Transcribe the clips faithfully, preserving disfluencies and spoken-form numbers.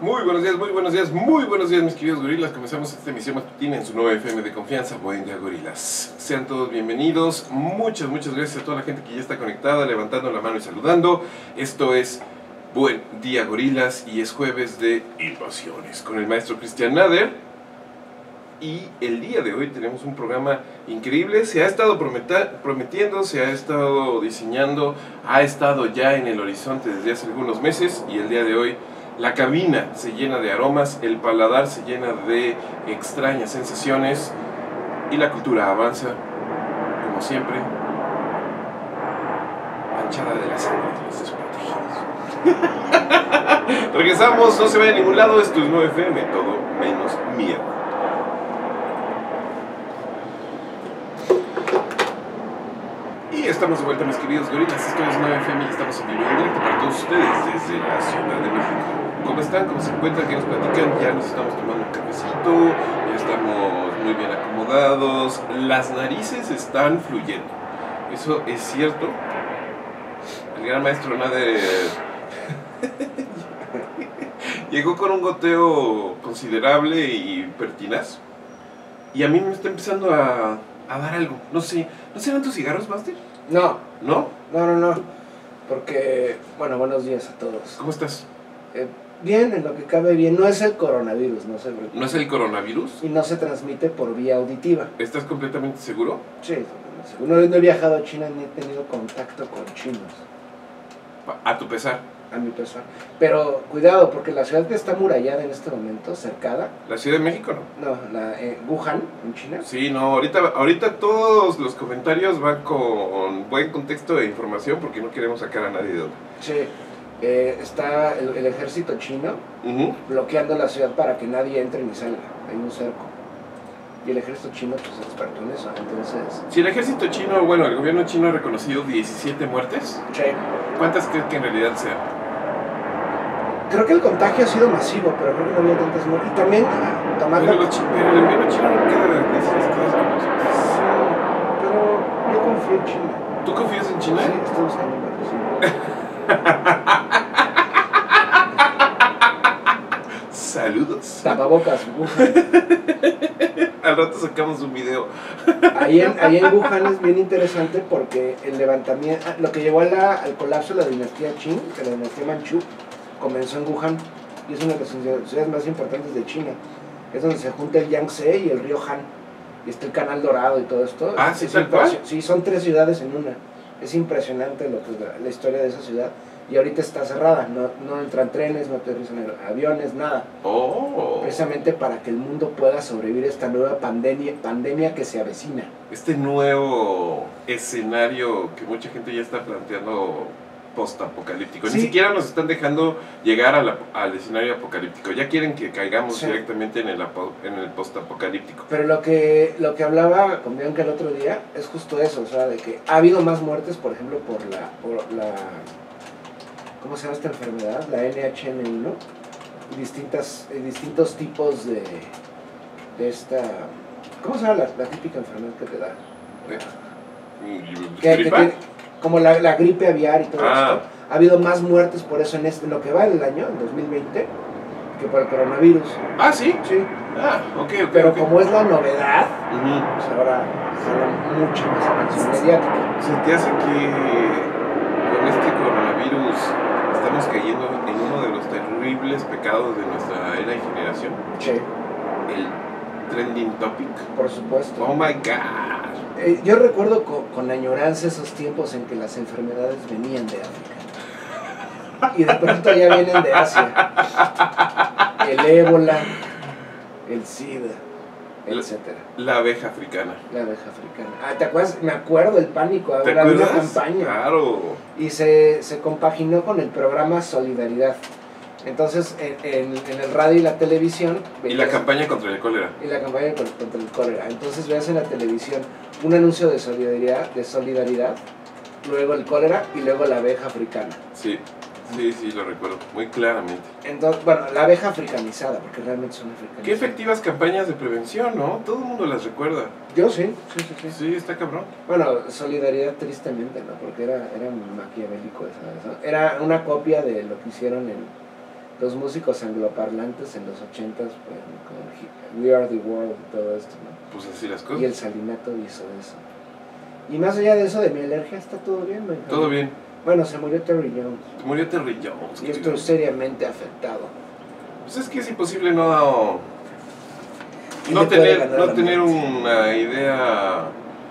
Muy buenos días, muy buenos días, muy buenos días mis queridos gorilas. Comenzamos esta emisión matutina en su nueva F M de confianza, Buen Día Gorilas. Sean todos bienvenidos, muchas, muchas gracias a toda la gente que ya está conectada, levantando la mano y saludando. Esto es Buen Día Gorilas y es jueves de Invasiones con el maestro Cristian Nader. Y el día de hoy tenemos un programa increíble, se ha estado prometiendo, se ha estado diseñando, ha estado ya en el horizonte desde hace algunos meses y el día de hoy la cabina se llena de aromas, el paladar se llena de extrañas sensaciones y la cultura avanza, como siempre, manchada de la sangre de los desprotegidos. Regresamos, no se vaya a ningún lado, esto es nueve F M, todo menos miedo. Y estamos de vuelta mis queridos gorilas, esto es nueve F M y estamos en vivo en directo para todos ustedes desde la Ciudad de México. ¿Cómo están? ¿Cómo se encuentran? ¿Qué nos platican? Ya nos estamos tomando un cafecito, ya estamos muy bien acomodados, las narices están fluyendo. Eso es cierto. El gran maestro Nader llegó con un goteo considerable y pertinaz. Y a mí me está empezando a, a dar algo. No sé, ¿no serán tus cigarros, Master? No. ¿No? No, no, no. Porque, bueno, buenos días a todos. ¿Cómo estás? Eh, bien, en lo que cabe bien. No es el coronavirus, no se preocupe. ¿No es el coronavirus? Y no se transmite por vía auditiva. ¿Estás completamente seguro? Sí, seguro. No he viajado a China ni he tenido contacto con chinos. A tu pesar. A mi pesar. Pero cuidado, porque la ciudad que está amurallada en este momento, cercada. ¿La Ciudad de México no? No, la eh, Wuhan, en China. Sí, no, ahorita, ahorita todos los comentarios van con buen contexto de información porque no queremos sacar a nadie de donde. Sí, eh, está el, el ejército chino uh-huh. bloqueando la ciudad para que nadie entre ni salga. Hay un cerco. Y el ejército chino pues, es experto en eso, entonces... Si el ejército chino, bueno, el gobierno chino ha reconocido diecisiete muertes, sí. ¿Cuántas crees que en realidad sean? Creo que el contagio ha sido masivo, pero creo que no había tantas muertes. Y también, tomando... Pero, los, pero el gobierno chino no queda de decir las cosas como son. Sí, pero yo confío en China. ¿Tú confías en China? Sí, estoy buscando sí. Saludos. Tapabocas, Wuhan. Al rato sacamos un video. Ahí en, ahí en Wuhan es bien interesante porque el levantamiento, lo que llevó a la, al colapso de la dinastía Qing, de la dinastía Manchú, comenzó en Wuhan y es una de las ciudades más importantes de China. Es donde se junta el Yangtze y el río Han y está el Canal Dorado y todo esto. Ah, sí, es tal cual. Sí, son tres ciudades en una. Es impresionante lo que es la, la historia de esa ciudad. Y ahorita está cerrada, no, no entran trenes, no aterrizan aviones, nada. Oh. Precisamente para que el mundo pueda sobrevivir a esta nueva pandemia, pandemia que se avecina. Este nuevo escenario que mucha gente ya está planteando post-apocalíptico. Sí. Ni siquiera nos están dejando llegar a la, al escenario apocalíptico. Ya quieren que caigamos sí. directamente en el, en el post-apocalíptico. Pero lo que, lo que hablaba con Bianca el otro día es justo eso, o sea, de que ha habido más muertes, por ejemplo, por la... Por la ¿cómo se llama esta enfermedad? La N H N uno. Distintas, distintos tipos de, de esta... ¿Cómo se llama la, la típica enfermedad que te da? ¿Qué? Que, que tiene, como la, la gripe aviar y todo ah. esto. Ha habido más muertes por eso en, este, en lo que va del año, en dos mil veinte, que por el coronavirus. Ah, ¿sí? Sí. Ah, ok, ok. Pero okay. como es la novedad, uh-huh. pues ahora jala mucha más atención mediática. ¿Se te hace que con este coronavirus estamos cayendo en uno de los terribles pecados de nuestra era y generación? Sí. El trending topic. Por supuesto. Oh my God. Eh, yo recuerdo con, con añoranza esos tiempos en que las enfermedades venían de África. Y de pronto ya vienen de Asia. El ébola, el SIDA, etcétera. La abeja africana. La abeja africana. Ah, ¿te acuerdas? Me acuerdo el pánico. ¿Te acuerdas? Una campaña. Claro. Y se, se compaginó con el programa Solidaridad. Entonces, en, en, en el radio y la televisión... Y la campaña contra el cólera. Y la campaña contra el cólera. Entonces, veas en la televisión un anuncio de solidaridad, de solidaridad, luego el cólera y luego la abeja africana. Sí, sí, sí, lo recuerdo muy claramente. Entonces, bueno, la abeja africanizada, porque realmente son africanas. Qué efectivas campañas de prevención, ¿no? Todo el mundo las recuerda. Yo sí, sí, sí, sí. Sí, está cabrón. Bueno, solidaridad tristemente, ¿no? Porque era, era maquiavélico esa, esa. Era una copia de lo que hicieron en, los músicos angloparlantes en los ochentas, pues, con We Are The World y todo esto, ¿no? Pues así las cosas. Y el Salinato hizo eso. Y más allá de eso, de mi alergia, ¿está todo bien, Benjamín? Todo bien. Bueno, se murió Terry Jones. Murió Terry Jones. Y estoy seriamente afectado. Pues es que es imposible no, no tener, no tener una idea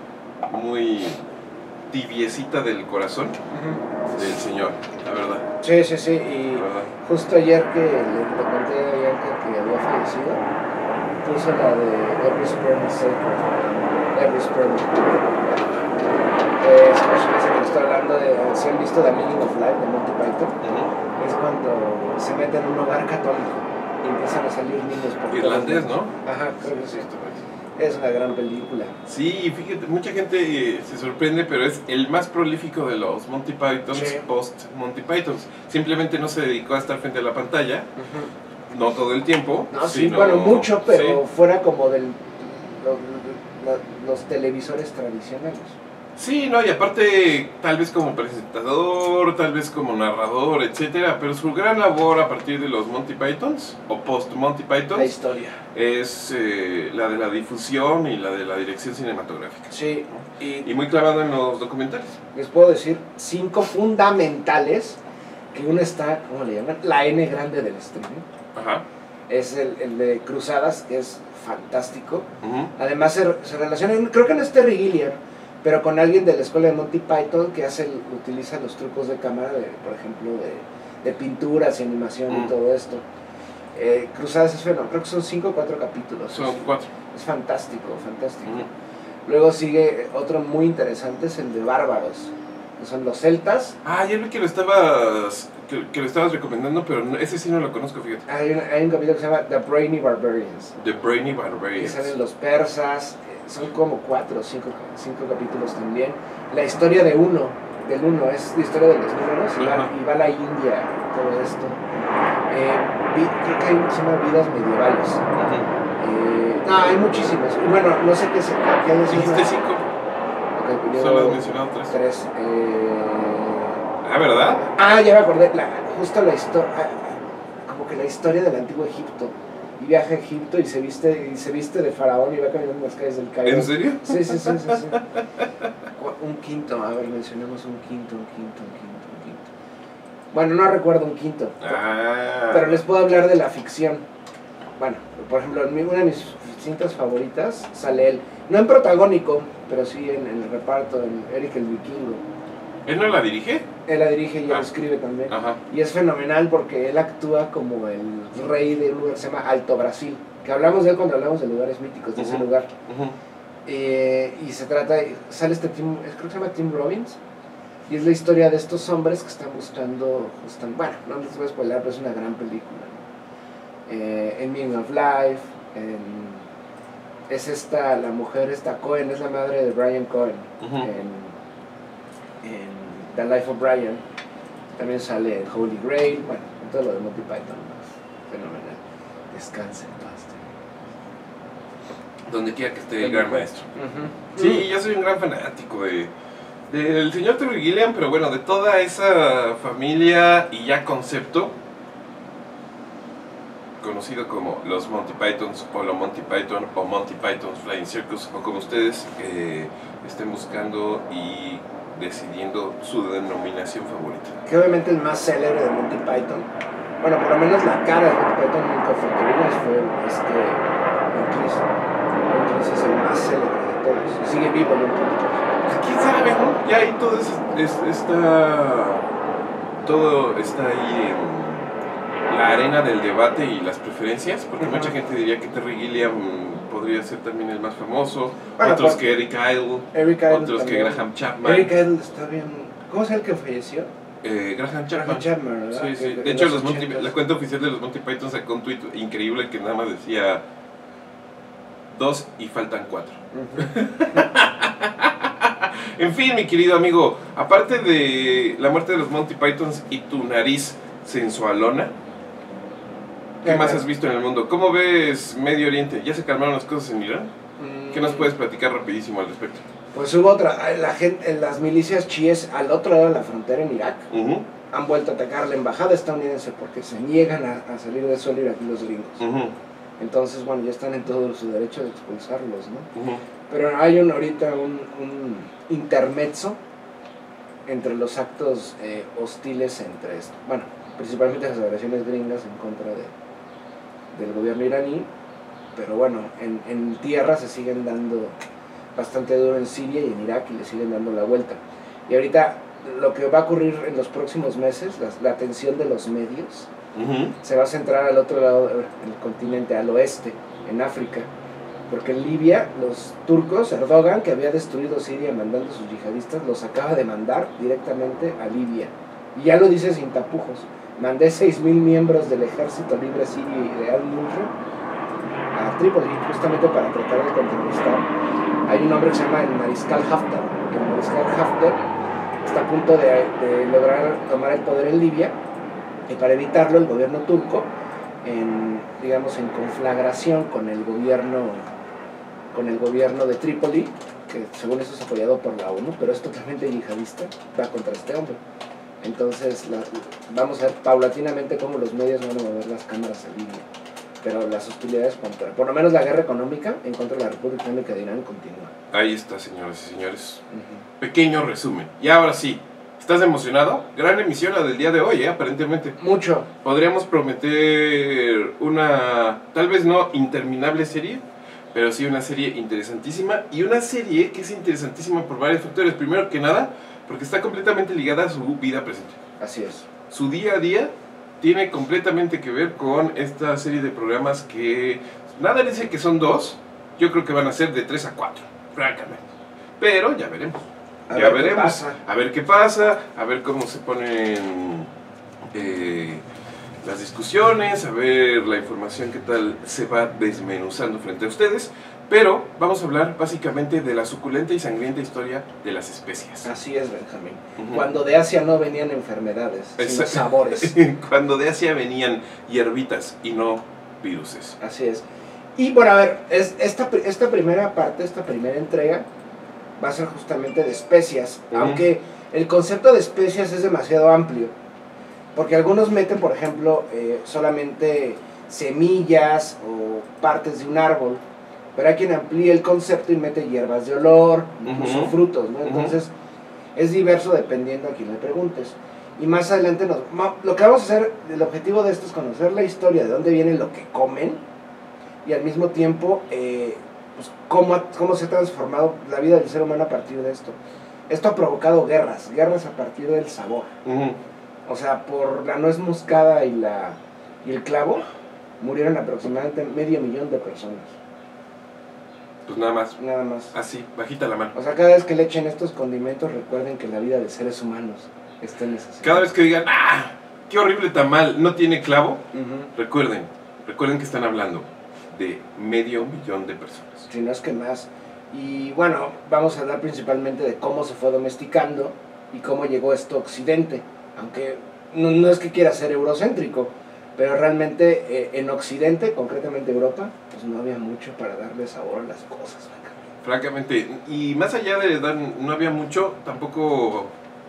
muy tibiecita del corazón uh-huh. del Señor, la verdad. Sí, sí, sí. Y justo ayer que le, le conté a Bianca que había fallecido, puso la de Every Sperm is Sacred. Every Sperm is Sacred. Eh, es una que estoy hablando de, si han visto The Meaning of Life de Monty Python, uh-huh. es cuando se meten en un hogar católico y empiezan a salir niños por irlandés, ¿no? Ajá, creo que sí. Es una gran película. Sí, fíjate, mucha gente eh, se sorprende, pero es el más prolífico de los Monty Pythons sí. post Monty Pythons. Simplemente no se dedicó a estar frente a la pantalla, uh-huh. no todo el tiempo. No, sí, sino, bueno, mucho, pero sí. fuera como de los, los, los televisores tradicionales. Sí, no, y aparte, tal vez como presentador, tal vez como narrador, etcétera, pero su gran labor a partir de los Monty Pythons, o post-Monty Pythons, la historia, es eh, la de la difusión y la de la dirección cinematográfica. Sí, y, y muy clavado en los documentales. Les puedo decir cinco fundamentales, que uno está, ¿cómo le llaman? La N grande del streaming. Ajá. Es el, el de Cruzadas, que es fantástico. Uh-huh. Además se, se relaciona, creo que no es Terry Gilliam, pero con alguien de la escuela de Monty Python que hace, utiliza los trucos de cámara, de, por ejemplo, de, de pinturas y animación mm. y todo esto. Eh, Cruzadas es fenómeno, creo que son cinco o cuatro capítulos. Son es, cuatro. Es fantástico, fantástico. Mm. Luego sigue otro muy interesante, es el de Bárbaros, que son los celtas. Ah, ya vi que lo estabas, que, que lo estabas recomendando, pero no, ese sí no lo conozco, fíjate. Hay un, hay un capítulo que se llama The Brainy Barbarians. The Brainy Barbarians. Que salen los persas. Son como cuatro o cinco, cinco capítulos también. La historia de uno, del uno, es la historia de los números, y va, y va a la India, todo esto. Eh, vi, creo que hay uno que se llama Vidas Medievales. Eh, no, hay muchísimos. Bueno, no sé qué se qué hay. ¿Dijiste cinco? Okay, solo has mencionado tres. Tres. Eh... Ah, ¿verdad? Ah, ya me acordé. La, justo la historia, como que la historia del antiguo Egipto. Y viaja a Egipto y se viste y se viste de faraón y va caminando en las calles del Cairo. ¿En serio? Sí, sí, sí, sí, sí. Un quinto, a ver, mencionemos un quinto, un quinto, un quinto, un quinto. Bueno, no recuerdo un quinto. Ah. Pero les puedo hablar de la ficción. Bueno, por ejemplo, en una de mis cintas favoritas sale él. No en protagónico, pero sí en, en el reparto, en Eric el Vikingo. ¿Él no la dirige? Él la dirige y él ah. lo escribe también. Ajá. Y es fenomenal porque él actúa como el rey de un lugar que se llama Alto Brasil. Que hablamos de él cuando hablamos de lugares míticos de uh-huh. ese lugar. Uh-huh. eh, y se trata, sale este Tim, creo que se llama Tim Robbins. Y es la historia de estos hombres que están buscando, están, bueno, no les voy a spoiler, pero es una gran película. Eh, en Meaning of Life, en, es esta, la mujer, esta Cohen, es la madre de Brian Cohen. Uh-huh. en, en The Life of Brian, también sale en Holy Grail, bueno, en todo lo de Monty Python, fenomenal. Descanse en paz. Donde quiera que esté el gran maestro. Uh-huh. Sí, yo soy un gran fanático de del señor Terry Gilliam, pero bueno, de toda esa familia y ya concepto conocido como los Monty Pythons o los Monty Python o Monty Python's Flying Circus, o como ustedes eh, estén buscando y decidiendo su denominación favorita. Que obviamente el más célebre de Monty Python, bueno, por lo menos la cara de Monty Python nunca fue Terry, fue este Don Chris. Don Chris es el más célebre de todos, sigue vivo Don Chris. ¿Quién sabe, no? Ya ahí todo es, es, está todo está ahí en la arena del debate y las preferencias, porque uh-huh. mucha gente diría que Terry Gilliam podría ser también el más famoso, bueno, otros pues, que Eric Idle, Eric Idle otros también. Que Graham Chapman. Eric Idle está bien. ¿Cómo es el que falleció? Eh, Graham Chapman. Graham Chapman, ¿verdad? Sí, sí. De, de hecho, los Monty, la cuenta oficial de los Monty Python sacó un tweet increíble que nada más decía dos y faltan cuatro. Uh-huh. En fin, mi querido amigo, aparte de la muerte de los Monty Pythons y tu nariz sensualona, ¿qué Ajá. más has visto en el mundo? ¿Cómo ves Medio Oriente? ¿Ya se calmaron las cosas en Irán? Mm. ¿Qué nos puedes platicar rapidísimo al respecto? Pues hubo otra, la gente, las milicias chiíes al otro lado de la frontera en Irak, uh-huh. han vuelto a atacar la embajada estadounidense porque se niegan a, a salir de suelo iraquí los gringos. Uh-huh. Entonces, bueno, ya están en todo su derecho de expulsarlos, ¿no? Uh-huh. Pero hay un, ahorita un, un intermezzo entre los actos eh, hostiles entre, bueno, principalmente las agresiones gringas en contra de, del gobierno iraní, pero bueno, en, en tierra se siguen dando bastante duro en Siria y en Irak y le siguen dando la vuelta. Y ahorita lo que va a ocurrir en los próximos meses, la, la atención de los medios, uh-huh. se va a centrar al otro lado del continente, al oeste, en África, porque en Libia los turcos, Erdogan, que había destruido Siria mandando a sus yihadistas, los acaba de mandar directamente a Libia. Y ya lo dice sin tapujos. Mandé seis mil miembros del ejército libre sirio y de al-Nusra a Trípoli, justamente para tratar de contrarrestar. Hay un hombre que se llama el Mariscal Haftar. El Mariscal Haftar está a punto de, de lograr tomar el poder en Libia, y para evitarlo el gobierno turco, en, digamos, en conflagración con el gobierno con el gobierno de Trípoli, que según eso es apoyado por la ONU, pero es totalmente yihadista, va contra este hombre. Entonces la, vamos a ver paulatinamente cómo los medios van a mover las cámaras en Libia, pero las hostilidades contra, por lo menos la guerra económica en contra de la República Islámica de Irán continúa. Ahí está, señoras y señores. Uh-huh. Pequeño resumen. Y ahora sí, ¿estás emocionado? Gran emisión la del día de hoy, ¿eh? Aparentemente. Mucho. Podríamos prometer una, tal vez no interminable serie, pero sí una serie interesantísima, y una serie que es interesantísima por varios factores. Primero que nada, porque está completamente ligada a su vida presente. Así es. Su día a día tiene completamente que ver con esta serie de programas que nada dice que son dos, yo creo que van a ser de tres a cuatro, francamente. Pero ya veremos. A ya ver veremos. Qué pasa. A ver qué pasa, a ver cómo se ponen eh, las discusiones, a ver la información que tal se va desmenuzando frente a ustedes. Pero vamos a hablar básicamente de la suculenta y sangrienta historia de las especias. Así es, Benjamín. Uh-huh. Cuando de Asia no venían enfermedades, sino sabores. Cuando de Asia venían hierbitas y no viruses. Así es. Y bueno, a ver, es, esta, esta primera parte, esta primera entrega, va a ser justamente de especias. Uh-huh. Aunque el concepto de especias es demasiado amplio. Porque algunos meten, por ejemplo, eh, solamente semillas o partes de un árbol. Pero hay quien amplía el concepto y mete hierbas de olor, incluso uh-huh. frutos, ¿no? Entonces, uh-huh. es diverso dependiendo a quién le preguntes. Y más adelante, nos, lo que vamos a hacer, el objetivo de esto es conocer la historia, de dónde viene lo que comen, y al mismo tiempo, eh, pues, cómo, cómo se ha transformado la vida del ser humano a partir de esto. Esto ha provocado guerras, guerras a partir del sabor. Uh-huh. O sea, por la nuez moscada y, la, y el clavo, murieron aproximadamente medio millón de personas. Pues nada más. Nada más. Así, bajita la mano. O sea, cada vez que le echen estos condimentos, recuerden que la vida de seres humanos está en esa. Cada vez que digan, ¡ah! ¡Qué horrible tamal! ¿No tiene clavo? Uh-huh. Recuerden, recuerden que están hablando de medio millón de personas. Si no es que más. Y bueno, vamos a hablar principalmente de cómo se fue domesticando y cómo llegó esto a Occidente. Aunque no, no es que quiera ser eurocéntrico, pero realmente eh, en Occidente, concretamente Europa, pues no había mucho para darle sabor a las cosas. Francamente, y más allá de dar, no había mucho, tampoco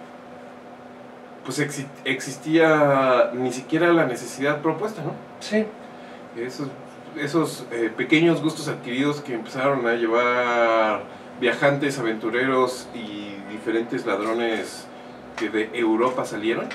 pues exi- existía ni siquiera la necesidad propuesta, ¿no? Sí. Esos, esos eh, pequeños gustos adquiridos que empezaron a llevar viajantes, aventureros y diferentes ladrones que de Europa salieron,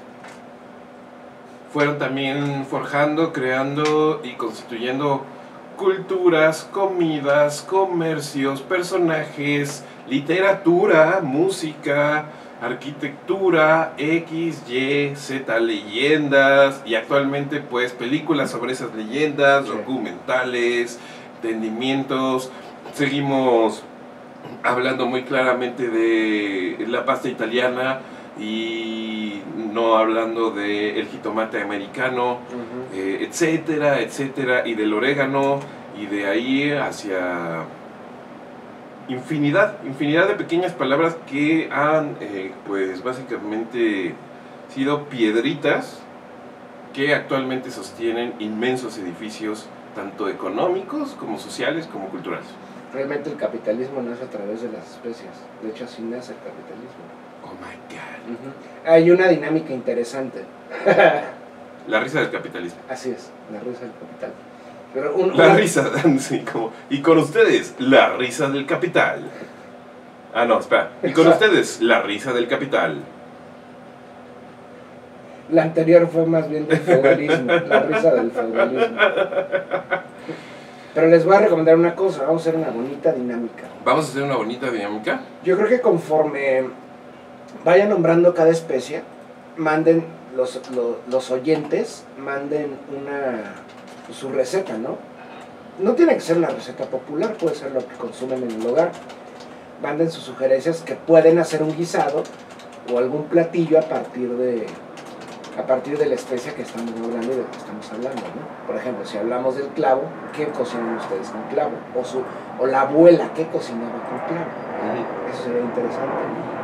fueron también forjando, creando y constituyendo culturas, comidas, comercios, personajes, literatura, música, arquitectura, X, Y, Z, leyendas, y actualmente pues películas sobre esas leyendas, sí. documentales, entendimientos. Seguimos hablando muy claramente de la pasta italiana y no hablando del jitomate americano, uh-huh. eh, etcétera, etcétera, y del orégano, y de ahí hacia infinidad, infinidad de pequeñas palabras que han, eh, pues básicamente sido piedritas que actualmente sostienen inmensos edificios, tanto económicos como sociales como culturales. Realmente el capitalismo nace a través de las especias, de hecho así nace el capitalismo. Oh my God. Uh-huh. Hay una dinámica interesante. La risa del capitalismo. Así es, la risa del capital. Pero un, la una... risa, sí, como, y con ustedes, la risa del capital. Ah, no, espera. Y con ustedes, la risa del capital. La anterior fue más bien del feudalismo, la risa del feudalismo. Pero les voy a recomendar una cosa, vamos a hacer una bonita dinámica. ¿Vamos a hacer una bonita dinámica? Yo creo que conforme vayan nombrando cada especie, manden los, los, los oyentes, manden una su receta, ¿no? No tiene que ser la receta popular, puede ser lo que consumen en el hogar. Manden sus sugerencias que pueden hacer un guisado o algún platillo a partir de a partir de la especie que estamos hablando y de lo que estamos hablando, ¿no? Por ejemplo, si hablamos del clavo, ¿qué cocinan ustedes con clavo? O, su, o la abuela, ¿qué cocinaba con clavo? Uh-huh. Eso sería interesante,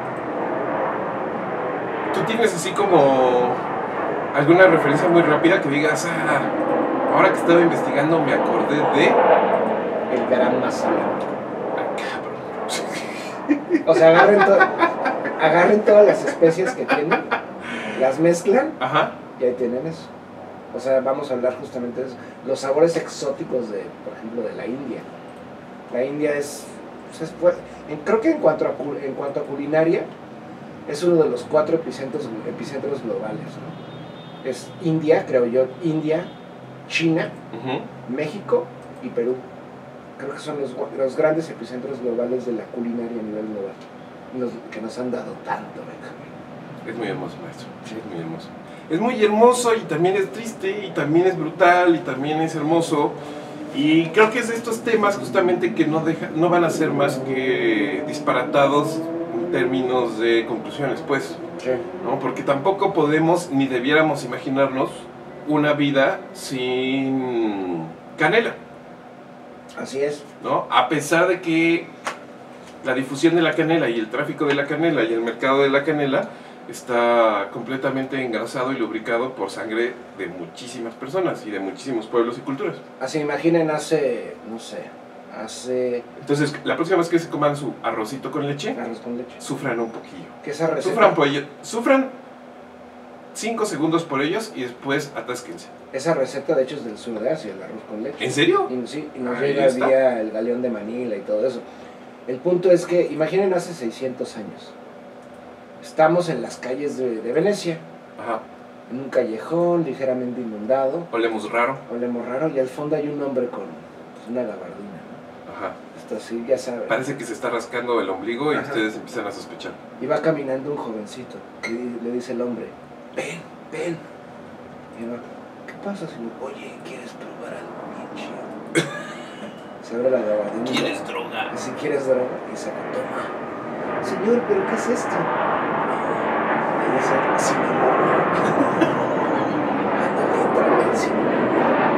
¿no? ¿Tú tienes así como alguna referencia muy rápida que digas, ah, ahora que estaba investigando me acordé de... El garam masala. Ah, cabrón. O sea, agarren, to agarren todas las especies que tienen, las mezclan. Ajá. Y ahí tienen eso. O sea, vamos a hablar justamente de eso. Los sabores exóticos de, por ejemplo, de la India. La India es, es creo que en cuanto, a, en cuanto a culinaria, es uno de los cuatro epicentros, epicentros globales, ¿no? Es India, creo yo, India, China, uh-huh. México y Perú. Creo que son los, los grandes epicentros globales de la culinaria a nivel global, los que nos han dado tanto, Benjamín. Es muy hermoso, maestro. Sí, es muy hermoso. Es muy hermoso y también es triste y también es brutal y también es hermoso. Y creo que es de estos temas justamente que no, deja, no van a ser más que disparatados en términos de conclusiones, pues. Sí. ¿No? Porque tampoco podemos ni debiéramos imaginarnos una vida sin canela. Así es. ¿No? A pesar de que la difusión de la canela y el tráfico de la canela y el mercado de la canela está completamente engrasado y lubricado por sangre de muchísimas personas y de muchísimos pueblos y culturas. Así, imaginen hace, no sé, hace... Entonces, la próxima vez que se coman su arrocito con leche, arroz con leche, sufran un poquillo. ¿Qué esa receta? Sufran por ello, sufran cinco segundos por ellos y después atásquense. Esa receta, de hecho, es del sur de Asia, el arroz con leche. ¿En serio? Y, sí, y nos llega vía el galeón de Manila y todo eso. El punto es que, imaginen hace seiscientos años. Estamos en las calles de, de Venecia. Ajá. En un callejón ligeramente inundado. Olemos raro. Olemos raro y al fondo hay un hombre con pues, una gabardina, ¿no? Ajá. Esto así, ya saben. Parece que se está rascando el ombligo y Ajá. Ustedes empiezan a sospechar. Y va caminando un jovencito y le dice el hombre, ven, ven. Y va, ¿qué pasa, señor? Oye, ¿quieres probar algo bien chido? Se abre la gabardina. ¿Quieres droga? Y si quieres droga, y se la toma. Señor, ¿pero qué es esto? Le dice, cinnamon. Ándale, entrale el cinnamon.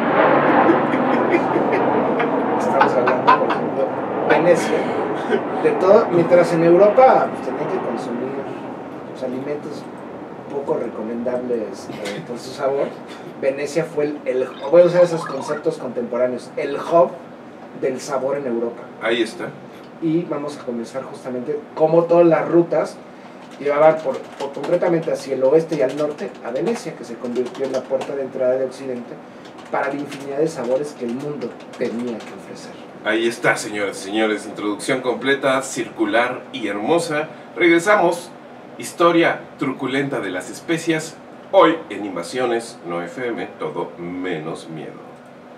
Estamos hablando, por ejemplo, Venecia. De todo, mientras en Europa pues, tenían que consumir pues, alimentos poco recomendables eh, por su sabor, Venecia fue el, el, voy a usar esos conceptos contemporáneos, el hub del sabor en Europa. Ahí está. Y vamos a comenzar justamente como todas las rutas llevaban por, por concretamente hacia el oeste y al norte a Venecia, que se convirtió en la puerta de entrada de Occidente para la infinidad de sabores que el mundo tenía que ofrecer. Ahí está, señoras y señores, introducción completa, circular y hermosa. Regresamos, historia truculenta de las especias, hoy en Invasiones No F M, todo menos miedo.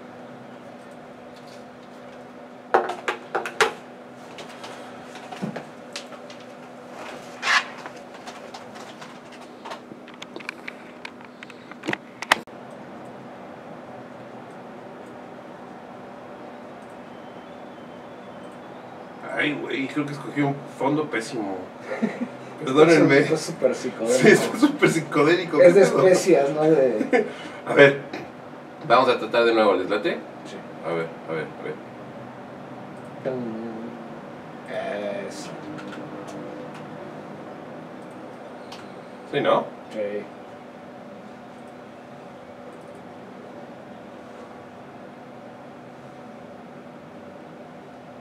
Ay, güey, creo que escogí un fondo pésimo. Perdónenme. Esto es súper psicodélico. Sí, esto es súper psicodélico. Es de especias, ¿no? De... A ver, vamos a tratar de nuevo, ¿les late? Sí. A ver, a ver, a ver. Eso. ¿Sí, no? Sí.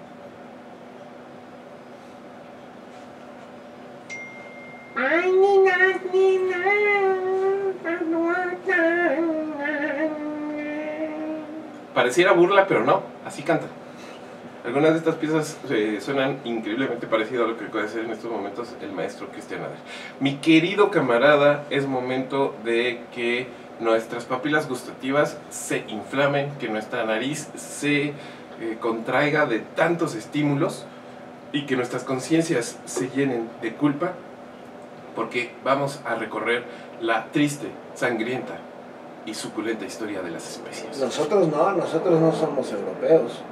Ay, niña, Pareciera burla, pero no, así canta. Algunas de estas piezas eh, suenan increíblemente parecido a lo que puede hacer en estos momentos el maestro Cristian Ader. Mi querido camarada, es momento de que nuestras papilas gustativas se inflamen, que nuestra nariz se eh, contraiga de tantos estímulos y que nuestras conciencias se llenen de culpa, porque vamos a recorrer la triste, sangrienta y suculenta historia de las especies. Nosotros no, nosotros no somos europeos.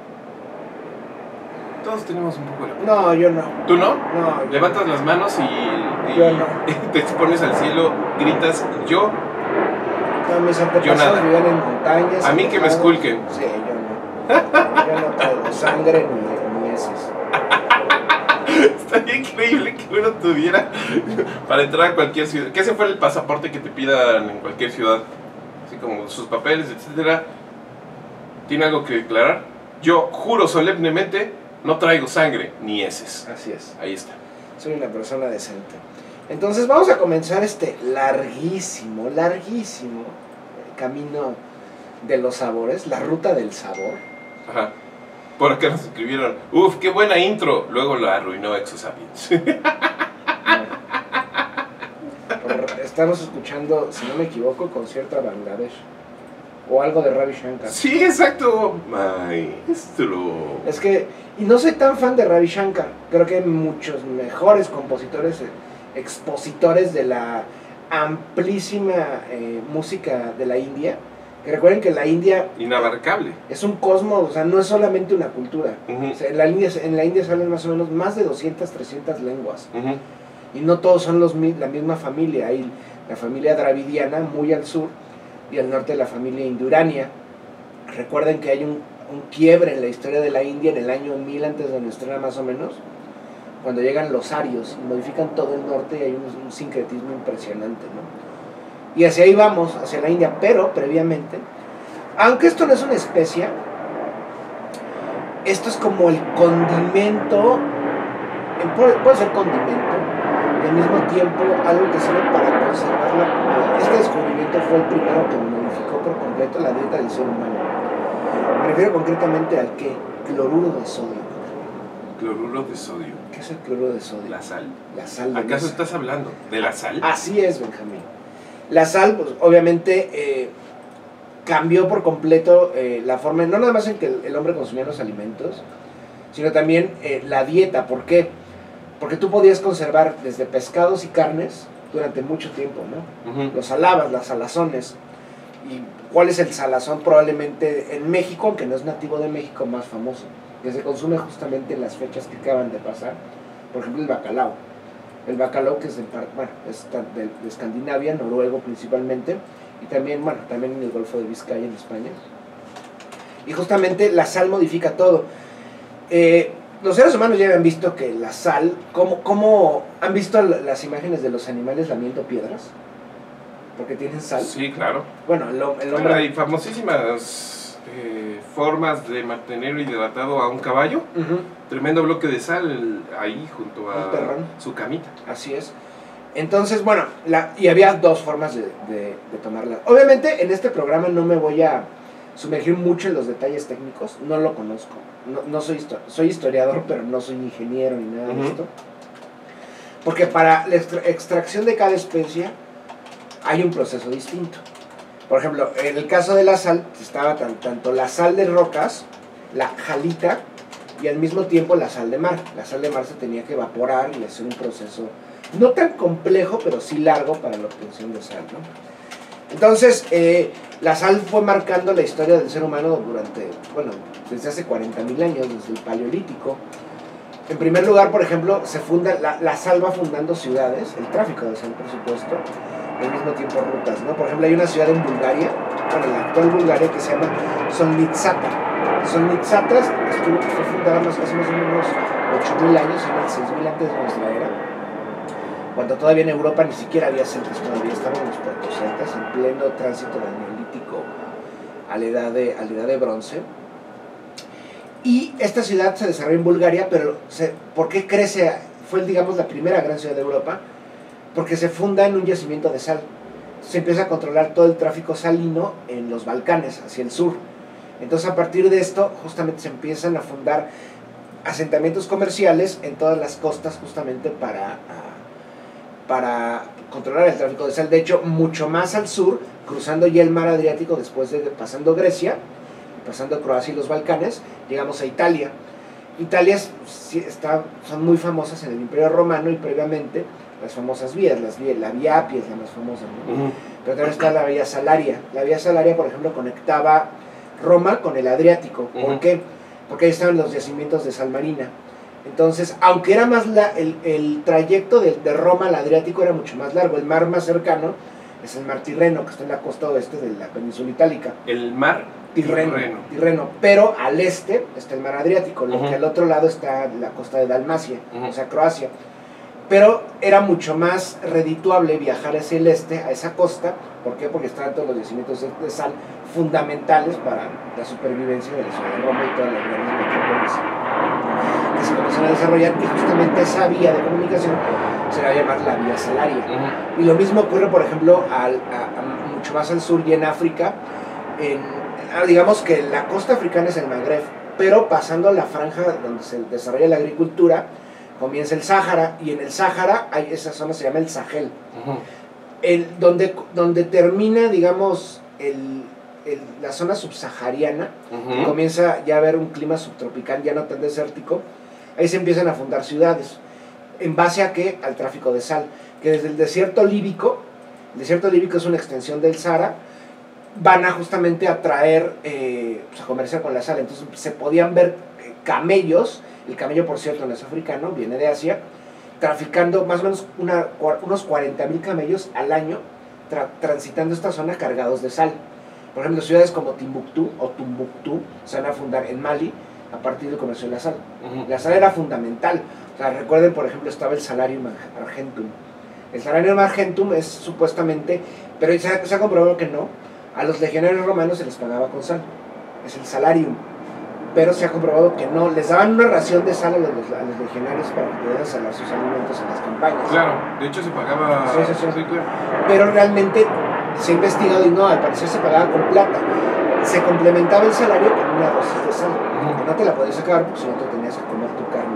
Todos tenemos un poco de... No, yo no. ¿Tú no? No. Yo Levantas las manos y, y yo no. te expones al cielo, gritas, yo... No, mis antepasados vivían en montañas. A mí que me esculquen. Sí, yo no. Yo no traigo sangre ni, ni heces. Estaría increíble que uno tuviera para entrar a cualquier ciudad. Que ese fuera el pasaporte que te pidan en cualquier ciudad. Así como sus papeles, etcétera. ¿Tiene algo que declarar? Yo juro solemnemente, no traigo sangre ni heces. Así es. Ahí está. Soy una persona decente. Entonces vamos a comenzar este larguísimo, larguísimo camino de los sabores, la ruta del sabor. Ajá. Por acá nos escribieron, uff, qué buena intro. Luego la arruinó Exosapiens. Bueno, estamos escuchando, si no me equivoco, concierto a Bangladesh. O algo de Ravi Shankar. Sí, exacto, maestro. Es que, y no soy tan fan de Ravi Shankar. Creo que hay muchos mejores compositores, expositores de la amplísima eh, música de la India. Que recuerden que la India... Inabarcable. Es un cosmos, o sea, no es solamente una cultura. Uh-huh. O sea, en, la India, en la India salen más o menos más de doscientas, trescientas lenguas. Uh-huh. Y no todos son los, la misma familia. Hay la familia dravidiana muy al sur y al norte la familia indurania. Recuerden que hay un, un quiebre en la historia de la India en el año mil antes de nuestra era más o menos, cuando llegan los arios y modifican todo el norte y hay un, un sincretismo impresionante, ¿no? Y hacia ahí vamos, hacia la India, pero previamente, aunque esto no es una especia, esto es como el condimento, puede, puede ser condimento, y al mismo tiempo algo que sirve para conservar la comida. Este descubrimiento fue el primero que modificó por completo la dieta del ser humano. Me refiero concretamente al que cloruro de sodio. Cloruro de sodio. ¿Qué es el cloruro de sodio? La sal. La sal de ¿Acaso mesa. estás hablando de la sal? Así es, Benjamín. La sal, pues obviamente eh, cambió por completo eh, la forma, no nada más en que el, el hombre consumía los alimentos, sino también eh, la dieta. ¿Por qué? Porque tú podías conservar desde pescados y carnes durante mucho tiempo, ¿no? Uh-huh. Los salabas, las salazones. ¿Y cuál es el salazón? Probablemente en México, aunque no es nativo de México, más famoso, que se consume justamente en las fechas que acaban de pasar. Por ejemplo, el bacalao. El bacalao, que es, de, bueno, es de, de Escandinavia, noruego principalmente, y también, bueno, también en el Golfo de Vizcaya, en España. Y justamente la sal modifica todo. Eh, los seres humanos ya habían visto que la sal, ¿cómo, cómo han visto las imágenes de los animales lamiendo piedras? Porque tienen sal. Sí, claro. Bueno, el, el hombre... Bueno, hay famosísimas eh, formas de mantener hidratado a un caballo. Uh-huh. Tremendo bloque de sal ahí junto a su camita. Así es. Entonces, bueno, la, y había dos formas de, de, de tomarla. Obviamente, en este programa no me voy a sumergir mucho en los detalles técnicos. No lo conozco. No, no soy, soy historiador, pero no soy ingeniero ni nada uh-huh. de esto. Porque para la extra, extracción de cada especie hay un proceso distinto. Por ejemplo, en el caso de la sal, estaba tan, tanto la sal de rocas, la jalita, y al mismo tiempo la sal de mar. La sal de mar se tenía que evaporar y hacer un proceso no tan complejo, pero sí largo para la obtención de sal, ¿no? Entonces, eh, la sal fue marcando la historia del ser humano durante, bueno, desde hace cuarenta mil años, desde el Paleolítico. En primer lugar, por ejemplo, se funda, la, la sal va fundando ciudades, el tráfico de sal, por supuesto, y al mismo tiempo rutas, ¿no? Por ejemplo, hay una ciudad en Bulgaria, bueno, en la actual Bulgaria, que se llama Solnitsata. Solnitsata estuvo, fue fundada más, hace más o menos ocho mil años, en el seis mil antes de nuestra era, cuando todavía en Europa ni siquiera había centros, todavía estaban los puertos celtas en pleno tránsito del Neolítico a la edad de, a la edad de bronce. Y esta ciudad se desarrolla en Bulgaria, pero se, ¿por qué crece? Fue, digamos, la primera gran ciudad de Europa, porque se funda en un yacimiento de sal. Se empieza a controlar todo el tráfico salino en los Balcanes, hacia el sur. Entonces a partir de esto justamente se empiezan a fundar asentamientos comerciales en todas las costas justamente para, para controlar el tráfico de sal. De hecho, mucho más al sur, cruzando ya el mar Adriático, después de pasando Grecia, pasando Croacia y los Balcanes, llegamos a Italia. Italia es, está, son muy famosas en el Imperio Romano y previamente las famosas vías, las vías, la Vía Appia es la más famosa, ¿no? Uh-huh. Pero también está la Vía Salaria. La Vía Salaria, por ejemplo, conectaba Roma con el Adriático. ¿Por uh-huh. qué? Porque ahí estaban los yacimientos de sal marina. Entonces, aunque era más la, el, el trayecto de, de Roma al Adriático era mucho más largo, el mar más cercano es el mar Tirreno, que está en la costa oeste de la península itálica. El mar Tirreno, Tirreno. Tirreno. Pero al este está el mar Adriático, lo uh-huh. que al otro lado está la costa de Dalmacia, uh-huh. o sea, Croacia. Pero era mucho más redituable viajar hacia el este, a esa costa. ¿Por qué? Porque estaban todos los yacimientos de sal fundamentales para la supervivencia de la ciudad de Roma y todas las grandes metrópolis que se comienzan a desarrollar, y justamente esa vía de comunicación se va a llamar la Vía Salaria. Uh-huh. Y lo mismo ocurre, por ejemplo, al, a, a mucho más al sur y en África. En, digamos que la costa africana es el Magreb, pero pasando la franja donde se desarrolla la agricultura, comienza el Sáhara, y en el Sáhara hay esa zona, se llama el Sahel, uh-huh. el, donde, donde termina, digamos, el, el, la zona subsahariana, uh-huh. que comienza ya a haber un clima subtropical, ya no tan desértico. Ahí se empiezan a fundar ciudades, ¿en base a qué? Al tráfico de sal, que desde el desierto líbico, el desierto líbico es una extensión del Sahara, van a justamente a traer, eh, pues a comerciar con la sal. Entonces se podían ver eh, camellos. El camello, por cierto, no es africano, viene de Asia, traficando más o menos una, unos cuarenta mil camellos al año, tra transitando esta zona cargados de sal. Por ejemplo, ciudades como Timbuktu o Tumbuctú se van a fundar en Mali a partir del comercio de la sal. Uh-huh. La sal era fundamental. O sea, recuerden, por ejemplo, estaba el Salarium Argentum. El Salarium Argentum es supuestamente, pero se ha, se ha comprobado que no, a los legionarios romanos se les pagaba con sal. Es el Salarium. Pero se ha comprobado que no, les daban una ración de sal a los, a los legionarios para que pudieran salar sus alimentos en las campañas. Claro, de hecho se pagaba... Sí, sí, sí. Sí, claro. Pero realmente se ha investigado y no, al parecer se pagaba con plata. Se complementaba el salario con una dosis de sal, uh-huh. que no te la podías acabar porque si no te tenías que comer tu carne.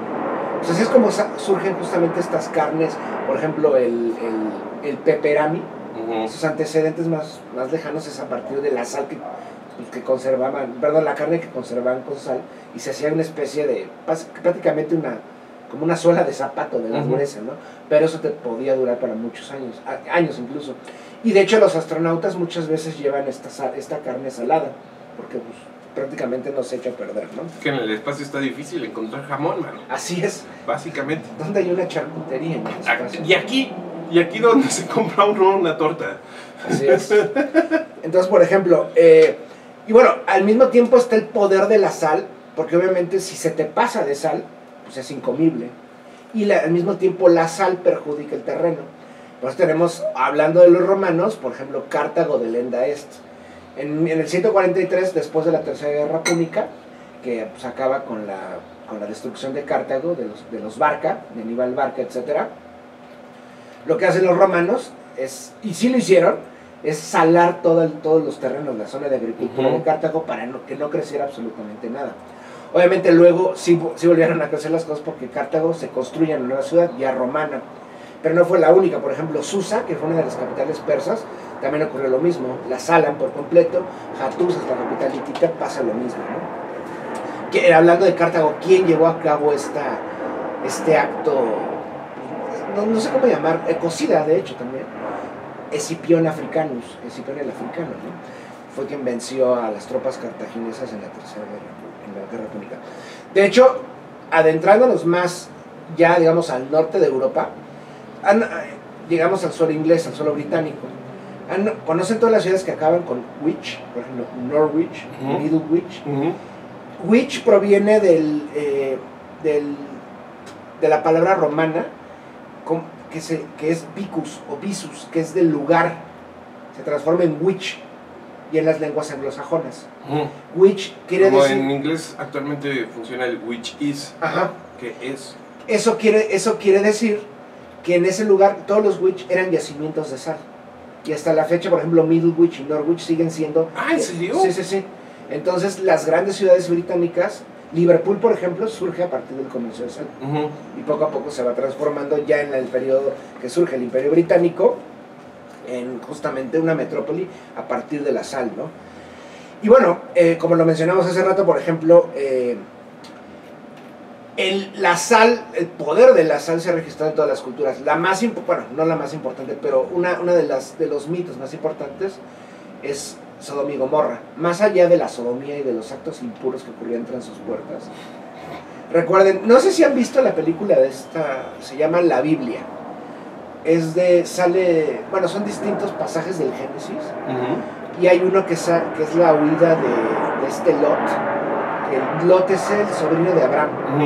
O sea, así es como surgen justamente estas carnes, por ejemplo, el, el, el peperami, uh-huh. sus antecedentes más, más lejanos es a partir de la sal que... que conservaban, perdón, la carne que conservaban con sal, y se hacía una especie de, prácticamente una, como una suela de zapato de la uh-huh. gruesa, ¿no? Pero eso te podía durar para muchos años, años incluso. Y de hecho los astronautas muchas veces llevan esta, esta carne salada, porque pues, prácticamente no se echa a perder, ¿no? Que en el espacio está difícil encontrar jamón, mano. Así es. Básicamente. ¿Dónde hay una charcutería en el espacio? Y aquí, y aquí donde se compra uno una torta. Así es. Entonces, por ejemplo, eh, y bueno, al mismo tiempo está el poder de la sal, porque obviamente si se te pasa de sal, pues es incomible. Y la, al mismo tiempo la sal perjudica el terreno. Pues tenemos, hablando de los romanos, por ejemplo, Cartago de Lenda Est. En, en el ciento cuarenta y tres, después de la Tercera Guerra Púnica, que pues, acaba con la, con la destrucción de Cartago, de los, de los Barca, de Aníbal Barca, etcétera, lo que hacen los romanos es, y sí lo hicieron, es salar todo el, todos los terrenos, la zona de agricultura uh-huh. de Cartago, para no, que no creciera absolutamente nada. Obviamente luego sí, sí volvieron a crecer las cosas porque Cartago se construye en una nueva ciudad ya romana, pero no fue la única. Por ejemplo, Susa, que fue una de las capitales persas, también ocurrió lo mismo, la salan por completo. Hattusa, la capital hitita, pasa lo mismo, ¿no? Que, hablando de Cartago, ¿quién llevó a cabo esta, este acto? No, no sé cómo llamar, ecocida de hecho también. Escipión Africanus, Escipión el africano, ¿no? Fue quien venció a las tropas cartaginesas en la Tercera Guerra, en la Guerra Púnica. De hecho, adentrándonos más ya, digamos, al norte de Europa, han, llegamos al suelo inglés, al suelo británico. Han, ¿conocen todas las ciudades que acaban con Wich? Por ejemplo, Norwich, uh-huh. Middlewich. Uh-huh. Wich proviene del, eh, del, de la palabra romana, con, Que, se, que es vicus o visus, que es del lugar, se transforma en wich, y en las lenguas anglosajonas. Uh-huh. Wich quiere Como decir... en inglés actualmente funciona el which is, Ajá. que es. Eso quiere, eso quiere decir que en ese lugar todos los Witch eran yacimientos de sal. Y hasta la fecha, por ejemplo, Middlewich y Norwich siguen siendo... Ah, ¿en serio? Sí, sí, sí. Entonces, las grandes ciudades británicas, Liverpool, por ejemplo, surge a partir del comercio de sal. Uh-huh. Y poco a poco se va transformando ya en el periodo que surge el Imperio Británico, en justamente una metrópoli a partir de la sal, ¿no? Y bueno, eh, como lo mencionamos hace rato, por ejemplo, eh, el, la sal, el poder de la sal se ha registrado en todas las culturas. La más, bueno, no la más importante, pero una, una de, las, de los mitos más importantes es Sodoma y Gomorra. Más allá de la sodomía y de los actos impuros que ocurrían tras sus puertas. Recuerden, no sé si han visto la película de esta, se llama La Biblia. Es de, sale, bueno, son distintos pasajes del Génesis. Uh-huh. Y hay uno que, sa, que es la huida de, de este Lot. El Lot es el sobrino de Abraham. Uh-huh.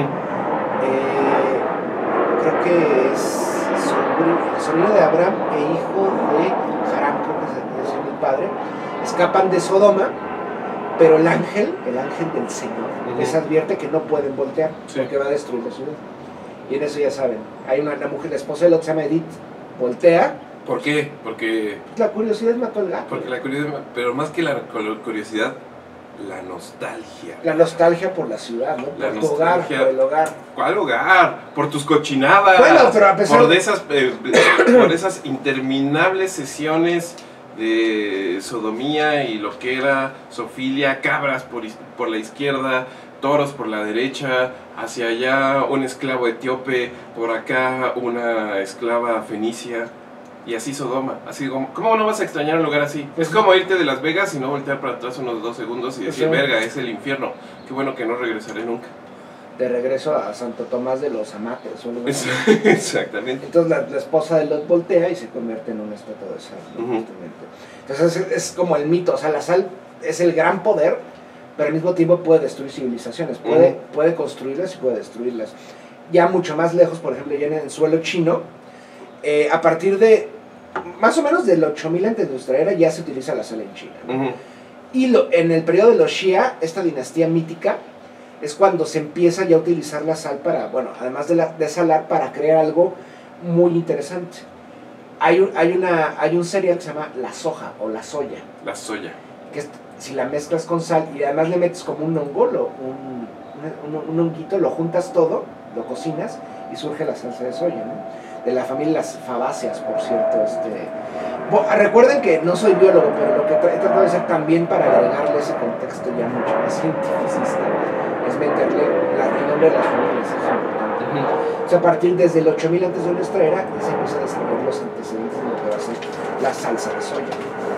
eh, creo que es sobrino, sobrino de Abraham e hijo de Haram, creo que es, es el padre. Escapan de Sodoma, pero el ángel, el ángel del Señor, uh-huh, les advierte que no pueden voltear, sí, porque va a destruir la ciudad. Y en eso ya saben, hay una, una mujer, la esposa de Lot se llama Edith, voltea. ¿Por qué? Porque... La curiosidad mató al gato. Porque la curiosidad, pero más que la curiosidad, la nostalgia. La nostalgia por la ciudad, ¿no? Por tu hogar, por el hogar. ¿Cuál hogar? Por tus cochinadas. Bueno, pero a pesar por de esas, eh, por esas interminables sesiones de sodomía y loquera, zoofilia, cabras por, por la izquierda, toros por la derecha, hacia allá un esclavo etíope, por acá una esclava fenicia. Y así Sodoma, así como, ¿cómo no vas a extrañar un lugar así? Es como irte de Las Vegas y no voltear para atrás unos dos segundos y decir, verga, es el infierno. Qué bueno que no regresaré nunca. De regreso a Santo Tomás de los Amates. Exactamente. Entonces la, la esposa de Lot voltea y se convierte en una estatua de sal, ¿no? Uh-huh. Entonces es, es como el mito, o sea, la sal es el gran poder, pero al mismo tiempo puede destruir civilizaciones, puede, uh-huh, puede construirlas y puede destruirlas. Ya mucho más lejos, por ejemplo, ya en el suelo chino, Eh, a partir de más o menos del ocho mil antes de nuestra era ya se utiliza la sal en China, ¿no? Uh-huh. Y lo, en el periodo de los Xia, esta dinastía mítica, es cuando se empieza ya a utilizar la sal para, bueno, además de, la, de salar, para crear algo muy interesante. Hay un, hay, una, hay un cereal que se llama la soja o la soya. La soya. Que es, si la mezclas con sal y además le metes como un hongo, lo, un, un, un honguito, lo juntas todo, lo cocinas y surge la salsa de soya, ¿no? De la familia las fabáceas, por cierto. Este, bo, recuerden que no soy biólogo, pero lo que he tratado de hacer también para agregarle ese contexto ya mucho más cientificista es meterle la, el nombre de las familias, es importante. Uh-huh. O sea, a partir desde el ocho mil antes de nuestra era se empieza a desarrollar los antecedentes de lo que va a ser la salsa de soya.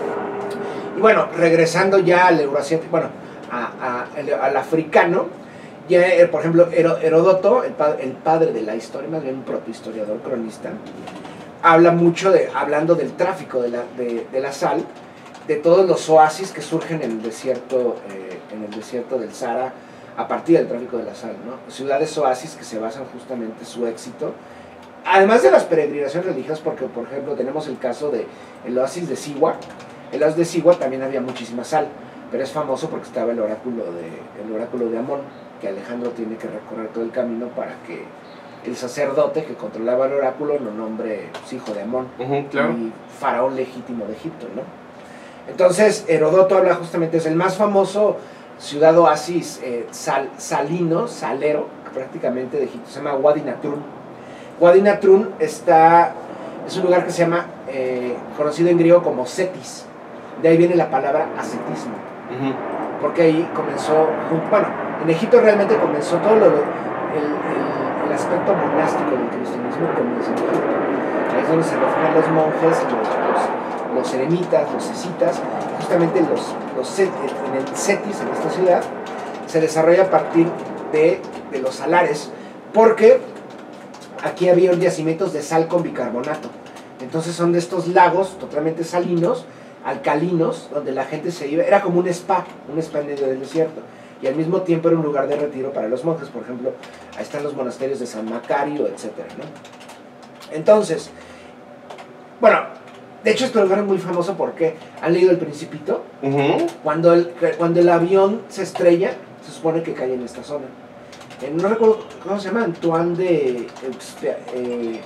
Y bueno, regresando ya al euroasiático, bueno, a, a, al africano. Ya, por ejemplo, Heródoto, el, pa el padre de la historia, más bien un protohistoriador cronista, habla mucho de, hablando del tráfico de la, de, de la sal, de todos los oasis que surgen en el desierto, eh, en el desierto del Sahara a partir del tráfico de la sal, ¿no? Ciudades oasis que se basan justamente en su éxito, además de las peregrinaciones religiosas, porque por ejemplo tenemos el caso del de oasis de Siwa. El oasis de Siwa también había muchísima sal, pero es famoso porque estaba el oráculo de, el oráculo de Amón, que Alejandro tiene que recorrer todo el camino para que el sacerdote que controlaba el oráculo lo nombre pues, hijo de Amón, uh-huh, claro, y faraón legítimo de Egipto, ¿no? Entonces Heródoto habla justamente, es el más famoso ciudad oasis eh, sal, salino, salero, prácticamente de Egipto, se llama Wadi Natrun. Wadi Natrun está, es un lugar que se llama, eh, conocido en griego como Cetis, de ahí viene la palabra ascetismo, uh-huh, porque ahí comenzó, bueno, en Egipto realmente comenzó todo lo, el, el, el aspecto monástico del cristianismo comenzó en Egipto. Ahí es donde se refugian los monjes, los, los, los eremitas, los cesitas, y justamente los, los, en el Cetis, en esta ciudad, se desarrolla a partir de, de los salares, porque aquí había yacimientos de sal con bicarbonato. Entonces son de estos lagos totalmente salinos, alcalinos, donde la gente se iba, era como un spa, un spa en medio del desierto, y al mismo tiempo era un lugar de retiro para los monjes. Por ejemplo, ahí están los monasterios de San Macario, etcétera, ¿no? Entonces, bueno, de hecho este lugar es muy famoso porque, ¿han leído El Principito? Uh-huh. Cuando el, cuando el avión se estrella, se supone que cae en esta zona. Eh, no recuerdo, ¿cómo se llama? Antoine de... Eh,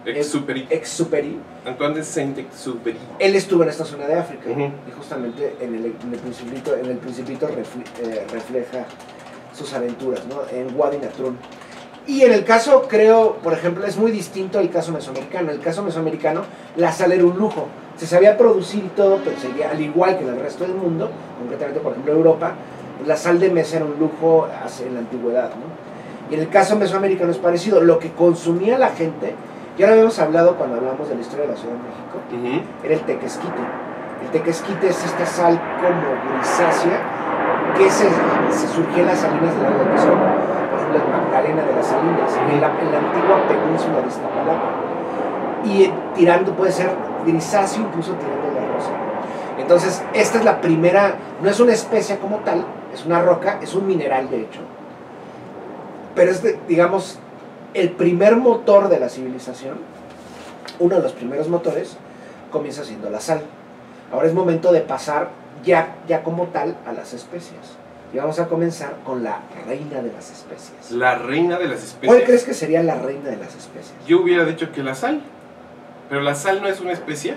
Exupéry. Exupéry. Antoine de Saint-Exupéry. Él estuvo en esta zona de África, Uh-huh. y justamente en el, en el Principito, en el Principito refle, eh, refleja sus aventuras, ¿no? En Wadi Natrun. Y en el caso, creo, por ejemplo, es muy distinto al caso mesoamericano. En el caso mesoamericano, la sal era un lujo. Se sabía producir y todo, pero seguía, al igual que en el resto del mundo, concretamente, por ejemplo, Europa, la sal de mesa era un lujo en la antigüedad, ¿no? Y en el caso mesoamericano es parecido. Lo que consumía la gente, ya lo habíamos hablado cuando hablamos de la historia de la Ciudad de México, Uh-huh. era el tequesquite. El tequesquite es esta sal como grisácea que se, se surgió en las salinas del lago de Texcoco, por ejemplo en Magdalena de las Salinas, en la, en la antigua península de Iztapalapa. Y tirando, puede ser grisáceo, incluso tirando la rosa. Entonces, esta es la primera, no es una especia como tal, es una roca, es un mineral de hecho, pero es, de, digamos, el primer motor de la civilización, uno de los primeros motores, comienza siendo la sal. Ahora es momento de pasar ya, ya como tal a las especias. Y vamos a comenzar con la reina de las especias. La reina de las especias. ¿Cuál crees que sería la reina de las especias? Yo hubiera dicho que la sal. Pero la sal no es una especia.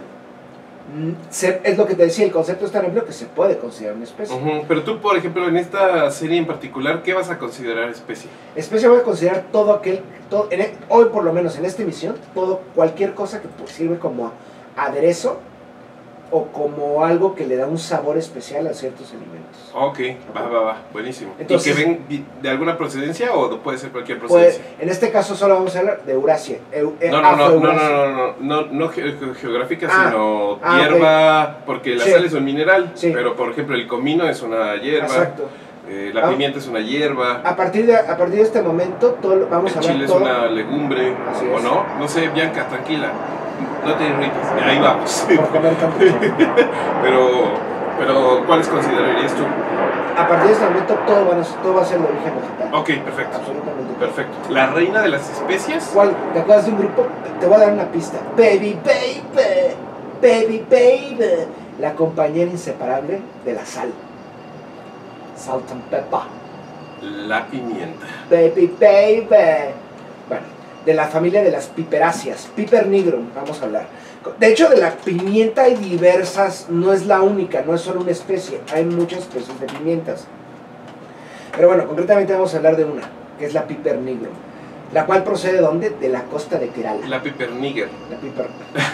Es lo que te decía, el concepto es tan amplio que se puede considerar una especie. Uh-huh. Pero tú, por ejemplo, en esta serie en particular, ¿qué vas a considerar especie? Especie voy a considerar todo aquel, todo, en, hoy por lo menos en esta emisión, todo, cualquier cosa que sirve como aderezo o como algo que le da un sabor especial a ciertos alimentos. Ok, va, va, va, buenísimo. Entonces, ¿y que ven de alguna procedencia o puede ser cualquier Pues, procedencia? en este caso solo vamos a hablar de Eurasia. Eu, No, no, no, no, no, no, no, no, no ge- geográfica, Ah, sino ah, hierba, porque la Sí. sal es un mineral, Sí. pero por ejemplo el comino es una hierba, Exacto. eh, la Ah. pimienta es una hierba, A partir de, a partir de este momento, todo, lo- vamos el a hablar chile es todo. una legumbre, Así ¿o es. no? No sé, Bianca, tranquila, no te irrites, ahí vamos. Por comer tanto chile. pero, pero, ¿cuáles considerarías tú? A partir de este momento, todo, van a, todo va a ser de origen vegetal. Ok, perfecto, Absolutamente. todo. perfecto. ¿La reina de las especias? ¿Cuál? ¿Te acuerdas de un grupo? Te voy a dar una pista. Baby, baby, baby, baby. La compañera inseparable de la sal. Salt and pepper. La pimienta. Baby, baby. Bueno, de la familia de las piperáceas. Piper nigrum, vamos a hablar. De hecho, de la pimienta hay diversas, no es la única, no es solo una especie, hay muchas especies de pimientas. Pero bueno, concretamente vamos a hablar de una, que es la Piper nigrum, la cual procede de ¿dónde? De la costa de Kerala. La piperníger. La Piper.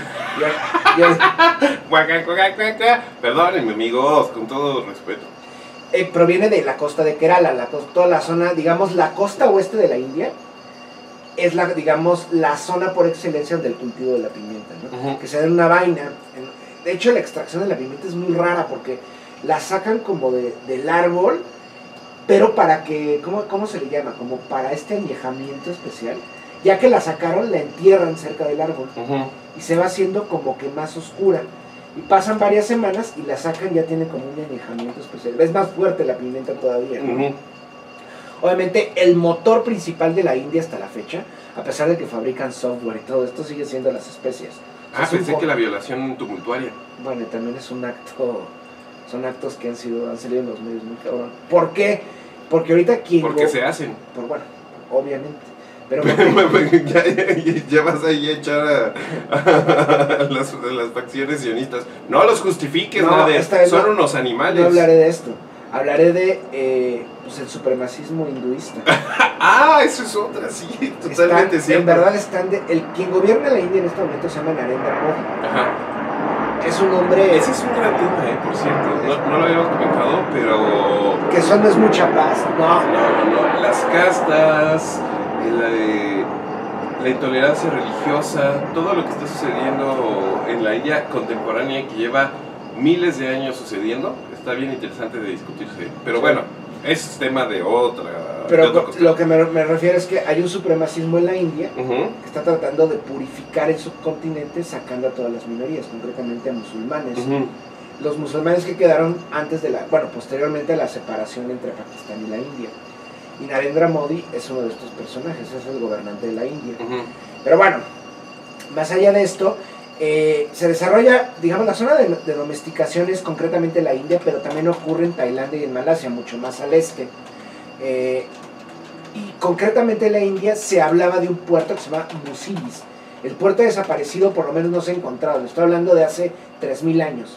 Ya- ya- Guaca, guaca, guaca. Perdónenme, amigos, con todo respeto. eh, proviene de la costa de Kerala, la, cos- toda la zona, digamos, la costa oeste de la India. Es la, digamos, la zona por excelencia del cultivo de la pimienta, ¿no? Uh-huh. Que se da en una vaina. En- de hecho, la extracción de la pimienta es muy rara porque la sacan como de, del árbol, pero para que, ¿cómo, ¿cómo se le llama? Como para este añejamiento especial. Ya que la sacaron, la entierran cerca del árbol Uh-huh. y se va haciendo como que más oscura. Y pasan varias semanas y la sacan, ya tiene como un añejamiento especial. Es más fuerte la pimienta todavía, ¿no? Uh-huh. Obviamente el motor principal de la India hasta la fecha, a pesar de que fabrican software y todo esto, sigue siendo las especias. O sea, Ah, es un pensé po- que la violación tumultuaria. Bueno, también es un acto, son actos que han sido, han salido en los medios muy cabrón. ¿Por qué? Porque ahorita quien... Porque go- se hacen. Por, bueno, obviamente. Pero ya, ya, ya vas ahí a echar a, a las, a las facciones sionistas. No los justifiques, No, Nader, esta vez son no- unos no animales. hablaré de esto. Hablaré de eh, pues el supremacismo hinduista. Ah, eso es otra, sí, totalmente Están- cierto. En verdad están de, el quien gobierna la India en este momento se llama Narendra Modi. Ajá. Es un hombre Ese es un gran tema, eh, por cierto. No, no lo habíamos comentado, pero... que eso no es mucha paz. No, No, no, no. Las castas, la, de- la intolerancia religiosa, todo lo que está sucediendo en la India contemporánea que lleva miles de años sucediendo, está bien interesante de discutirse. Pero bueno, es tema de otra. de pero otro costal. lo que me, me refiero es que hay un supremacismo en la India Ujú. que está tratando de purificar el subcontinente sacando a todas las minorías, concretamente a musulmanes. Ujú. Los musulmanes que quedaron antes de la, bueno, posteriormente a la separación entre Pakistán y la India. Y Narendra Modi es uno de estos personajes, es el gobernante de la India. Ujú. Pero bueno, más allá de esto, eh, se desarrolla, digamos, la zona de, de domesticación es concretamente la India, pero también ocurre en Tailandia y en Malasia, mucho más al este. Eh, y concretamente en la India se hablaba de un puerto que se llama Musigis. El puerto desaparecido por lo menos no se ha encontrado. Le estoy hablando de hace tres mil años.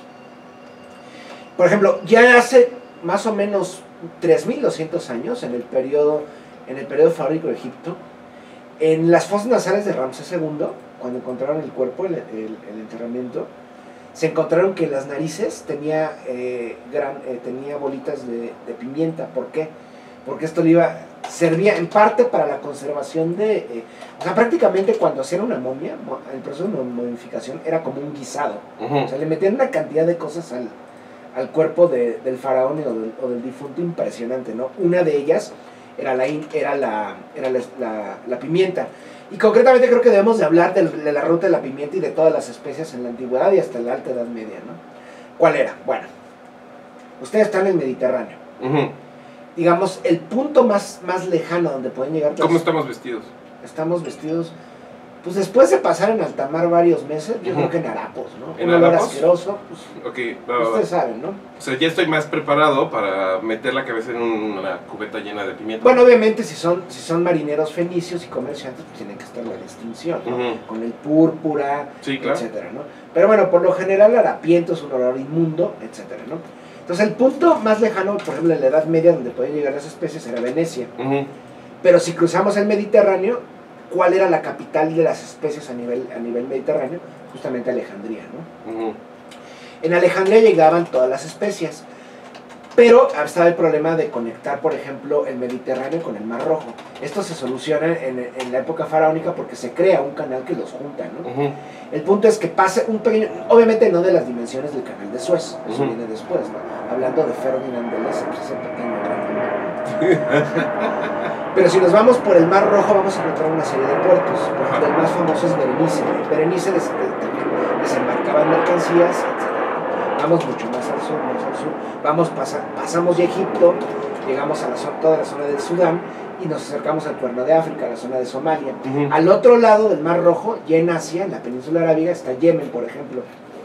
Por ejemplo, ya hace más o menos tres mil doscientos años, en el periodo, en el periodo faraónico de Egipto, en las fosas nasales de Ramsés segundo, cuando encontraron el cuerpo, el, el, el enterramiento, se encontraron que las narices tenía, eh, gran, eh, tenía bolitas de, de pimienta. ¿Por qué? Porque esto le iba, servía en parte para la conservación de... Eh, o sea, prácticamente cuando hacían una momia, el proceso de momificación era como un guisado. Uh-huh. O sea, le metían una cantidad de cosas al, al cuerpo de, del faraón o del, o del difunto impresionante, ¿no? Una de ellas era la, era la, era la, la, la pimienta. Y concretamente creo que debemos de hablar de, de la ruta de la pimienta y de todas las especias en la antigüedad y hasta la alta edad media, ¿no? ¿Cuál era? Bueno, ustedes están en el Mediterráneo. Uh-huh. Digamos, el punto más, más lejano donde pueden llegar... ¿Cómo estamos vestidos? Estamos vestidos, pues después de pasar en alta mar varios meses, yo uh-huh. creo que en harapos, ¿no? ¿En un olor harapos? asqueroso, pues, okay, va, va, ustedes va. saben, ¿no? O sea, ya estoy más preparado para meter la cabeza en una cubeta llena de pimienta. Bueno, obviamente si son, si son marineros fenicios y comerciantes, pues tienen que estar en la distinción, ¿no? Uh-huh. Con el púrpura, sí, claro. etcétera, ¿no? Pero bueno, por lo general el harapiento es un olor inmundo, etcétera, ¿no? Entonces el punto más lejano, por ejemplo en la Edad Media, donde podían llegar las especies, era Venecia. Uh-huh. Pero si cruzamos el Mediterráneo, ¿cuál era la capital de las especies a nivel, a nivel mediterráneo? Justamente Alejandría, ¿no? Uh-huh. En Alejandría llegaban todas las especias, pero estaba el problema de conectar, por ejemplo, el Mediterráneo con el Mar Rojo. Esto se soluciona en, en la época faraónica porque se crea un canal que los junta, ¿no? Uh-huh. El punto es que pase un pequeño, obviamente no de las dimensiones del canal de Suez, eso uh-huh. viene después, ¿no? Hablando de Ferdinand de Lesseps, ese pequeño gran. Pero si nos vamos por el Mar Rojo vamos a encontrar una serie de puertos. Uh-huh. El más famoso es Berenice. Berenice des, también desembarcaban mercancías, etcétera. Vamos mucho más al sur, más al sur. Vamos, pasa, pasamos de Egipto, llegamos a la zona, toda la zona del Sudán y nos acercamos al Cuerno de África, a la zona de Somalia. Uh-huh. Al otro lado del Mar Rojo, ya en Asia, en la península arábiga, está Yemen, por ejemplo.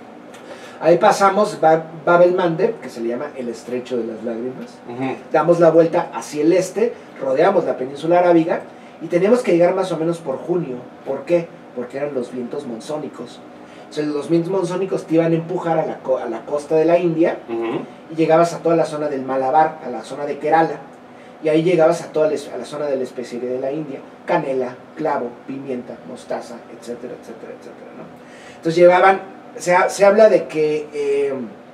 Ahí pasamos Bab el-Mandeb, que se le llama el Estrecho de las Lágrimas. Uh-huh. Damos la vuelta hacia el este, rodeamos la península arábiga y teníamos que llegar más o menos por junio. ¿Por qué? Porque eran los vientos monzónicos. Entonces los vientos monzónicos te iban a empujar a la, a la costa de la India uh-huh. y llegabas a toda la zona del Malabar, a la zona de Kerala. Y ahí llegabas a toda la, a la zona de la especiería de la India. Canela, clavo, pimienta, mostaza, etcétera, etcétera, etcétera, ¿no? Entonces llevaban... Se, ha, se habla de que eh,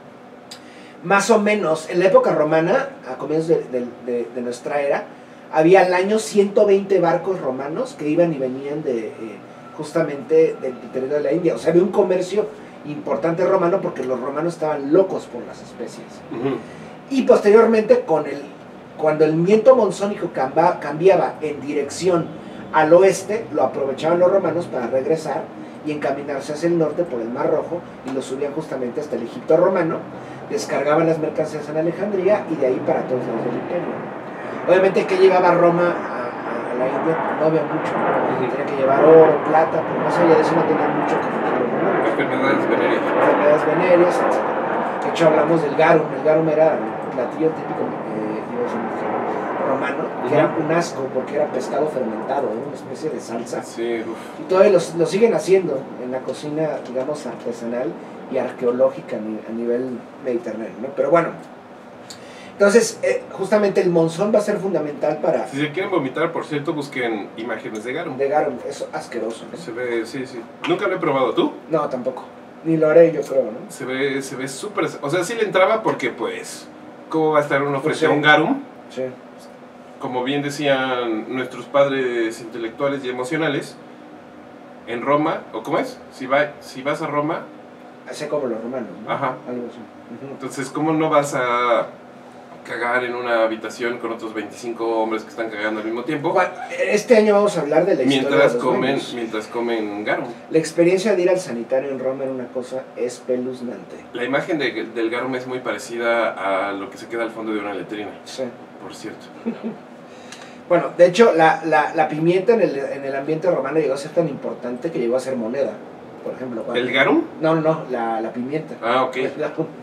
más o menos en la época romana, a comienzos de, de, de, de nuestra era, había al año ciento veinte barcos romanos que iban y venían de, eh, justamente del territorio de la India. O sea, había un comercio importante romano porque los romanos estaban locos por las especies. Uh-huh. Y posteriormente, con el, cuando el viento monzónico camba, cambiaba en dirección al oeste, lo aprovechaban los romanos para regresar y encaminarse hacia el norte por el Mar Rojo y lo subían justamente hasta el Egipto romano, descargaban las mercancías en Alejandría y de ahí para todos lados del imperio. Obviamente que llevaba Roma a, a, a la India no había mucho, uh-huh. tenía que llevar oro, plata, pero más allá de eso no tenía mucho que ofrecer los romanos. Enfermedades venéreas. Enfermedades venéreas, etcétera. De hecho hablamos del garum, el garum era el platillo típico eh, romano, que uh-huh. era un asco porque era pescado fermentado, ¿eh? Una especie de salsa. Sí, y todavía lo, lo siguen haciendo en la cocina, digamos, artesanal y arqueológica a nivel mediterráneo, ¿no? Pero bueno, entonces, eh, justamente el monzón va a ser fundamental para... Si se quieren vomitar, por cierto, busquen imágenes de garum. De garum, es asqueroso, ¿no? Se ve, sí, sí. Nunca lo he probado, ¿tú? No, tampoco. Ni lo haré, yo creo, ¿no? Se ve, se ve súper... O sea, sí le entraba porque, pues, ¿cómo va a estar uno frente pues sí. a un garum? Sí. Como bien decían nuestros padres intelectuales y emocionales, en Roma, ¿o cómo es? Si, va, si vas a Roma... Así como los romanos, ¿no? Ajá. Algo así. Uh-huh. Entonces, ¿cómo no vas a cagar en una habitación con otros veinticinco hombres que están cagando al mismo tiempo? Bueno, este año vamos a hablar de la historia mientras de los comen baños. Mientras comen garum. La experiencia de ir al sanitario en Roma era una cosa espeluznante. La imagen de, del garum es muy parecida a lo que se queda al fondo de una letrina. Sí. Por cierto. Bueno, de hecho, la, la, la pimienta en el, en el ambiente romano llegó a ser tan importante que llegó a ser moneda, por ejemplo. Cuando... ¿El garum? No, no, no, la, la pimienta. Ah, ok. te,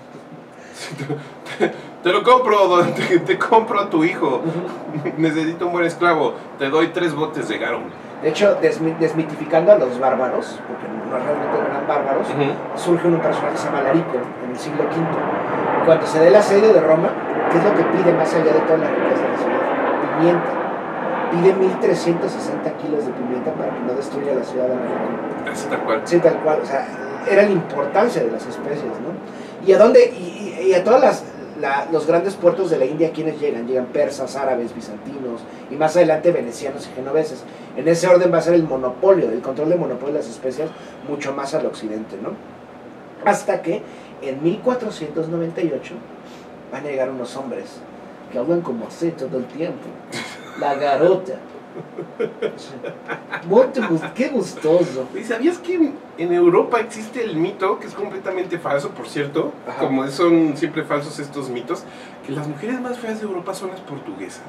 te lo compro, te, te compro a tu hijo. Necesito un buen esclavo. Te doy tres botes de garum. De hecho, desmi- desmitificando a los bárbaros, porque no realmente no eran bárbaros, Ujú. surge un personaje que se llama Larico en el siglo quinto. Cuando se dé el asedio de Roma, ¿qué es lo que pide más allá de toda la riqueza de la ciudad? Pimienta. Pide mil trescientos sesenta kilos de pimienta para que no destruya la ciudad de Larico. Así tal cual. Sí, tal cual. O sea, era la importancia de las especies, ¿no? ¿Y a dónde? Y, y, y a todas las... La, los grandes puertos de la India, ¿quiénes llegan? Llegan persas, árabes, bizantinos y más adelante venecianos y genoveses. En ese orden va a ser el monopolio, el control del monopolio de las especias mucho más al occidente, ¿no? Hasta que en mil cuatrocientos noventa y ocho van a llegar unos hombres que hablan como así todo el tiempo. La garota. Sí. Muy gust- qué gustoso. ¿Y sabías que en, en Europa existe el mito, que es completamente falso, por cierto, Ajá. como son siempre falsos estos mitos, que las mujeres más feas de Europa son las portuguesas?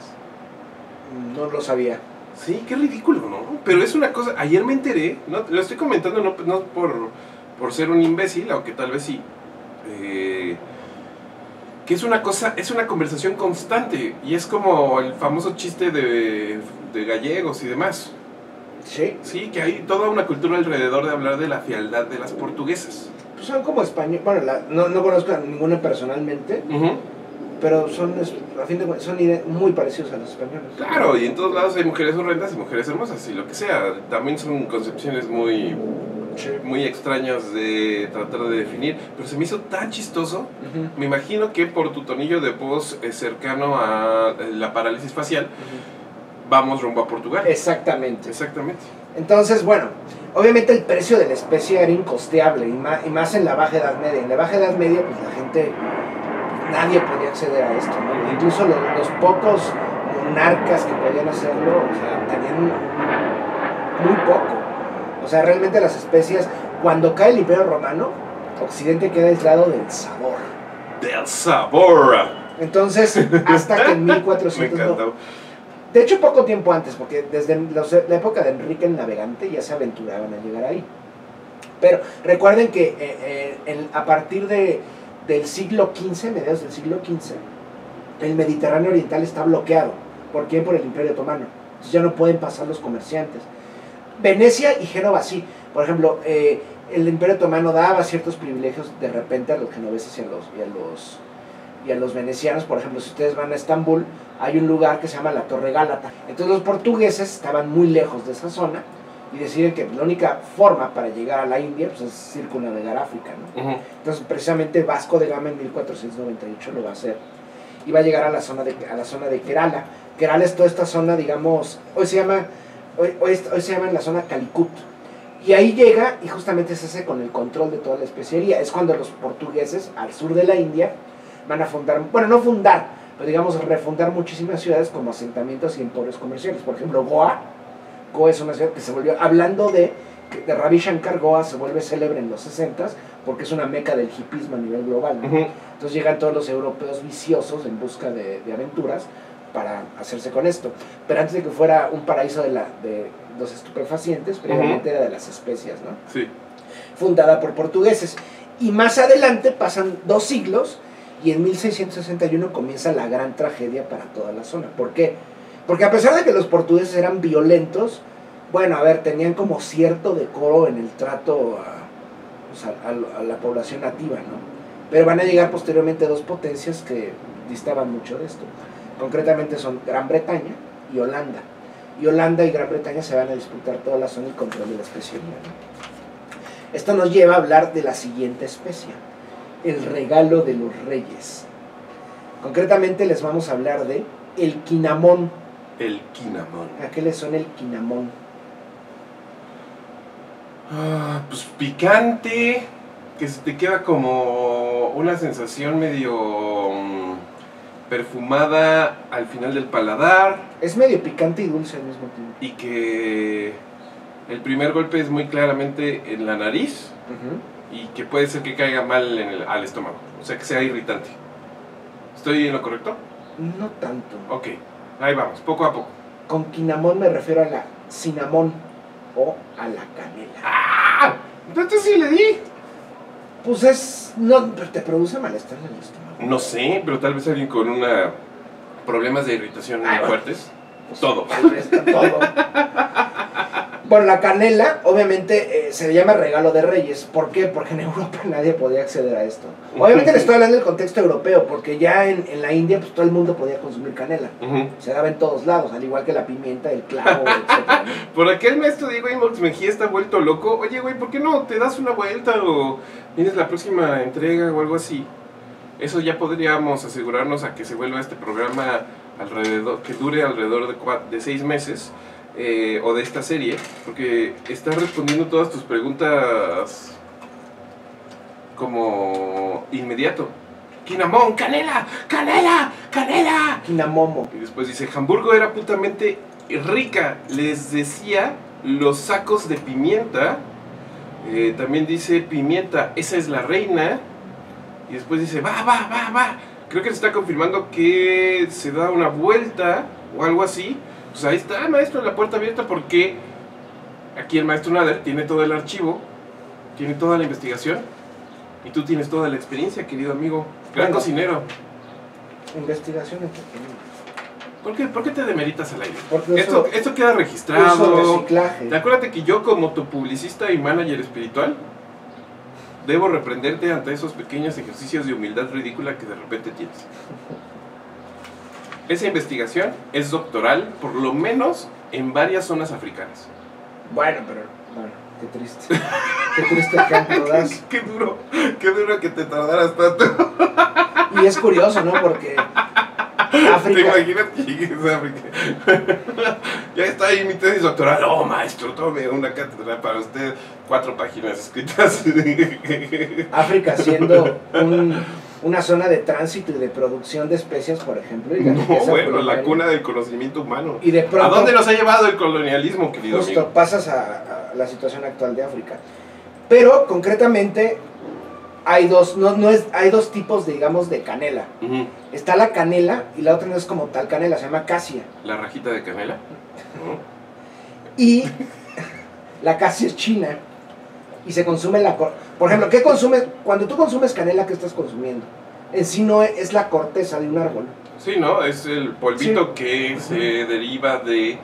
No lo sabía. Sí, qué ridículo, ¿no? Pero es una cosa, ayer me enteré, no, lo estoy comentando no, no por, por ser un imbécil, aunque tal vez sí, eh, que es una cosa, es una conversación constante, y es como el famoso chiste de, de gallegos y demás. Sí. Sí, que hay toda una cultura alrededor de hablar de la fealdad de las portuguesas. Pues son como españoles. Bueno, la- no, no conozco a ninguna personalmente, Ujú. pero son, es- a fin de cuentas, son ide- muy parecidos a los españoles. Claro, y en todos lados hay mujeres horrendas y mujeres hermosas, y lo que sea. También son concepciones muy, Sí. muy extrañas de tratar de definir, pero se me hizo tan chistoso. Ujú, Me imagino que por tu tonillo de voz eh, cercano a eh, la parálisis facial, ujú. vamos rumbo a Portugal. Exactamente. Exactamente. Entonces, bueno, obviamente el precio de la especie era incosteable, y más, y más en la Baja Edad Media. En la Baja Edad Media, pues la gente, nadie podía acceder a esto, ¿no? Incluso los, los pocos monarcas que podían hacerlo, o sea, tenían muy poco. O sea, realmente las especias, cuando cae el Imperio Romano, Occidente queda aislado del sabor. Del sabor. Entonces, hasta que en mil Me cuatrocientos... encantó. De hecho, poco tiempo antes, porque desde los- la época de Enrique el Navegante ya se aventuraban a llegar ahí. Pero recuerden que eh, eh, el- a partir de, del siglo quince, mediados del siglo quince, el Mediterráneo Oriental está bloqueado. ¿Por qué? Por el Imperio Otomano. Entonces ya no pueden pasar los comerciantes. Venecia y Génova sí. Por ejemplo, eh, el Imperio Otomano daba ciertos privilegios de repente a los genoveses y a los, y a los, y a los venecianos. Por ejemplo, si ustedes van a Estambul, hay un lugar que se llama la Torre Gálata. Entonces los portugueses estaban muy lejos de esa zona y deciden que la única forma para llegar a la India pues, es circunnavegar África, ¿no? Ujú. Entonces precisamente Vasco de Gama en mil cuatrocientos noventa y ocho lo va a hacer y va a llegar a la zona de, a la zona de Kerala. Kerala es toda esta zona, digamos, hoy se llama, hoy, hoy, hoy se llama en la zona Calicut. Y ahí llega y justamente se hace con el control de toda la especiería. Es cuando los portugueses al sur de la India van a fundar, bueno, no fundar, pero digamos refundar muchísimas ciudades como asentamientos y emporios comerciales. Por ejemplo, Goa. Goa es una ciudad que se volvió, hablando de, de Ravi Shankar, Goa se vuelve célebre en los sesentas porque es una meca del hipismo a nivel global, ¿no? Ujú. Entonces llegan todos los europeos viciosos en busca de, de aventuras para hacerse con esto. Pero antes de que fuera un paraíso de, la, de los estupefacientes, previamente era de las especias, ¿no? Sí. Fundada por portugueses. Y más adelante pasan dos siglos y en mil seiscientos sesenta y uno comienza la gran tragedia para toda la zona. ¿Por qué? Porque a pesar de que los portugueses eran violentos, bueno, a ver, tenían como cierto decoro en el trato a, pues, a, a, a la población nativa, ¿no? Pero van a llegar posteriormente dos potencias que distaban mucho de esto. Concretamente son Gran Bretaña y Holanda. Y Holanda y Gran Bretaña se van a disputar toda la zona y control de la especiería, ¿no? Esto nos lleva a hablar de la siguiente especie, el regalo de los reyes. Concretamente les vamos a hablar de el quinamón. El quinamón. ¿A qué le suena el quinamón? Ah, pues picante, que se te queda como una sensación medio mm, perfumada al final del paladar, Es medio picante y dulce al mismo tiempo. y que el primer golpe es muy claramente en la nariz Ujú. y que puede ser que caiga mal en el- al estómago, o sea que sea irritante. ¿Estoy en lo correcto? No tanto. Ok, ahí vamos, poco a poco. Con quinamón me refiero a la cinnamon o a la canela. ¡Ah! Entonces sí le di. Pues es... no, pero te produce malestar en el estómago. No sé, pero tal vez alguien con una problemas de irritación muy Ah, bueno. fuertes. Pues, Todo. tal vez, todo. Bueno, la canela, obviamente, eh, se le llama regalo de reyes. ¿Por qué? Porque en Europa nadie podía acceder a esto. Obviamente le estoy hablando del contexto europeo, porque ya en, en la India, pues todo el mundo podía consumir canela. Uh-huh. Se daba en todos lados, al igual que la pimienta, el clavo, etcétera, ¿no? Por aquí el maestro Diego Inbox Mejía está vuelto loco. Oye, güey, ¿por qué no te das una vuelta o vienes la próxima entrega o algo así? Eso ya podríamos asegurarnos a que se vuelva este programa alrededor, que dure alrededor de, cuatro, de seis meses. Eh, o de esta serie, porque está respondiendo todas tus preguntas como inmediato. Kinamon, canela, canela, canela. Kinamomo. Y después dice, Hamburgo era putamente rica, les decía los sacos de pimienta. Eh, también dice pimienta, esa es la reina. Y después dice, va, va, va, va. Creo que se está confirmando que se da una vuelta o algo así. Pues ahí está, maestro, la puerta abierta, porque aquí el maestro Nader tiene todo el archivo, tiene toda la investigación, y tú tienes toda la experiencia, querido amigo, gran bueno, cocinero. Investigación entretenida. ¿Por qué, ¿Por qué te demeritas al aire? Porque Esto, uso, esto queda registrado. uso reciclaje. Acuérdate que yo, como tu publicista y manager espiritual, debo reprenderte ante esos pequeños ejercicios de humildad ridícula que de repente tienes. Esa investigación es doctoral, por lo menos en varias zonas africanas. Bueno, pero, bueno, qué triste. Qué triste ejemplo das. Qué duro, qué duro que te tardaras tanto. Y es curioso, ¿no? Porque África... ¿Te imaginas que llegues a África? Ya está ahí mi tesis doctoral. Oh, maestro, tome una cátedra para usted. Cuatro páginas escritas. África siendo un... una zona de tránsito y de producción de especies, por ejemplo. Y la no, bueno, la cuna del conocimiento humano. Y de pronto, ¿a dónde nos ha llevado el colonialismo, querido justo, amigo? pasas a, a la situación actual de África. Pero, concretamente, hay dos, no, no es, hay dos tipos, digamos, de canela. Uh-huh. Está la canela y la otra no es como tal canela, se llama casia. ¿La rajita de canela? Uh-huh. Y la casia es china. Y se consume la... Por ejemplo, ¿qué consumes? Cuando tú consumes canela, ¿qué estás consumiendo? En sí no es la corteza de un árbol. Sí, ¿no? Es el polvito sí. que se deriva de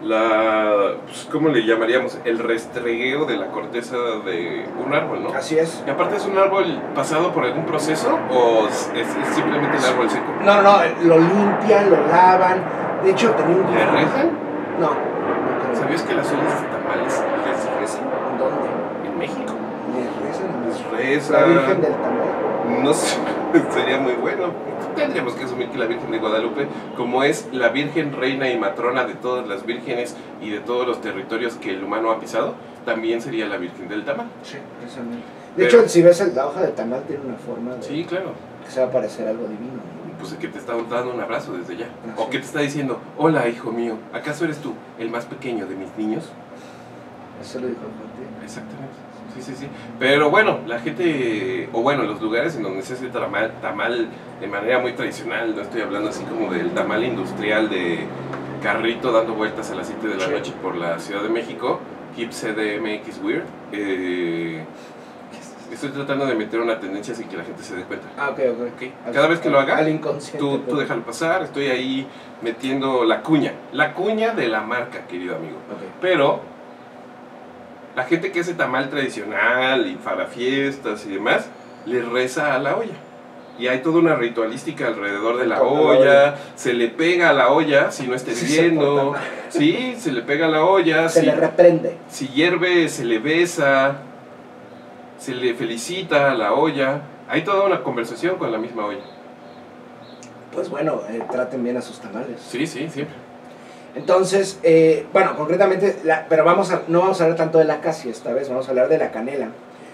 la... Pues, ¿cómo le llamaríamos? El restregueo de la corteza de un árbol, ¿no? Así es. Y aparte, ¿es un árbol pasado por algún proceso o es, es simplemente el árbol seco? No, no, no. Lo limpian, lo lavan. De hecho, tenía un... ¿Le rezan? No. no ¿Sabías que las ollas de tamales les rezan? ¿Dónde? En México. ¿Les rezan? Les rezan. ¿La Virgen del Tamal? No sé, sería muy bueno. Tendríamos que asumir que la Virgen de Guadalupe, como es la Virgen reina y matrona de todas las vírgenes y de todos los territorios que el humano ha pisado, también sería la Virgen del Tamal. Sí, precisamente. De Pero, hecho, si ves la hoja de tamal tiene una forma de... Sí, claro. Que se va a parecer algo divino, ¿no? Pues que te está dando un abrazo desde ya. Ah, o sí. que te está diciendo, hola hijo mío, ¿acaso eres tú el más pequeño de mis niños? Eso lo dijo Martín. Exactamente. Sí, sí, sí. Pero bueno, la gente, o bueno, los lugares en donde se hace tamal, tamal de manera muy tradicional, no estoy hablando así como del tamal industrial de carrito dando vueltas a las siete de la noche por la Ciudad de México, Hip C D M X Weird. Eh, estoy tratando de meter una tendencia sin que la gente se dé cuenta. Ah, ok, ok. okay. Cada vez que lo haga, al inconsciente, tú, tú déjalo pasar, estoy ahí metiendo la cuña, la cuña de la marca, querido amigo. Okay. Pero... la gente que hace tamal tradicional y para fiestas y demás, le reza a la olla. Y hay toda una ritualística alrededor de la olla, se le pega a la olla si no está hirviendo, sí, se le pega a la olla, se si, le reprende. Si hierve, se le besa, se le felicita a la olla. Hay toda una conversación con la misma olla. Pues bueno, eh, traten bien a sus tamales. Sí, sí, siempre. Entonces, eh, bueno, concretamente, la, pero vamos a, no vamos a hablar tanto de la casia esta vez, vamos a hablar de la canela.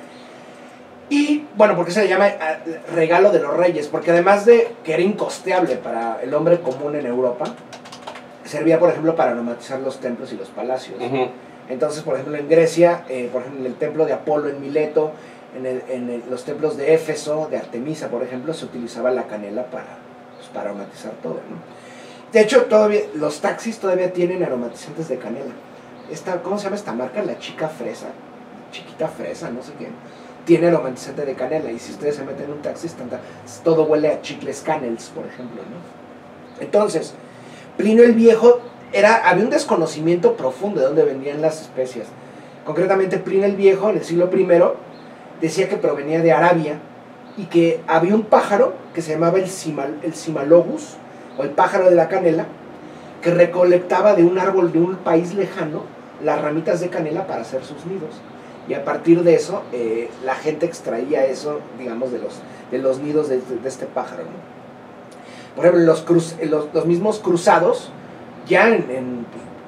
Y, bueno, ¿por qué se le llama regalo de los reyes? Porque además de que era incosteable para el hombre común en Europa, servía, por ejemplo, para aromatizar los templos y los palacios. Uh-huh. Entonces, por ejemplo, en Grecia, eh, por ejemplo, en el templo de Apolo en Mileto, en, el, en el, los templos de Éfeso, de Artemisa, por ejemplo, se utilizaba la canela para, pues, para aromatizar todo, ¿no? De hecho, todavía, los taxis todavía tienen aromatizantes de canela. Esta, ¿cómo se llama esta marca? La Chica Fresa. Chiquita Fresa, no sé qué. Tiene aromatizante de canela. Y si ustedes se meten en un taxi, están, todo huele a chicles Canels, por ejemplo, ¿no? Entonces, Plinio el Viejo era, había un desconocimiento profundo de dónde venían las especias. Concretamente, Plinio el Viejo, en el siglo primero, decía que provenía de Arabia y que había un pájaro que se llamaba el, cimal, el cimalogus, o el pájaro de la canela, que recolectaba de un árbol de un país lejano las ramitas de canela para hacer sus nidos. Y a partir de eso, eh, la gente extraía eso, digamos, de los, de los nidos de, de este pájaro, ¿no? Por ejemplo, los, cruz, los, los mismos cruzados, ya en, en,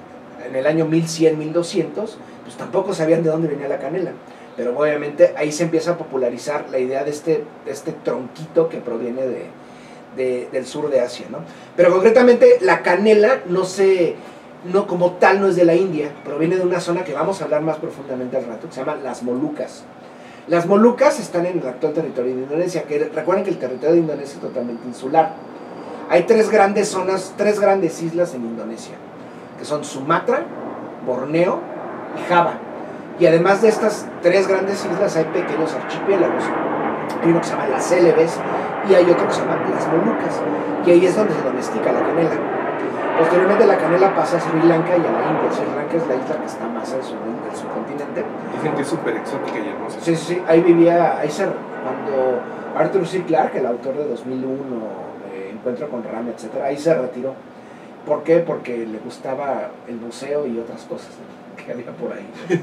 en el año mil cien, mil doscientos, pues tampoco sabían de dónde venía la canela. Pero obviamente ahí se empieza a popularizar la idea de este, de este tronquito que proviene de, de, del sur de Asia, ¿no? Pero concretamente la canela no se, no como tal no es de la India, proviene de una zona que vamos a hablar más profundamente al rato, que se llama las Molucas. Las Molucas están en el actual territorio de Indonesia, que recuerden que el territorio de Indonesia es totalmente insular. Hay tres grandes zonas, tres grandes islas en Indonesia, que son Sumatra, Borneo y Java. Y además de estas tres grandes islas hay pequeños archipiélagos. Hay uno que se llama las Célebes y hay otro que se llama las Molucas. Y ahí es donde se domestica la canela. Posteriormente la canela pasa a Sri Lanka y a la India. Sri Lanka es la isla que está más al sur del subcontinente. Dicen que es súper exótica y hermosa. Sí, sí, sí. Ahí vivía, ahí se, cuando Arthur C. Clarke, el autor de dos mil uno, eh, Encuentro con Ram, etcétera, ahí se retiró. ¿Por qué? Porque le gustaba el buceo y otras cosas, ¿no?, que había por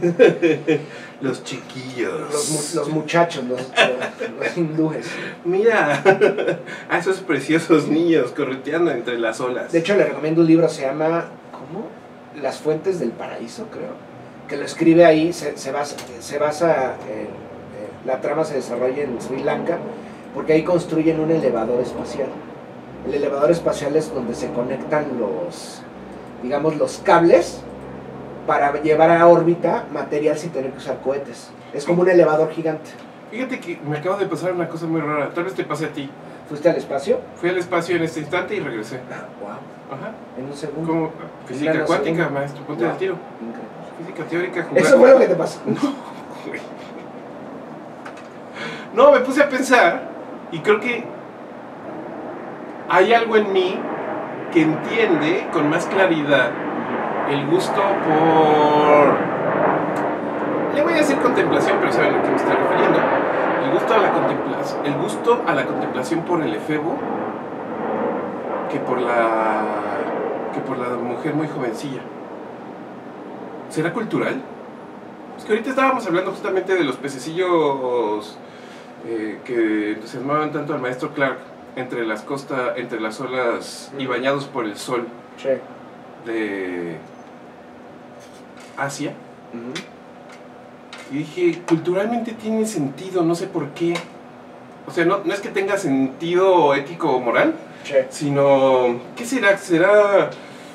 ahí. Los chiquillos. Los, los muchachos, los, los, los hindúes. Mira, a esos preciosos niños correteando entre las olas. De hecho, le recomiendo un libro, se llama, ¿cómo? Las Fuentes del Paraíso, creo. Que lo escribe ahí, se, se basa, se basa en, eh, la trama se desarrolla en Sri Lanka, porque ahí construyen un elevador espacial. El elevador espacial es donde se conectan los, digamos, los cables para llevar a órbita material sin tener que usar cohetes. Es como un elevador gigante. Fíjate que me acaba de pasar una cosa muy rara. Tal vez te pase a ti. ¿Fuiste al espacio? Fui al espacio en este instante y regresé. Ah, wow. Ajá. En un segundo. Como física En cuántica, segundo. maestro. Ponte Wow. al tiro. Increíble. Física teórica. Jugar. Eso fue lo que te pasó. No, güey. No, me puse a pensar y creo que hay algo en mí que entiende con más claridad el gusto por... Le voy a decir contemplación, pero saben a lo que me estoy refiriendo. El gusto a la contemplación, el gusto a la contemplación por el efebo que por la que por la mujer muy jovencilla. ¿Será cultural? Es que ahorita estábamos hablando justamente de los pececillos eh, que entusiasmaban tanto al maestro Clarke entre las costas, entre las olas y bañados por el sol Sí. de Asia. Uh-huh. Y dije, culturalmente tiene sentido, no sé por qué. O sea, no, no es que tenga sentido ético o moral, Sí. sino, ¿qué será? ¿Será,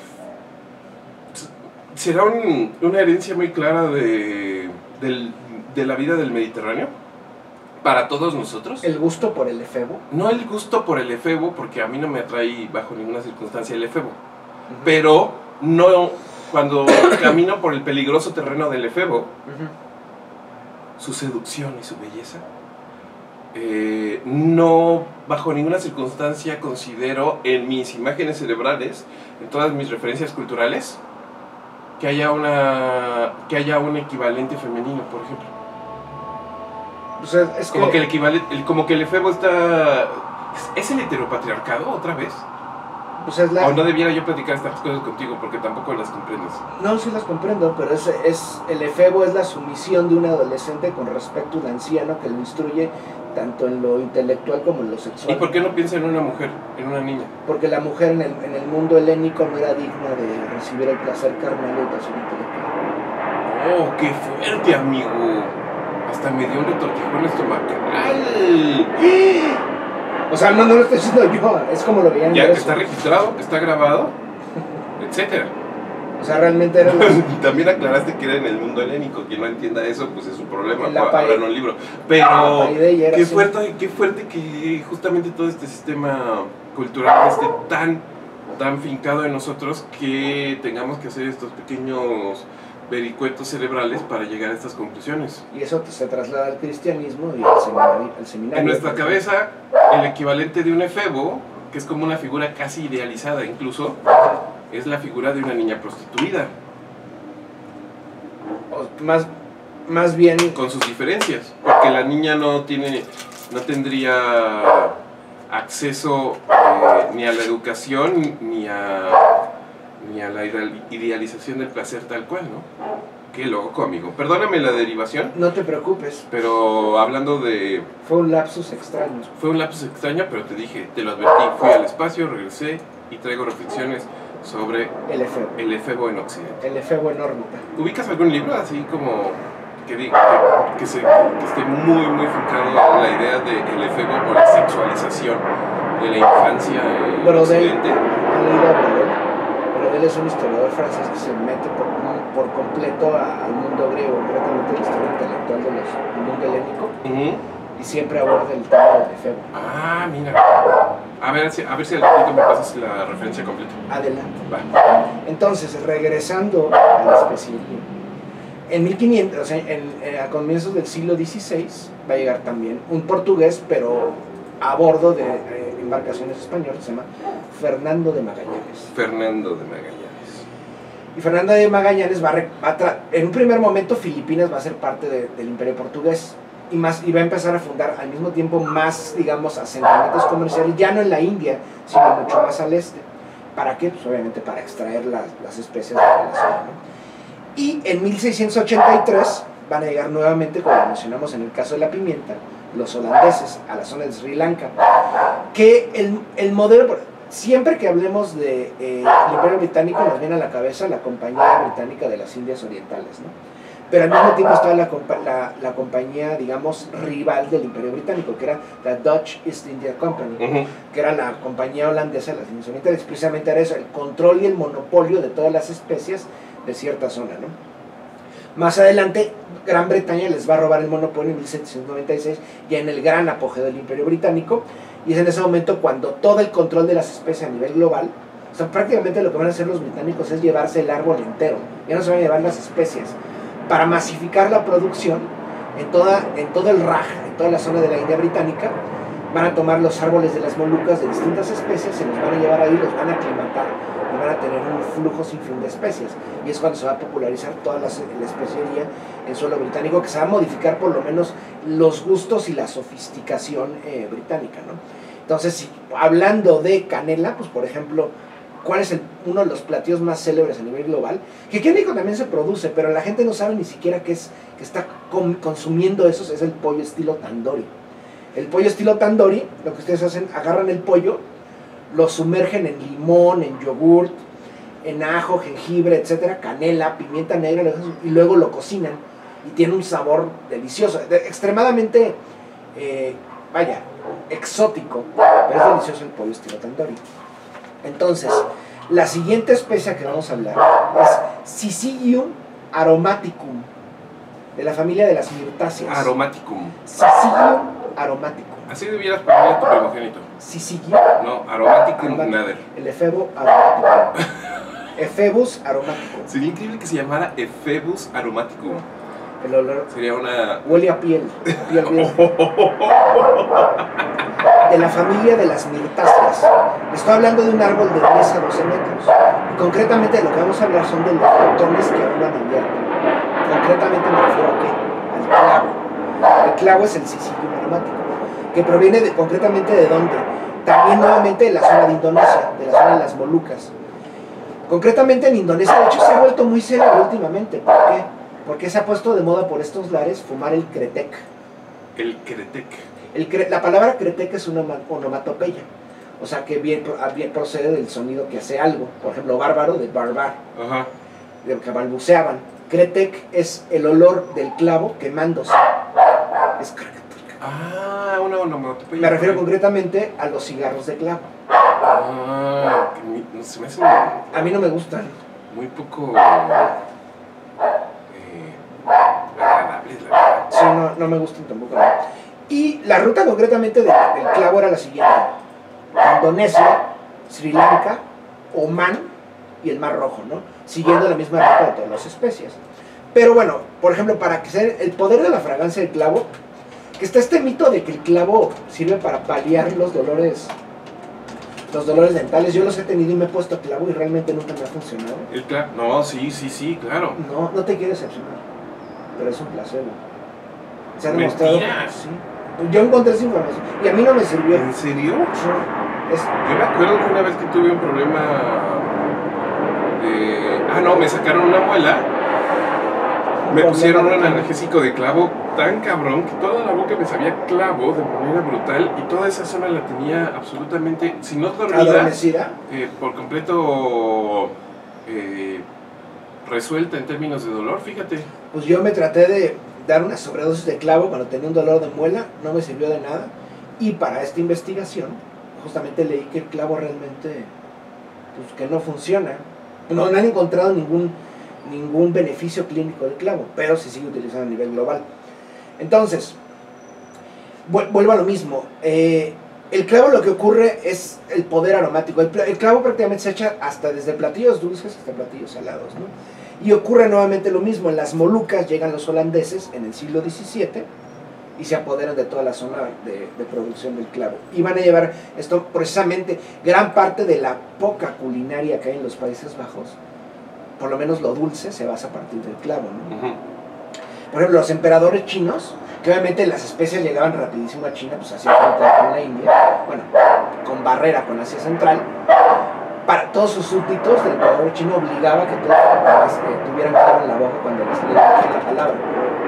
será un, una herencia muy clara de, del, de la vida del Mediterráneo? ¿Para todos nosotros? El gusto por el efebo. No el gusto por el efebo, porque a mí no me atrae bajo ninguna circunstancia el efebo. Uh-huh. Pero no, cuando camino por el peligroso terreno del efebo, Uh-huh. su seducción y su belleza, eh, no bajo ninguna circunstancia considero en mis imágenes cerebrales, en todas mis referencias culturales, que haya una que haya un equivalente femenino, por ejemplo. O sea, es Como que, que el equivalente, el, como que el efebo está... ¿Es el heteropatriarcado otra vez? pues es la... O no debiera yo platicar estas cosas contigo porque tampoco las comprendes. No, sí las comprendo, pero es, es, el efebo es la sumisión de un adolescente con respecto a un anciano que lo instruye tanto en lo intelectual como en lo sexual. ¿Y por qué no piensa en una mujer, en una niña? Porque la mujer en el, en el mundo helénico no era digna de recibir el placer carnal y educación intelectual. ¡Oh, qué fuerte, amigo! Hasta me dio un retortijón estomacal. O sea, no, no lo estoy diciendo yo, es como lo veían. Ya que eso. está registrado, que está grabado, etcétera. O sea, realmente era una... También aclaraste que era en el mundo helénico. Quien no entienda eso, pues es su problema. La Para pared- hablar en un libro. Pero la idea era qué así. fuerte, qué fuerte que justamente todo este sistema cultural esté tan, tan fincado en nosotros que tengamos que hacer estos pequeños vericuetos cerebrales para llegar a estas conclusiones. Y eso se traslada al cristianismo y al seminario. Al seminario En nuestra cabeza, el equivalente de un efebo, que es como una figura casi idealizada incluso, es la figura de una niña prostituida. O más, más bien... Con sus diferencias, porque la niña no tiene, no tendría acceso eh, ni a la educación ni a, ni a la idealización del placer tal cual, ¿no? Qué loco, amigo. Perdóname la derivación. No te preocupes. Pero hablando de... Fue un lapsus extraño. Fue un lapsus extraño, pero te dije, te lo advertí. Fui al espacio, regresé y traigo reflexiones sobre el efebo. El efebo en Occidente. El efebo en órbita. ¿Ubicas algún libro así como que, diga, que, que, se, que esté muy, muy enfocado a la idea del efebo o la sexualización de la infancia en Brodel, Occidente? Brodel. Brodel es un historiador francés que se mete por, por completo a, al mundo griego, concretamente la historia intelectual de los, del mundo helénico, uh-huh. y siempre aborda el tema del efebo. Ah, mira. A ver, si, a ver si al ratito me pasas la referencia completa. Adelante. Va. Entonces, regresando a la especiería, en mil quinientos, o sea, en, en, a comienzos del siglo dieciséis, va a llegar también un portugués, pero a bordo de eh, embarcaciones españolas, se llama Fernando de Magallanes. Fernando de Magallanes. Y Fernando de Magallanes va a, va a tra en un primer momento Filipinas va a ser parte de, del Imperio Portugués y, más, y va a empezar a fundar al mismo tiempo más, digamos, asentamientos comerciales, ya no en la India, sino mucho más al este. ¿Para qué? Pues obviamente para extraer las, las especies de la zona, ¿no? Y en mil seiscientos ochenta y tres van a llegar nuevamente, como lo mencionamos en el caso de la pimienta, los holandeses a la zona de Sri Lanka, que el, el modelo, siempre que hablemos del de, eh, Imperio Británico nos viene a la cabeza la Compañía Británica de las Indias Orientales, ¿no? Pero al mismo tiempo estaba la, la, la compañía, digamos, rival del Imperio Británico, que era la Dutch East India Company, uh-huh. que era la compañía holandesa de las Indias Orientales. Precisamente era eso, el control y el monopolio de todas las especies de cierta zona, ¿no? Más adelante, Gran Bretaña les va a robar el monopolio en mil setecientos noventa y seis, ya en el gran apogeo del Imperio Británico, y es en ese momento cuando todo el control de las especies a nivel global, o sea, prácticamente lo que van a hacer los británicos es llevarse el árbol entero, ya no se van a llevar las especies, para masificar la producción en, toda, en todo el Raj, en toda la zona de la India británica. Van a tomar los árboles de las Molucas de distintas especies, se los van a llevar ahí, los van a aclimatar y van a tener un flujo sin fin de especies, y es cuando se va a popularizar toda la, la especiería en suelo británico, que se va a modificar por lo menos los gustos y la sofisticación eh, británica, ¿no? Entonces, si, hablando de canela, pues por ejemplo, ¿cuál es el, uno de los platillos más célebres a nivel global? Que aquí en México también se produce, pero la gente no sabe ni siquiera que, es, que está com, consumiendo esos, es el pollo estilo tandoori. El pollo estilo tandoori, lo que ustedes hacen, agarran el pollo, lo sumergen en limón, en yogurt, en ajo, jengibre, etcétera, canela, pimienta negra, y luego lo cocinan y tiene un sabor delicioso, de, extremadamente, eh, vaya, exótico, pero es delicioso el pollo estilo tandoori. Entonces, la siguiente especie que vamos a hablar es Syzygium aromaticum, de la familia de las mirtáceas. Aromaticum. Syzygium aromaticum. Así debieras ponerle a tu primogénito. Syzygium. No, aromaticum Aromaticum. nader. El efebo aromaticum. Ephebus aromaticum. Sería increíble que se llamara Ephebus aromaticum. El olor. Sería una... Huele a piel. Piel bien. De la familia de las mirtáceas. Estoy hablando de un árbol de diez a doce metros. Y concretamente de lo que vamos a hablar son de los botones que abundan abierto. Concretamente me refiero a qué? Al clavo. El clavo es el Syzygium aromaticum, que proviene de, concretamente de dónde? También nuevamente de la zona de Indonesia, de la zona de las Molucas. Concretamente en Indonesia, de hecho se ha vuelto muy célebre últimamente. ¿Por qué? Porque se ha puesto de moda por estos lares fumar el kretek. El kretek. El cre la palabra kretek es una onomatopeya, o sea que bien, bien procede del sonido que hace algo. Por ejemplo, bárbaro, de barbar, Ajá. de que balbuceaban. Kretek es el olor del clavo quemándose. Es kretek. Ah, una onomatopeya. Me refiero concretamente a los cigarros de clavo. Ah, que mi, no, se me hace muy, a mí no me gustan. Muy poco eh, agradables, la verdad. Sí, no, no me gustan tampoco. Y la ruta concretamente del, del clavo era la siguiente: Indonesia, Sri Lanka, Omán y el Mar Rojo, ¿no? Siguiendo la misma ruta de todas las especies. Pero bueno, por ejemplo, para que sea el poder de la fragancia del clavo, que está este mito de que el clavo sirve para paliar los dolores, los dolores dentales, yo los he tenido y me he puesto clavo y realmente nunca me ha funcionado. El clavo, no, sí, sí, sí, claro. No, no te quiero decepcionar, pero es un placebo. Se ha Mentira. demostrado. Sí. Yo encontré esa información y a mí no me sirvió. ¿En serio? Sí. Es, Yo me acuerdo que una vez que tuve un problema de... Ah, no, me sacaron una muela. Me pusieron un analgésico de clavo tan cabrón que toda la boca me sabía clavo de manera brutal y toda esa zona la tenía absolutamente, si no dormida, adormecida. Eh, por completo eh, resuelta en términos de dolor, fíjate. Pues yo me traté de dar una sobredosis de clavo cuando tenía un dolor de muela, no me sirvió de nada. Y para esta investigación, justamente leí que el clavo realmente, pues que no funciona. No, no han encontrado ningún, ningún beneficio clínico del clavo, pero se sigue utilizando a nivel global. Entonces, vuelvo a lo mismo. Eh, el clavo, lo que ocurre es el poder aromático. El, el clavo prácticamente se echa hasta desde platillos dulces hasta platillos salados, ¿no? Y ocurre nuevamente lo mismo. En las Molucas llegan los holandeses en el siglo diecisiete y se apoderan de toda la zona de, de producción del clavo. Y van a llevar esto precisamente, gran parte de la poca culinaria que hay en los Países Bajos, por lo menos lo dulce, se basa a partir del clavo, ¿no? Uh-huh. Por ejemplo, los emperadores chinos, que obviamente las especias llegaban rapidísimo a China, pues hacía frontera con la India, bueno, con barrera con Asia Central. Para todos sus súbditos, el emperador chino obligaba a que todos este, tuvieran clavo en la boca cuando les leían la palabra.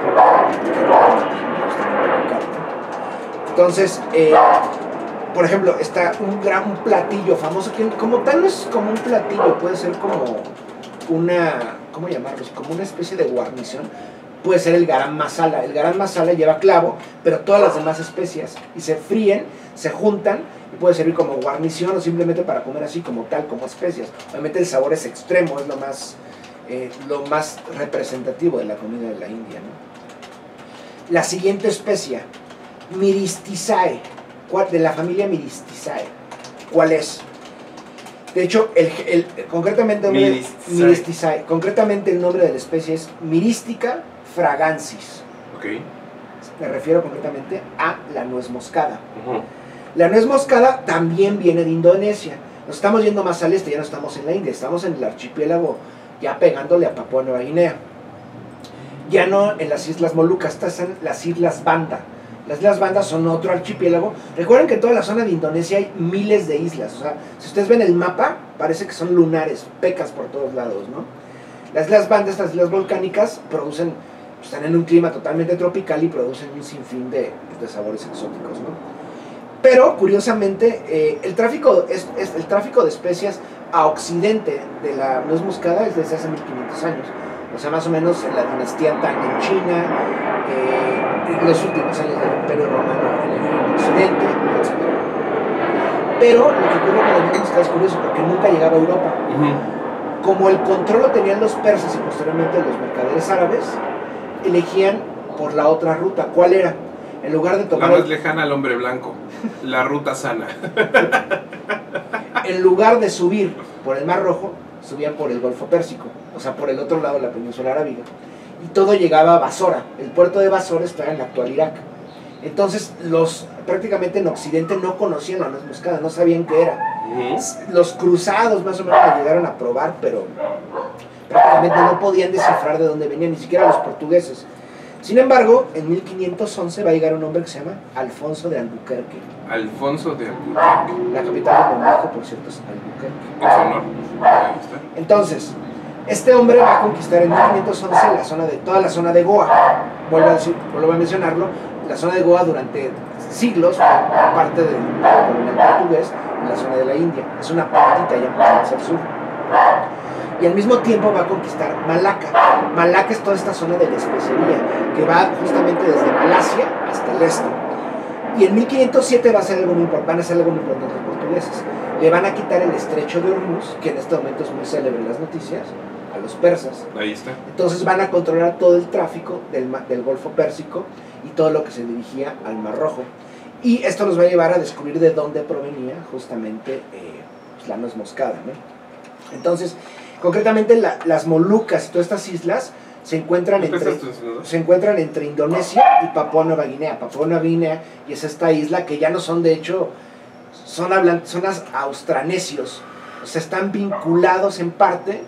Entonces, eh, por ejemplo, está un gran un platillo famoso, que como tal no es como un platillo, puede ser como una, ¿cómo llamarlos? Como una especie de guarnición. Puede ser el garam masala. El garam masala lleva clavo, pero todas las demás especias, y se fríen, se juntan, y puede servir como guarnición o simplemente para comer así como tal, como especias. Obviamente el sabor es extremo, es lo más, eh, lo más representativo de la comida de la India, ¿no? La siguiente especia, Myristicae, de la familia Myristicae. ¿Cuál es? De hecho, el, el, concretamente, Myristicae. Myristicae, concretamente el nombre de la especie es Myristica fragansis. Okay. Me refiero concretamente a la nuez moscada. Uh-huh. La nuez moscada también viene de Indonesia. Nos estamos yendo más al este, ya no estamos en la India, estamos en el archipiélago ya pegándole a Papúa Nueva Guinea. Ya no en las Islas Molucas, estas son las Islas Banda. Las Islas Banda son otro archipiélago. Recuerden que en toda la zona de Indonesia hay miles de islas. O sea, si ustedes ven el mapa, parece que son lunares, pecas por todos lados, ¿no? Las Islas Banda, estas islas volcánicas, producen, pues, están en un clima totalmente tropical y producen un sinfín de, de sabores exóticos, ¿no? Pero, curiosamente, eh, el, tráfico es, es, el tráfico de especias a occidente de la nuez moscada es desde hace mil quinientos años. O sea, más o menos en la dinastía Tang en China, eh, en los últimos años del Imperio Romano en el occidente, etcétera. Pero lo que ocurre con la nuez moscada es curioso porque nunca llegaba a Europa. Uh-huh. Como el control lo tenían los persas y posteriormente los mercaderes árabes, elegían por la otra ruta. ¿Cuál era? En lugar de tomar... La más lejana al hombre blanco, la ruta sana. En lugar de subir por el Mar Rojo, subían por el Golfo Pérsico, o sea, por el otro lado de la península arábiga. Y todo llegaba a Basora. El puerto de Basora está en el actual Irak. Entonces, los prácticamente en Occidente no conocían la nuez moscada, no sabían qué era. Uh-huh. Los cruzados más o menos la llegaron a probar, pero prácticamente no podían descifrar de dónde venían, ni siquiera los portugueses. Sin embargo, en mil quinientos once va a llegar un hombre que se llama Alfonso de Albuquerque. Alfonso de Albuquerque. La capital de México, por cierto, es Albuquerque. En su honor. Ahí está. Entonces, este hombre va a conquistar en mil quinientos once la zona de, toda la zona de Goa. Vuelvo a, decir, vuelvo a mencionarlo, la zona de Goa durante siglos fue parte del colonial portugués en la zona de la India. Es una puntita ya más hacia el sur. Y al mismo tiempo va a conquistar Malaca. Malaca es toda esta zona de la especería, que va justamente desde Malasia hasta el este. Y en mil quinientos siete va a ser algo muy, van a ser algo muy importante los portugueses. Le van a quitar el estrecho de Hormuz, que en este momento es muy célebre en las noticias, a los persas. Ahí está. Entonces van a controlar todo el tráfico del, del Golfo Pérsico y todo lo que se dirigía al Mar Rojo. Y esto nos va a llevar a descubrir de dónde provenía justamente eh, pues, la nuez moscada, ¿no? Entonces, concretamente la, las Molucas y todas estas islas se encuentran entre, se encuentran entre Indonesia y Papúa Nueva Guinea. Papúa Nueva Guinea y es esta isla que ya no son, de hecho, son, hablan, son austranesios, o sea, están vinculados en parte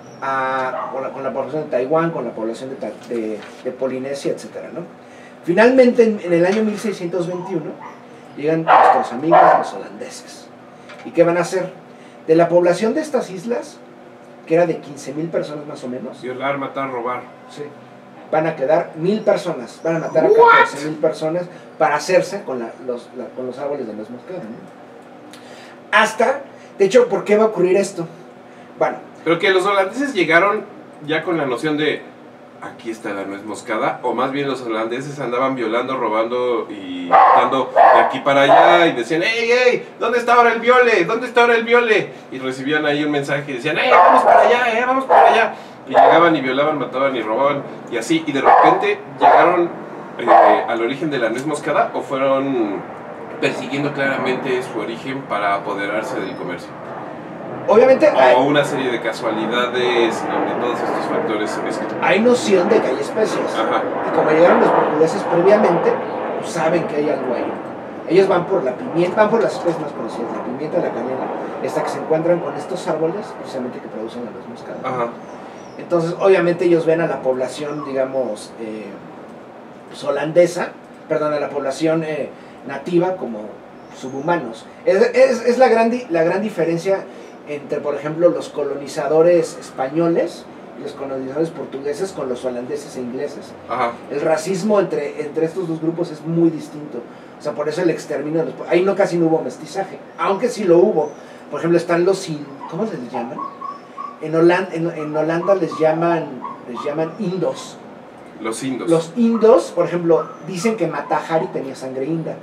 a, con, la, con la población de Taiwán, con la población de, de, de Polinesia, etcétera, ¿no? Finalmente, en, en el año mil seiscientos veintiuno, llegan nuestros amigos los holandeses. ¿Y qué van a hacer? De la población de estas islas, que era de quince mil personas más o menos. Violar, matar, robar. Sí. Van a quedar mil personas. Van a matar a catorce mil personas para hacerse con, la, los, la, con los árboles de nuez moscada, ¿no? Hasta, de hecho, ¿por qué va a ocurrir esto? Bueno. Pero que los holandeses llegaron ya con la noción de aquí está la nuez moscada, o más bien los holandeses andaban violando, robando y dando de aquí para allá y decían, ¡ey, ey! ¿Dónde está ahora el viole? ¿Dónde está ahora el viole? Y recibían ahí un mensaje y decían, ¡ey, vamos para allá, eh, vamos para allá! Y llegaban y violaban, mataban y robaban y así, y de repente llegaron eh, al origen de la nuez moscada, o fueron persiguiendo claramente su origen para apoderarse del comercio. Obviamente hay, o una serie de casualidades donde todos estos factores se mezclan. Hay noción de que hay especies. Ajá. Y como llegaron los portugueses previamente, pues saben que hay algo ahí. Ellos van por la pimienta, van por las especies más conocidas, la pimienta, la canela, hasta que se encuentran con estos árboles, precisamente que producen la nuez moscada. Ajá. Entonces, obviamente ellos ven a la población, digamos, eh, pues, holandesa, perdón, a la población eh, nativa como subhumanos. Es, es, es la, gran, la gran diferencia entre, por ejemplo, los colonizadores españoles y los colonizadores portugueses con los holandeses e ingleses. Ajá. El racismo entre, entre estos dos grupos es muy distinto. O sea, por eso el exterminio de los... Ahí no casi no hubo mestizaje, aunque sí lo hubo. Por ejemplo, están los... ¿Cómo se les llaman? En Holanda, en, en Holanda les llaman, les llaman indos. Los indos. Los indos, por ejemplo, dicen que Mata Hari tenía sangre inda.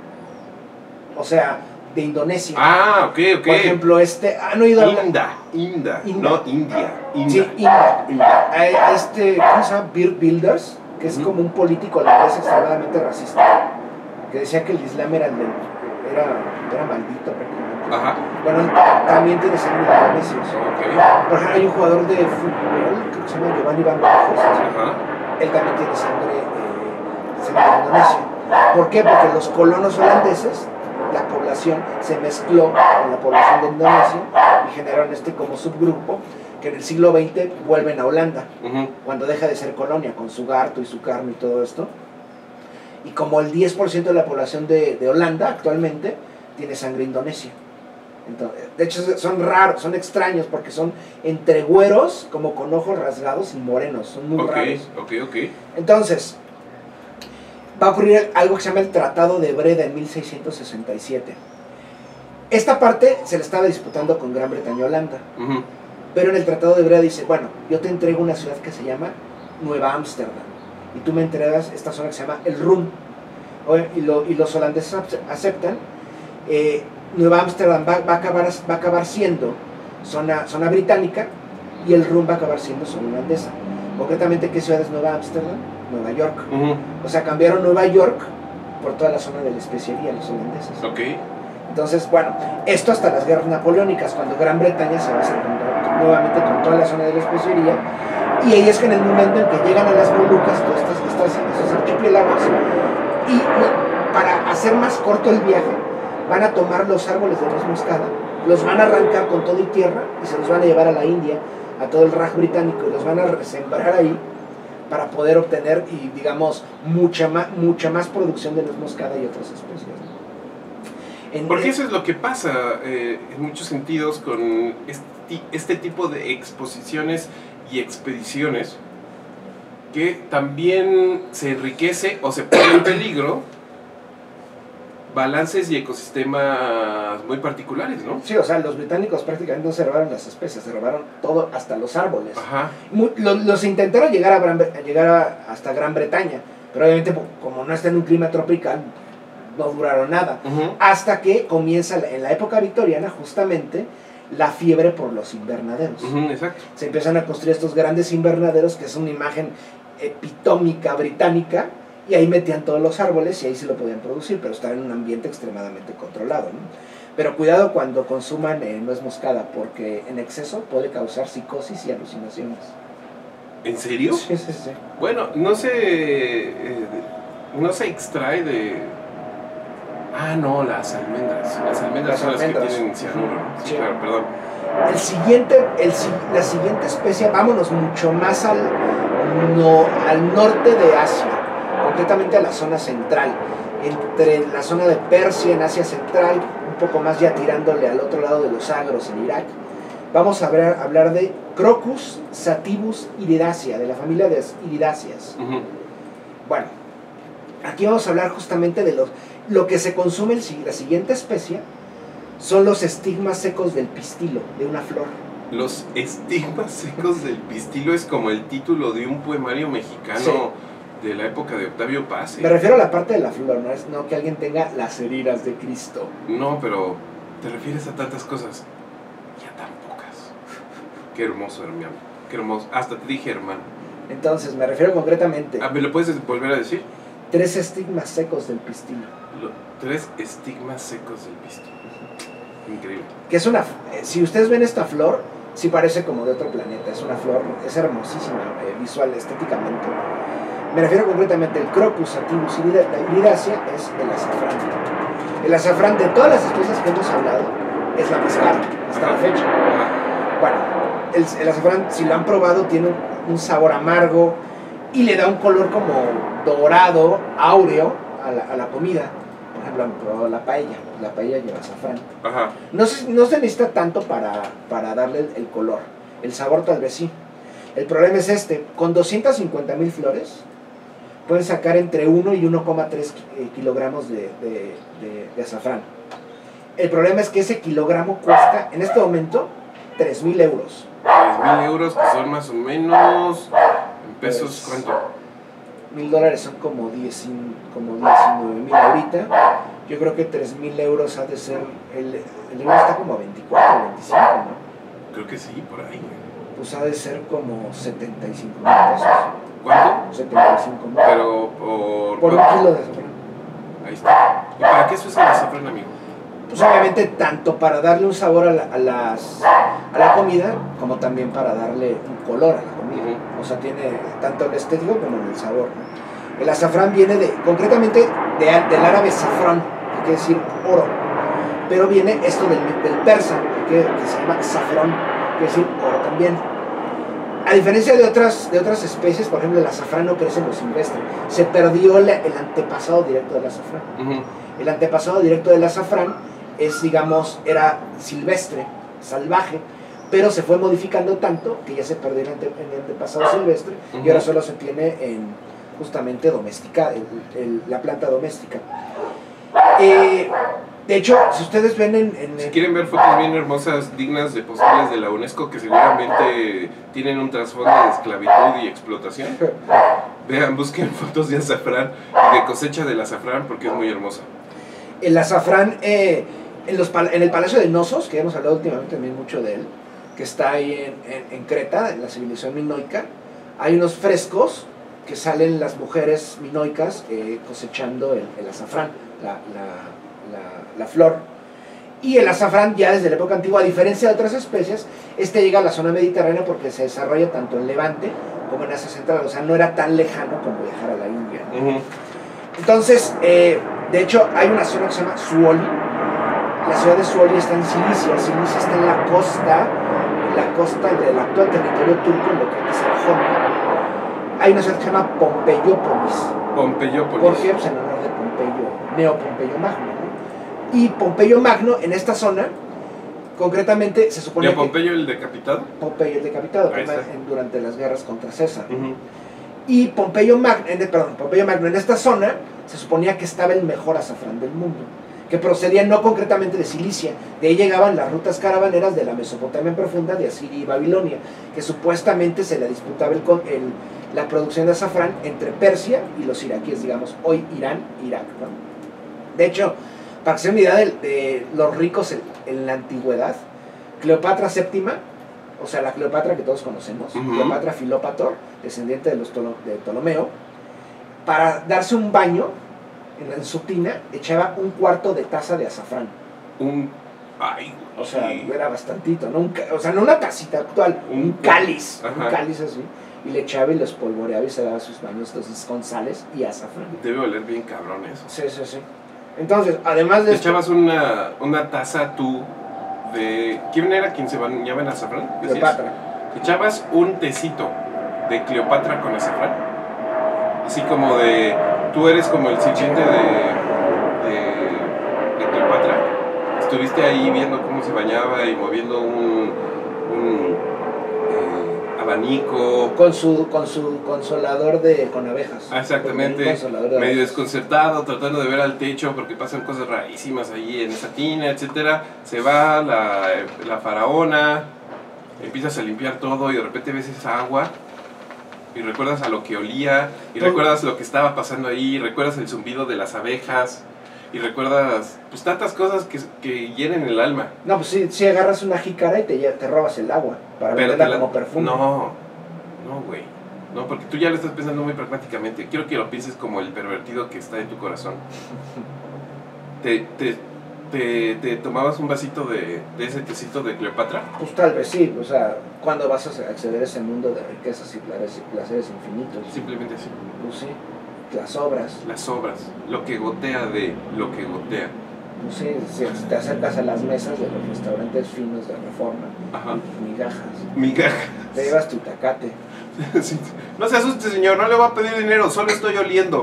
O sea, de Indonesia. Ah, ok, ok. Por ejemplo, este... ¿Han oído hablar? Inda, Inda, Inda. no India. Inda. Sí, Inda. Inda. A este, ¿cómo se llama? Bird Bilders, que es uh-huh. como un político holandés extremadamente racista, que decía que el Islam era, era, era maldito prácticamente. Ajá. Bueno, también tiene sangre de indonesios. Okay. Por ejemplo, hay un jugador de fútbol, creo que se llama Giovanni Van Gaal. Ajá. Él también tiene sangre, eh, sangre de Indonesia. ¿Por qué? Porque los colonos holandeses, la población se mezcló con la población de Indonesia y generaron este como subgrupo que en el siglo veinte vuelven a Holanda, uh-huh. cuando deja de ser colonia, con su garto y su carne y todo esto. Y como el diez por ciento de la población de, de Holanda actualmente tiene sangre indonesia. Entonces, de hecho son raros, son extraños porque son entre güeros, como con ojos rasgados, y morenos, son muy okay, raros. Ok, ok, Entonces, va a ocurrir algo que se llama el Tratado de Breda en mil seiscientos sesenta y siete. Esta parte se la estaba disputando con Gran Bretaña y Holanda. Uh-huh. Pero en el Tratado de Breda dice, bueno, yo te entrego una ciudad que se llama Nueva Ámsterdam. Y tú me entregas esta zona que se llama el Rum. Y, lo, y los holandeses aceptan. Eh, Nueva Ámsterdam va, va, a acabar, va a acabar siendo zona, zona británica y el Rum va a acabar siendo zona holandesa. Concretamente, ¿qué ciudad es Nueva Ámsterdam? Nueva York. Uh-huh. O sea, cambiaron Nueva York por toda la zona de la especería, los holandeses. Okay. Entonces, bueno, esto hasta las guerras napoleónicas, cuando Gran Bretaña se va a hacer nuevamente con toda la zona de la especería. Y ahí es que en el momento en que llegan a las Molucas, todas estas, estas, estos archipiélagos, y para hacer más corto el viaje, van a tomar los árboles de nuez moscada, los van a arrancar con todo y tierra y se los van a llevar a la India, a todo el Raj británico, y los van a sembrar ahí para poder obtener, y digamos, mucha más, mucha más producción de nuez moscada y otras especies. En, Porque eso es lo que pasa eh, en muchos sentidos con este, este tipo de exposiciones y expediciones, que también se enriquece o se pone en peligro balances y ecosistemas muy particulares, ¿no? Sí, o sea, los británicos prácticamente no se robaron las especies, se robaron todo, hasta los árboles. Ajá. Los, los intentaron llegar, a, Gran, a llegar a, hasta Gran Bretaña, pero obviamente como no está en un clima tropical, no duraron nada. Uh-huh. Hasta que comienza, en la época victoriana, justamente, la fiebre por los invernaderos. Uh-huh, exacto. Se empiezan a construir estos grandes invernaderos, que es una imagen epitómica británica, y ahí metían todos los árboles y ahí sí lo podían producir, pero estaba en un ambiente extremadamente controlado, ¿no? Pero cuidado cuando consuman eh, nuez moscada, porque en exceso puede causar psicosis y alucinaciones. ¿En serio? Sí, sí, sí. Bueno, no se, eh, no se extrae de... Ah, no, las almendras. Las almendras Las son almendras. las que tienen cianuro, ¿no? Sí, Sí. claro, perdón. El siguiente, el, si- la siguiente especie, vámonos mucho más al, no, al norte de Asia, concretamente a la zona central, entre la zona de Persia en Asia Central, un poco más ya tirándole al otro lado de los Agros en Irak. Vamos a hablar, hablar de Crocus sativus iridaceae, de la familia de las iridáceas. Uh-huh. Bueno, aquí vamos a hablar justamente de los, lo que se consume, el, la siguiente especie, son los estigmas secos del pistilo, de una flor. Los estigmas secos del pistilo es como el título de un poemario mexicano Sí. de la época de Octavio Paz. ¿eh? Me refiero a la parte de la flor, no es no que alguien tenga las heridas de Cristo. No, pero te refieres a tantas cosas y a tan pocas. Qué hermoso, hermano. Qué hermoso. Hasta te dije, hermano. Entonces, me refiero concretamente Ah, ¿me lo puedes volver a decir? tres estigmas secos del pistilo. Lo- tres estigmas secos del pistilo. Increíble. Que es una, eh, si ustedes ven esta flor, sí parece como de otro planeta. Es una flor, es hermosísima eh, visual, estéticamente. Me refiero concretamente al Crocus sativus irida- iridaceae, es el azafrán. El azafrán de todas las especies que hemos hablado es la más cara hasta la fecha. Ah, Bueno, el, el azafrán, si lo han probado, tiene un, un sabor amargo y le da un color como dorado, áureo a la, a la comida. Por ejemplo, han probado la paella. La paella lleva azafrán. ajá. No se, no se necesita tanto para, para darle el, el color. El sabor tal vez sí. El problema es este. Con doscientas cincuenta mil flores pueden sacar entre uno y uno coma tres kilogramos de, de, de, de azafrán. El problema es que ese kilogramo cuesta, en este momento, tres mil euros. tres mil euros, que son más o menos en pesos, Pues, ¿cuánto? Mil dólares son como, diez, como diecinueve mil ahorita. Yo creo que tres mil euros ha de ser. El, el euro está como a veinticuatro, veinticinco, ¿no? Creo que sí, por ahí. Pues ha de ser como setenta y cinco mil pesos. ¿Cuánto? setenta y cinco mil. Pero por... Por un kilo de azafrán. Ahí está. ¿Y para qué se usa el azafrán, amigo? Pues obviamente tanto para darle un sabor a la, a las, a la comida, como también para darle un color a la comida. Ujú. O sea, tiene tanto el estético como el sabor, ¿no? El azafrán viene de, concretamente de, del árabe safrán, que quiere decir oro. Pero viene esto del, del persa, que, que se llama safrón, que quiere decir oro también. A diferencia de otras, de otras especies, por ejemplo, el azafrán no crece en lo silvestre. Se perdió la, el antepasado directo del azafrán. Uh-huh. El antepasado directo del azafrán es, digamos, era silvestre, salvaje, pero se fue modificando tanto que ya se perdió el, ante, el antepasado silvestre Uh-huh. y ahora solo se tiene en justamente doméstica, el, el, la planta doméstica. Eh, de hecho, si ustedes ven en... en Si quieren ver fotos bien hermosas, dignas de postales de la UNESCO, que seguramente tienen un trasfondo de esclavitud y explotación, vean, busquen fotos de azafrán y de cosecha del azafrán, porque es muy hermosa. El azafrán, eh, en, los, en el Palacio de Knossos, que hemos hablado últimamente también mucho de él, que está ahí en, en, en Creta, en la civilización minoica, hay unos frescos que salen las mujeres minoicas eh, cosechando el, el azafrán, la, la, la, la flor. Y el azafrán ya desde la época antigua, a diferencia de otras especies, este llega a la zona mediterránea porque se desarrolla tanto en Levante como en Asia Central, o sea, no era tan lejano como viajar a la India, ¿no? Uh-huh. Entonces, eh, de hecho, hay una zona que se llama Suoli. La ciudad de Suoli está en Cilicia. Cilicia está en la costa, en la costa del actual territorio turco, en lo que antes era Jonia. Hay una ciudad que se llama Pompeyópolis. Pompeyópolis. ¿Por qué? Pues en honor de Pompeyo, Neo Pompeyo Magno, ¿no? Y Pompeyo Magno, en esta zona, concretamente, se supone ¿Neo que Pompeyo el decapitado? Pompeyo el decapitado, Ahí que está. en- durante las guerras contra César. Uh-huh. Y Pompeyo Magno, en, perdón, Pompeyo Magno, en esta zona se suponía que estaba el mejor azafrán del mundo, que procedía no concretamente de Cilicia, de ahí llegaban las rutas caravaneras de la Mesopotamia profunda, de Asiria y Babilonia, que supuestamente se le disputaba el, con- el, la producción de azafrán entre Persia y los iraquíes, digamos, hoy Irán, Irak, ¿no? De hecho, para que se den una idea de, de los ricos en, en la antigüedad, Cleopatra séptima, o sea, la Cleopatra que todos conocemos, Uh-huh. Cleopatra Filópator, descendiente de los Tolo- de Ptolomeo, para darse un baño en, en su tina, echaba un cuarto de taza de azafrán. Un... Ay, O sea, sí. era bastantito, ¿no? Un ca- o sea, no una tacita actual, un, Un- cáliz, Ajá. un cáliz así, y le echaba y los polvoreaba y se daba sus baños, entonces con sales y azafrán. Debe oler bien cabrón eso. Sí, sí, sí. Entonces, además de Te esto, echabas una, una taza tú de... ¿Quién era quien se bañaba en azafrán? ¿Decías? Cleopatra. Te echabas un tecito de Cleopatra con azafrán. Así como de... Tú eres como el sirviente de, de, de Cleopatra. Estuviste ahí viendo cómo se bañaba y moviendo un... un eh, abanico. Con su, con su consolador de con abejas. Ah, exactamente, Un consolador de medio abejas. desconcertado, tratando de ver al techo porque pasan cosas rarísimas ahí en esa tina, etcétera. Se va la, la faraona, empiezas a limpiar todo y de repente ves esa agua y recuerdas a lo que olía y Todo. recuerdas lo que estaba pasando ahí, recuerdas el zumbido de las abejas y recuerdas pues tantas cosas que, que hieren el alma. No, pues sí, sí agarras una jícara y te, lle- te robas el agua para Pero venderla te la- como perfume. No, no, güey. No, porque tú ya lo estás pensando muy pragmáticamente. Quiero que lo pienses como el pervertido que está en tu corazón. Te, te, te, te tomabas un vasito de, de ese tecito de Cleopatra. Pues tal vez sí, o sea, ¿cuándo vas a acceder a ese mundo de riquezas y placeres, placeres infinitos? Simplemente así. Pues sí, las obras, Las obras, lo que gotea de lo que gotea. pues sí, si te acercas a las mesas de los restaurantes finos de Reforma, Ajá. migajas, Migaja. te llevas tu tacate. Sí. No se asuste, señor, no le voy a pedir dinero, solo estoy oliendo.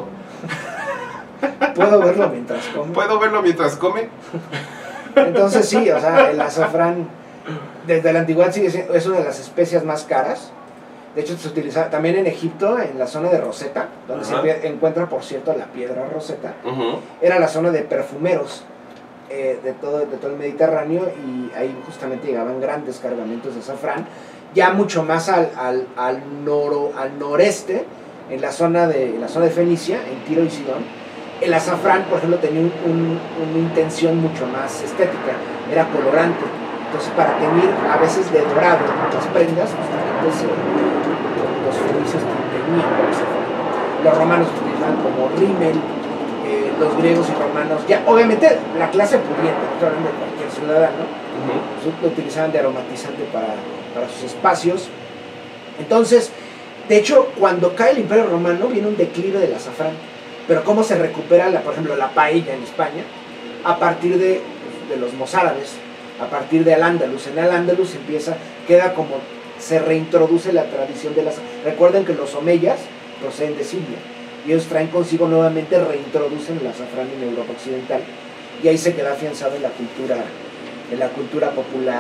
Puedo verlo mientras como. ¿Puedo verlo mientras come? Entonces sí, o sea, el azafrán desde la antigüedad sigue siendo, es una de las especias más caras. De hecho se utiliza también en Egipto, en la zona de Rosetta, donde Ajá. se encuentra por cierto la piedra Rosetta. Uh-huh. Era la zona de perfumeros eh, de, todo, de todo el Mediterráneo y ahí justamente llegaban grandes cargamentos de azafrán, ya mucho más al, al, al, noro, al noreste, en la, zona de, en la zona de Fenicia, en Tiro y Sidón. El azafrán, por ejemplo, tenía un, un, una intención mucho más estética, era colorante. Entonces, para teñir a veces de dorado las prendas, justamente se, los fenicios teñían con azafrán. Los romanos utilizaban como rímel, eh, los griegos y romanos, ya obviamente la clase pudiente, no estoy hablando de cualquier ciudadano, Uh-huh. pues, lo utilizaban de aromatizante para, para sus espacios. Entonces, de hecho, cuando cae el Imperio Romano viene un declive del azafrán. Pero cómo se recupera, la, por ejemplo, la paella en España, a partir de, de los mozárabes, a partir de Al-Ándalus. En Al-Ándalus empieza, queda como, se reintroduce la tradición de las... Recuerden que los omeyas proceden de Siria, y ellos traen consigo nuevamente, reintroducen el azafrán en Europa Occidental, y ahí se queda afianzado en la cultura, en la cultura popular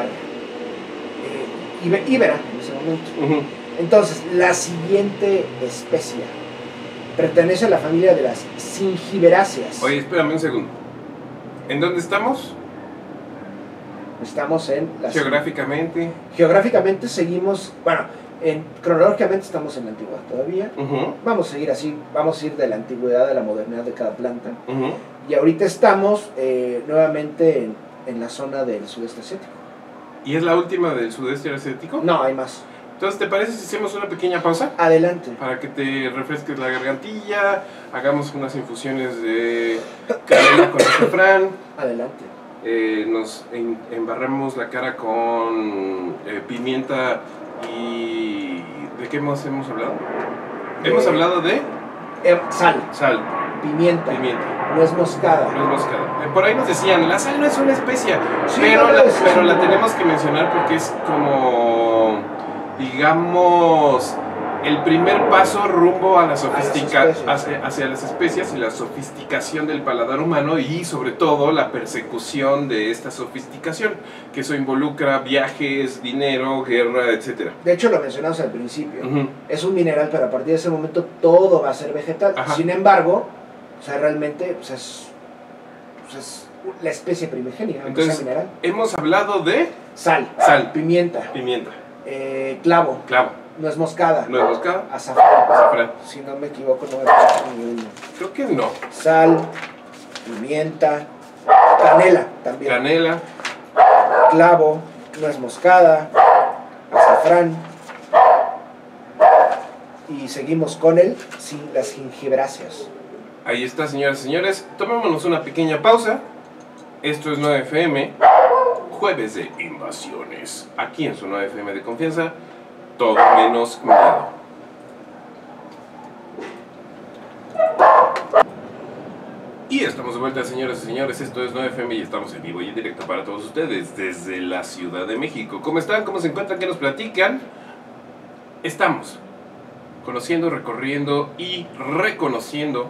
eh, ibe- íbera en ese momento. Uh-huh. Entonces, la siguiente especia pertenece a la familia de las zingiberáceas. Oye, espérame un segundo. ¿En dónde estamos? Estamos en la Geográficamente. Geográficamente seguimos, bueno, en, cronológicamente estamos en la antigüedad todavía. Uh-huh. Vamos a seguir así, vamos a ir de la antigüedad a la modernidad de cada planta. Uh-huh. Y ahorita estamos eh, nuevamente en, en la zona del sudeste asiático. ¿Y es la última del sudeste asiático? No, hay más. Entonces, ¿te parece si hacemos una pequeña pausa? Adelante. Para que te refresques la gargantilla, hagamos unas infusiones de canela con azafrán, Adelante. eh, nos en- embarramos la cara con eh, pimienta y... ¿De qué más hemos hablado? Hemos Eh, hablado de Eh, sal, sal, pimienta, pimienta, nuez moscada. nuez moscada. Eh, Por ahí nos decían, la sal no es una especia, Sí, pero, no la, es. pero la tenemos que mencionar porque es como, digamos, el primer paso rumbo a la sofisticación, especies. hacia, hacia las especias y la sofisticación del paladar humano y sobre todo la persecución de esta sofisticación, que eso involucra viajes, dinero, guerra, etcétera. De hecho, lo mencionamos al principio. Ujú. Es un mineral, pero a partir de ese momento todo va a ser vegetal. Ajá. Sin embargo, o sea, realmente pues es, pues es la especie primigenia, aunque sea Entonces, mineral. hemos hablado de Sal, sal, pimienta, pimienta, eh, clavo, clavo, nuez moscada, nuez moscada, azafrán. azafrán. Si no me equivoco, no me pasa ni uno. Creo que no. Sal, pimienta, canela también. Canela, Clavo, nuez moscada, azafrán. Y seguimos con el, sin las gingiberáceas. ahí está, señoras y señores. Tomémonos una pequeña pausa. Esto es nueve F M, jueves de invasiones. Aquí en su nueve F M de confianza, todo menos miedo. Y estamos de vuelta, señoras y señores, esto es nueve F M y estamos en vivo y en directo para todos ustedes desde la Ciudad de México. ¿Cómo están? ¿Cómo se encuentran? ¿Qué nos platican? Estamos conociendo, recorriendo y reconociendo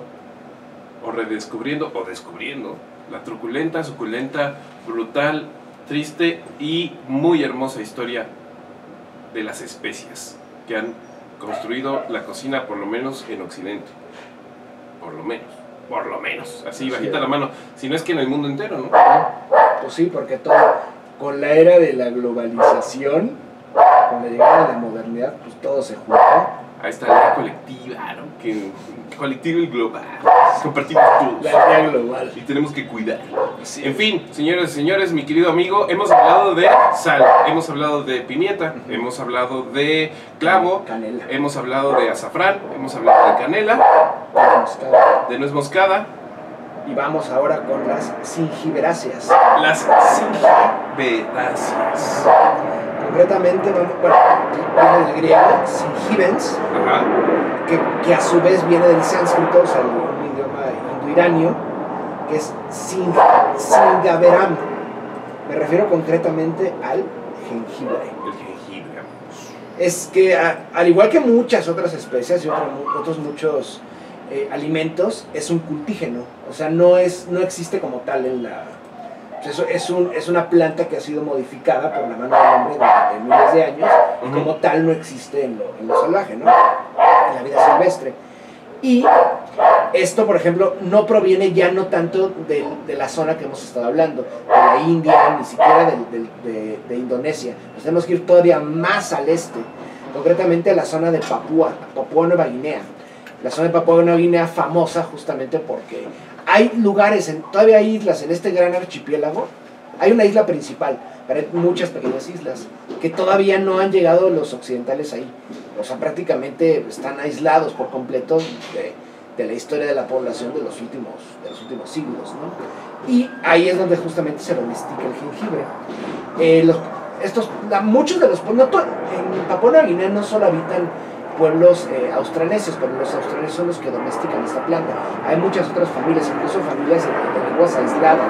o redescubriendo o descubriendo la truculenta, suculenta, brutal, triste y muy hermosa historia de las especias que han construido la cocina, por lo menos en Occidente. Por lo menos. Por lo menos, así bajita sí, la mano, si no es que en el mundo entero, ¿no? Pues sí, porque todo, con la era de la globalización, con la llegada de la modernidad, pues todo se junta. Ahí está la idea colectiva, ¿no? Que el colectivo y global, compartimos todos. La idea global. Y tenemos que cuidarlo. Sí. En fin, señores y señores, mi querido amigo, hemos hablado de sal, hemos hablado de pimienta, uh-huh. hemos hablado de clavo, canela. Hemos hablado de azafrán, hemos hablado de canela, de nuez moscada. Y vamos ahora con las zingiberáceas. Las zingiberáceas. Concretamente, bueno, viene del griego, zingibens, que, que a su vez viene del sánscrito, o sea, un idioma indo-iranio, que es zingaberam. Me refiero concretamente al jengibre. El jengibre. Es que, a, al igual que muchas otras especies y otros, otros muchos eh, alimentos, es un cultígeno, o sea, no, es, no existe como tal en la... Eso es, un, es una planta que ha sido modificada por la mano del hombre durante miles de años, y como tal no existe en lo, en lo salvaje, ¿no? En la vida silvestre. Y esto, por ejemplo, no proviene ya no tanto de, de la zona que hemos estado hablando, de la India, ni siquiera de, de, de, de Indonesia. Nos tenemos que ir todavía más al este, concretamente a la zona de Papúa, Papúa Nueva Guinea. La zona de Papúa Nueva Guinea famosa justamente porque hay lugares, en, todavía hay islas en este gran archipiélago. Hay una isla principal, pero hay muchas pequeñas islas que todavía no han llegado los occidentales ahí. O sea, prácticamente están aislados por completo de, de la historia de la población de los últimos, de los últimos siglos, ¿no? Y ahí es donde justamente se domestica el jengibre. Eh, los, estos, la, muchos de los pueblos, no, en Papúa Nueva Guinea no solo habitan pueblos eh, australesios, pero los australesios son los que domestican esta planta. Hay muchas otras familias, incluso familias de, de lenguas aisladas.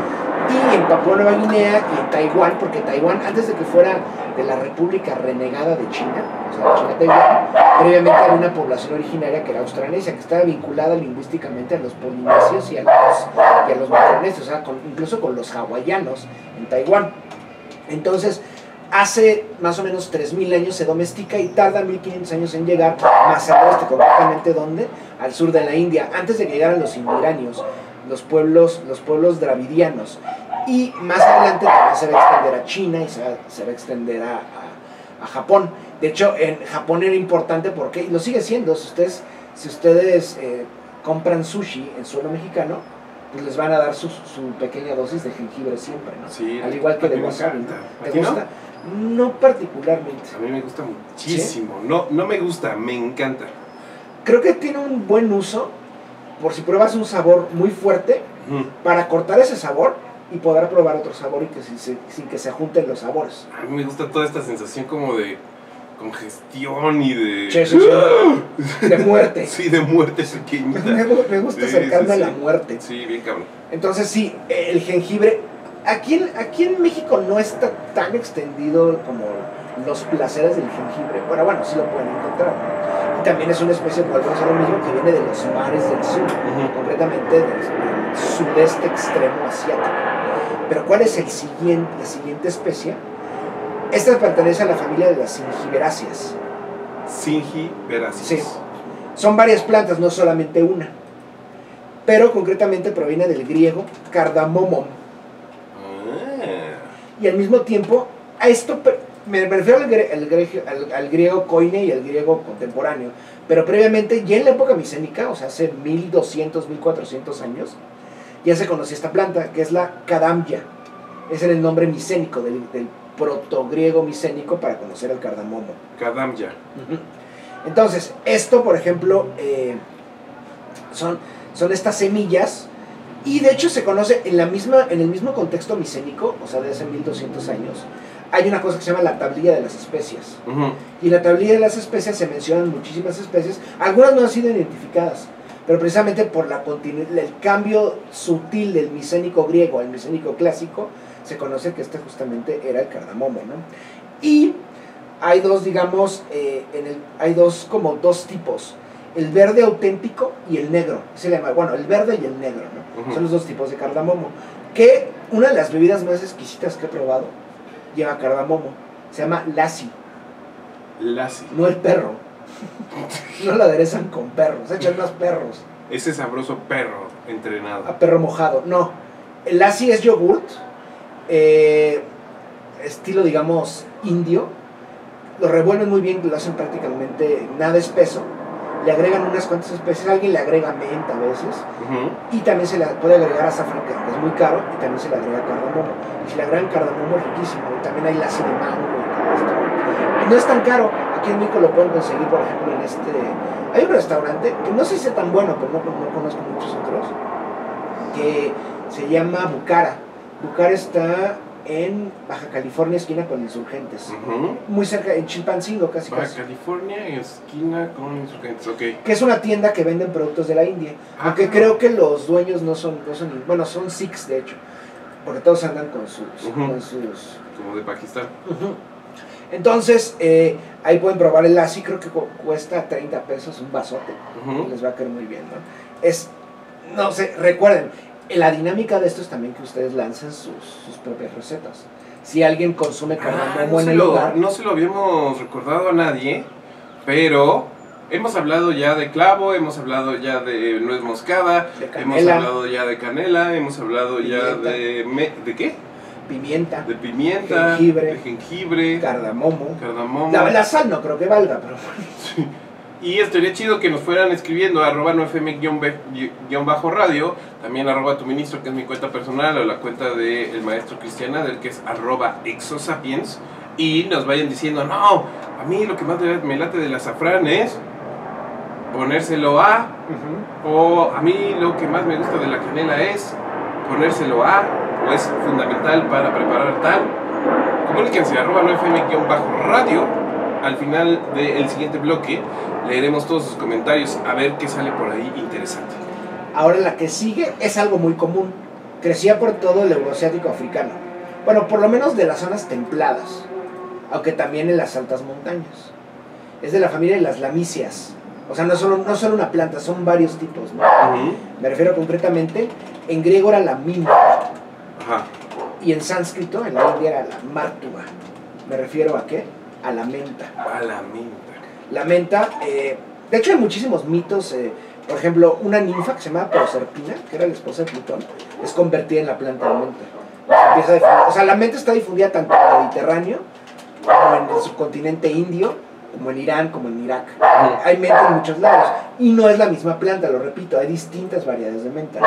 Y en Papúa Nueva Guinea y en Taiwán, porque Taiwán, antes de que fuera de la República renegada de China, o sea, China-Taiwán, previamente había una población originaria que era australesia, que estaba vinculada lingüísticamente a los polinesios y a los, y a los micronesios, o sea, con, incluso con los hawaianos en Taiwán. Entonces, hace más o menos tres mil años se domestica y tarda mil quinientos años en llegar más al oeste, concretamente ¿dónde? Al sur de la India, antes de que llegaran los indoiranios, los pueblos, los pueblos dravidianos. Y más adelante también se va a extender a China y se va, se va a extender a, a, a Japón. De hecho, en Japón era importante porque, y lo sigue siendo, si ustedes, si ustedes eh, compran sushi en suelo mexicano, pues les van a dar su, su pequeña dosis de jengibre siempre, ¿no? Sí, al igual que de wasabi. ¿Te gusta? No? No particularmente. A mí me gusta muchísimo. ¿Sí? No, no me gusta, me encanta. Creo que tiene un buen uso, por si pruebas un sabor muy fuerte, uh-huh. para cortar ese sabor y poder probar otro sabor y que sin, sin que se junten los sabores. A mí me gusta toda esta sensación como de congestión y de... Sí, sí, sí. De muerte. Sí, de muerte pequeñita. me, me gusta sí, acercarme sí, sí. a la muerte. Sí, bien cabrón. Entonces sí, el jengibre, aquí en, aquí en México no está tan extendido como los placeres del jengibre. Bueno, bueno, sí lo pueden encontrar. Y también es una especie, volvemos a lo mismo, que viene de los mares del sur, uh-huh. concretamente del, del sudeste extremo asiático. Pero ¿cuál es el siguiente, la siguiente especie? Esta pertenece a la familia de las zingiberáceas. Zingiberáceas. Sí. Son varias plantas, no solamente una. Pero concretamente proviene del griego cardamomum. Ah. Y al mismo tiempo, a esto me refiero al, gre al, al, al griego koine y al griego contemporáneo. Pero previamente, ya en la época micénica, o sea, hace mil doscientos, mil cuatrocientos años, ya se conocía esta planta, que es la cadamya. Ese era el nombre micénico del, del protogriego micénico para conocer el cardamomo. Cadamya. Uh-huh. Entonces, esto, por ejemplo, eh, son, son estas semillas, y de hecho se conoce en, la misma, en el mismo contexto micénico, o sea, de hace mil doscientos años, hay una cosa que se llama la tablilla de las especias. Uh-huh. Y en la tablilla de las especias se mencionan muchísimas especies, algunas no han sido identificadas, pero precisamente por la el cambio sutil del micénico griego al micénico clásico, se conoce que este justamente era el cardamomo, ¿no? Y hay dos, digamos, eh, en el, hay dos, como dos tipos, el verde auténtico y el negro, se llama, bueno, el verde y el negro, ¿no? Uh-huh. Son los dos tipos de cardamomo, que una de las bebidas más exquisitas que he probado lleva cardamomo, se llama lassi. Lassi. No el perro, no lo aderezan con perros, echan más perros. Ese sabroso perro entrenado. A perro mojado, no, el lassi es yogurt, eh, estilo, digamos, indio, lo revuelven muy bien, lo hacen prácticamente nada espeso, le agregan unas cuantas especies, alguien le agrega menta a veces, uh-huh. y también se le puede agregar azafrán, que es muy caro, y también se le agrega cardamomo, y si le agregan cardamomo es riquísimo, y también hay lassi de mango y todo esto, y no es tan caro, aquí en México lo pueden conseguir, por ejemplo, en este, hay un restaurante, que no sé si es tan bueno, pero no, no conozco muchos otros, que se llama Bucara. Bucara está en Baja California, esquina con Insurgentes. Uh-huh. Muy cerca, en Chilpancingo, casi Baja casi. California, esquina con Insurgentes, ok. Que es una tienda que venden productos de la India. Ah, aunque creo que los dueños no son, no son, bueno, son Sikhs de hecho. Porque todos andan con sus... Uh-huh. con sus... Como de Pakistán. Uh-huh. Entonces, eh, ahí pueden probar el lassi, creo que cu- cuesta treinta pesos un vasote. Uh-huh. Y les va a caer muy bien, ¿no? Es, no sé, recuerden, la dinámica de esto es también que ustedes lancen sus, sus propias recetas. Si alguien consume cardamomo ah, no en el lo, hogar... No se lo habíamos recordado a nadie, pero hemos hablado ya de clavo, hemos hablado ya de nuez moscada, de hemos hablado ya de canela, hemos hablado pimienta. ya de... Me, ¿De qué? Pimienta. De pimienta. Jengibre. De jengibre. Cardamomo. Cardamomo. La, la sal no creo que valga, pero... Sí. Y estaría chido que nos fueran escribiendo a arroba nueve F M bajo radio, también arroba tu ministro, que es mi cuenta personal, o la cuenta del maestro Cristian Adel, que es arroba exosapiens, y nos vayan diciendo, no, a mí lo que más me late del azafrán es ponérselo a, uh-huh. o a mí lo que más me gusta de la canela es ponérselo a, o es fundamental para preparar tal. Comuníquense a arroba nueve F M bajo radio. Al final del siguiente bloque leeremos todos sus comentarios a ver qué sale por ahí interesante. Ahora la que sigue es algo muy común. Crecía por todo el euroasiático africano. Bueno, por lo menos de las zonas templadas, aunque también en las altas montañas. Es de la familia de las lamíceas. O sea, no solo, no solo una planta, son varios tipos, ¿no? Uh-huh. Me refiero concretamente, en griego era la mima. Ajá. Y en sánscrito, en la India, era la mártuga. ¿Me refiero a qué? A la menta. A la menta. La menta, eh, de hecho hay muchísimos mitos, eh, por ejemplo, una ninfa que se llamaba Proserpina, que era la esposa de Plutón, es convertida en la planta de menta. Empieza a difundir, o sea, la menta está difundida tanto en el Mediterráneo, como en el subcontinente indio, como en Irán, como en Irak. Uh-huh. Hay menta en muchos lados, y no es la misma planta, lo repito, hay distintas variedades de menta.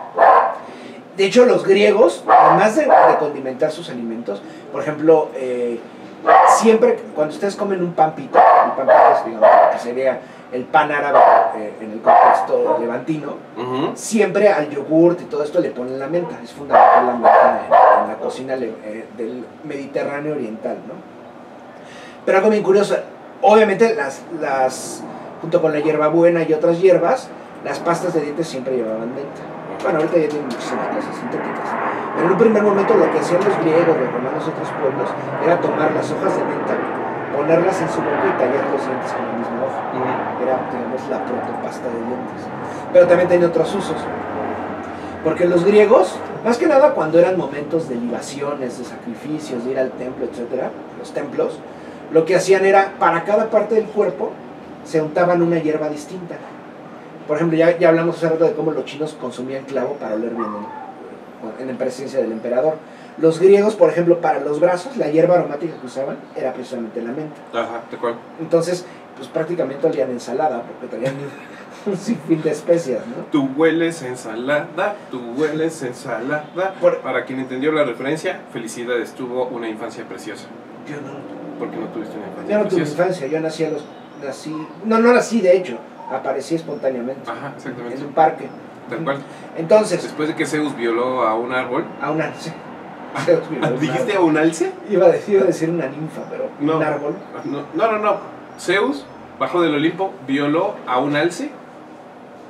De hecho, los griegos, además de, de condimentar sus alimentos, por ejemplo, eh, siempre cuando ustedes comen un pan pita, el pan pita es, digamos, que sería el pan árabe eh, en el contexto levantino, uh-huh. siempre al yogurt y todo esto le ponen la menta, es fundamental la menta en, en la cocina eh, del Mediterráneo oriental, ¿no? Pero algo bien curioso, obviamente las, las junto con la hierbabuena y otras hierbas, las pastas de dientes siempre llevaban menta. Bueno, ahorita ya tienen muchísimas cosas sintéticas. Pero en un primer momento lo que hacían los griegos, los romanos y otros pueblos era tomar las hojas de menta, ponerlas en su boca y tallar los dientes con la misma hoja. Uh-huh. Era, digamos, la protopasta de dientes. Pero también tenía otros usos. Porque los griegos, más que nada cuando eran momentos de libaciones, de sacrificios, de ir al templo, etcétera, los templos, lo que hacían era, para cada parte del cuerpo, se untaban una hierba distinta. Por ejemplo, ya, ya hablamos hace rato de cómo los chinos consumían clavo para oler bien en, en presencia del emperador. Los griegos, por ejemplo, para los brazos, la hierba aromática que usaban era precisamente la menta. Ajá, ¿de cuál? Entonces, pues prácticamente olían ensalada, porque traían un sinfín de especias, ¿no? Tú hueles ensalada, tú hueles ensalada. Por, para quien entendió la referencia, felicidades, tuvo una infancia preciosa. Yo no. ¿Por qué no tuviste una infancia Yo no preciosa? tuve infancia, yo nací a los... Nací, no, no nací de hecho, aparecí espontáneamente. Ajá, exactamente. En un parque. Tal cual. Entonces... Después de que Zeus violó a un árbol. A un alce. ¿Dijiste a un alce? Iba a decir, iba a decir una ninfa, pero no, un árbol. No, no, no, no. Zeus bajó del Olimpo, violó a un alce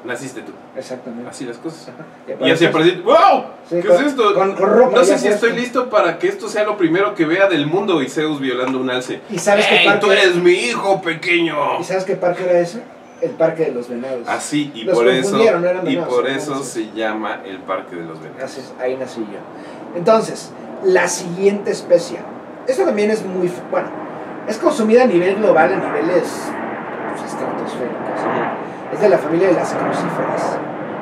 naciste tú. Exactamente. Así las cosas. Ajá. Y así aparece, ¡wow! Sí, ¿Qué con, es esto? Con, con ropa, no sé ya si estoy puesto. listo para que esto sea lo primero que vea del mundo y Zeus violando un alce. ¿Y sabes qué ¡Ey, parque? tú eres mi hijo pequeño! ¿Y sabes qué parque era ese? El Parque de los Venados. Así, y Los por eso, confundieron, no eran y venados, por eran eso alces. se llama el Parque de los Venados. Así es, ahí nací yo. Entonces, la siguiente especie. Esta también es muy, bueno, es consumida a nivel global, a niveles pues, estratosféricos. Es de la familia de las crucíferas.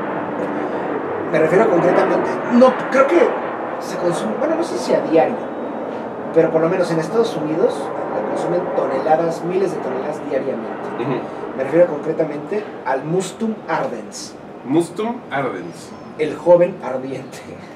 Me refiero concretamente, no, creo que se consume, bueno, no sé si a diario, pero por lo menos en Estados Unidos la consumen toneladas, miles de toneladas diariamente. Uh-huh. Me refiero concretamente al Mustum ardens. Mustum ardens. El joven ardiente.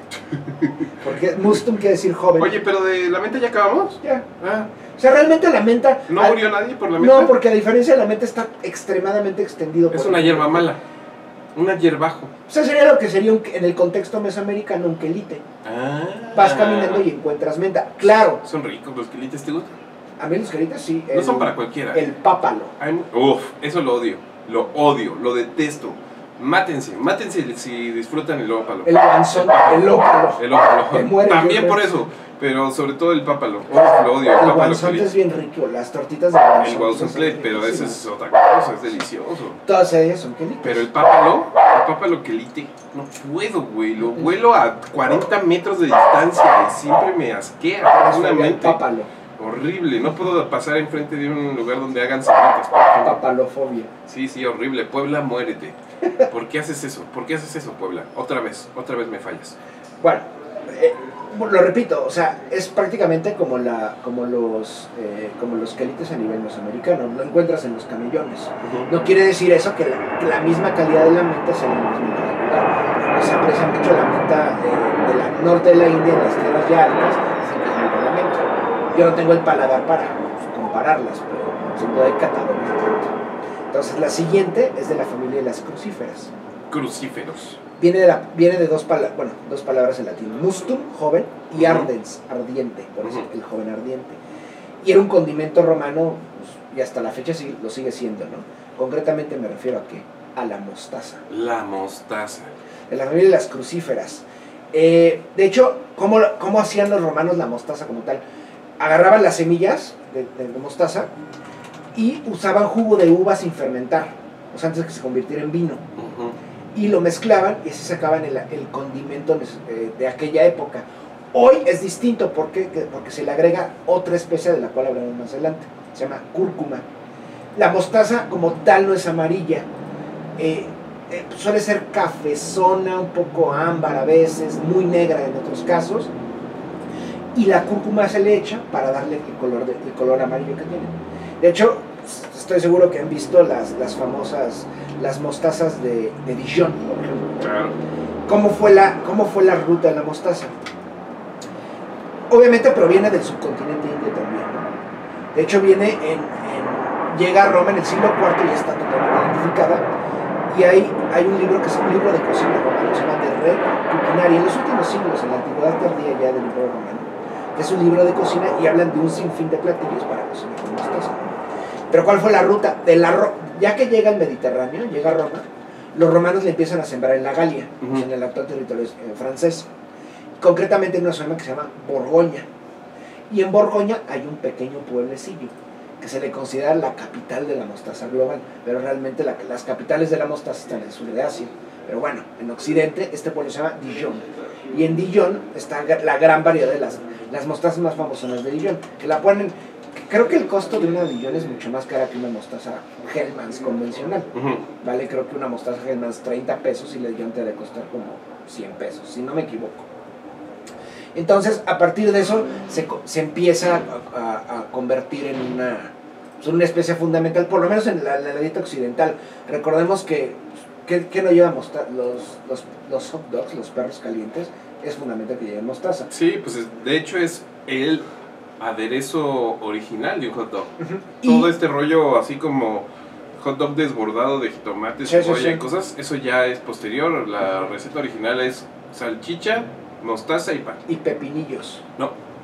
Porque Mustum quiere decir joven. Oye, pero de la menta ya acabamos. Ya. Ah, O sea, realmente la menta... ¿no al- murió nadie por la menta? No, porque a diferencia de la menta está extremadamente extendido. Es por una el- hierba mala. Una hierbajo. O sea, sería lo que sería un- en el contexto mesoamericano un quelite. Ah. Vas caminando y encuentras menta. Claro, Son ricos los quelites, ¿te gustan? a mí los quelites sí. No el- son para cualquiera. El pápalo. Hay mu- Uf, eso lo odio. Lo odio, lo detesto. Mátense, mátense si disfrutan el ópalo. El guanzón, el ópalo. El ópalo. Te mueres, También yo por creo. eso, pero sobre todo el pápalo. Uf, lo odio. El El pápalo guanzón quelite. es bien rico. Las tortitas de guanzón. El guauzón son plate, pero ese riquísimas. es otra cosa, es delicioso. Todas ellas son quelites. Pero el pápalo, el pápalo quelite, no puedo, güey. Lo vuelo a cuarenta metros de distancia y siempre me asquea Eso, el profundamente. pápalo. Horrible, no puedo pasar enfrente de un lugar donde hagan cementas, por ejemplo. Papalofobia. Sí, sí, horrible. Puebla, muérete. ¿Por qué haces eso? ¿Por qué haces eso, Puebla? Otra vez, otra vez me fallas. Bueno, eh, lo repito, o sea, es prácticamente como la, como los, eh, como los quelites a nivel mesoamericano. Lo encuentras en los camellones. No quiere decir eso que la, que la misma calidad de la menta sea la misma en cada lugar. Porque se aprecia mucho la menta eh, de la norte de la India, en las tierras ya altas, dicen que es muy buena menta. Yo no tengo el paladar para pues, compararlas, pero sin duda hay catálogos de menta. Entonces, la siguiente es de la familia de las crucíferas. Crucíferos. Viene de, la, viene de dos, pala, bueno, dos palabras en latín: mustum, joven, y Ujú. ardens, ardiente, por eso Ujú. el joven ardiente. Y era un condimento romano, pues, y hasta la fecha sí, lo sigue siendo, ¿no? Concretamente me refiero a qué? A la mostaza. La mostaza. De la familia de las crucíferas. Eh, de hecho, ¿cómo, ¿cómo hacían los romanos la mostaza como tal? Agarraban las semillas de, de, de mostaza y usaban jugo de uva sin fermentar, o sea, antes de que se convirtiera en vino. Ujú. Y lo mezclaban y así sacaban el, el condimento eh, de aquella época. Hoy es distinto porque, porque se le agrega otra especie de la cual hablaremos más adelante. Se llama cúrcuma. La mostaza como tal no es amarilla. Eh, eh, suele ser cafezona, un poco ámbar a veces, muy negra en otros casos. Y la cúrcuma se le echa para darle el color, de, el color amarillo que tiene. De hecho, estoy seguro que han visto las, las famosas, las mostazas de, de Dijon, por ejemplo. Claro. ¿Cómo fue, la, ¿Cómo fue la ruta de la mostaza? Obviamente proviene del subcontinente indio también, ¿no? De hecho viene en, en llega a Roma en el siglo cuarto y está totalmente identificada. Y hay, hay un libro que es un libro de cocina romano, se llama De Re Cucinaria, en los últimos siglos, en la antigüedad tardía ya del Imperio Romano, que es un libro de cocina y hablan de un sinfín de platillos para cocinar con mostaza. Pero ¿cuál fue la ruta? De la Ro ya que llega al Mediterráneo, llega a Roma, los romanos le empiezan a sembrar en la Galia, Uh-huh. en el actual territorio eh, francés, concretamente en una zona que se llama Borgoña. Y en Borgoña hay un pequeño pueblecillo que se le considera la capital de la mostaza global, pero realmente la, las capitales de la mostaza están en el sur de Asia. Pero bueno, en Occidente este pueblo se llama Dijon. Y en Dijon está la gran variedad de las, las mostazas más famosas de Dijon, que la ponen... Creo que el costo de una Dijon es mucho más cara que una mostaza Hellmann's convencional. Ujú. Vale, creo que una mostaza Hellmann's treinta pesos y la Dijon te debe costar como cien pesos, si no me equivoco. Entonces, a partir de eso, se, se empieza a, a, a convertir en una, pues, una especie fundamental, por lo menos en la, la dieta occidental. Recordemos que, que, que no lleva mostaza, los, los, los hot dogs, los perros calientes, es fundamental que lleven mostaza. Sí, pues es- de hecho es el aderezo original de un hot dog. Uh-huh. Todo Y, este rollo así como hot dog desbordado de jitomate, Sí, sí, cebolla sí. y cosas, eso ya es posterior. La receta original es salchicha, mostaza y pan. y pepinillos. No,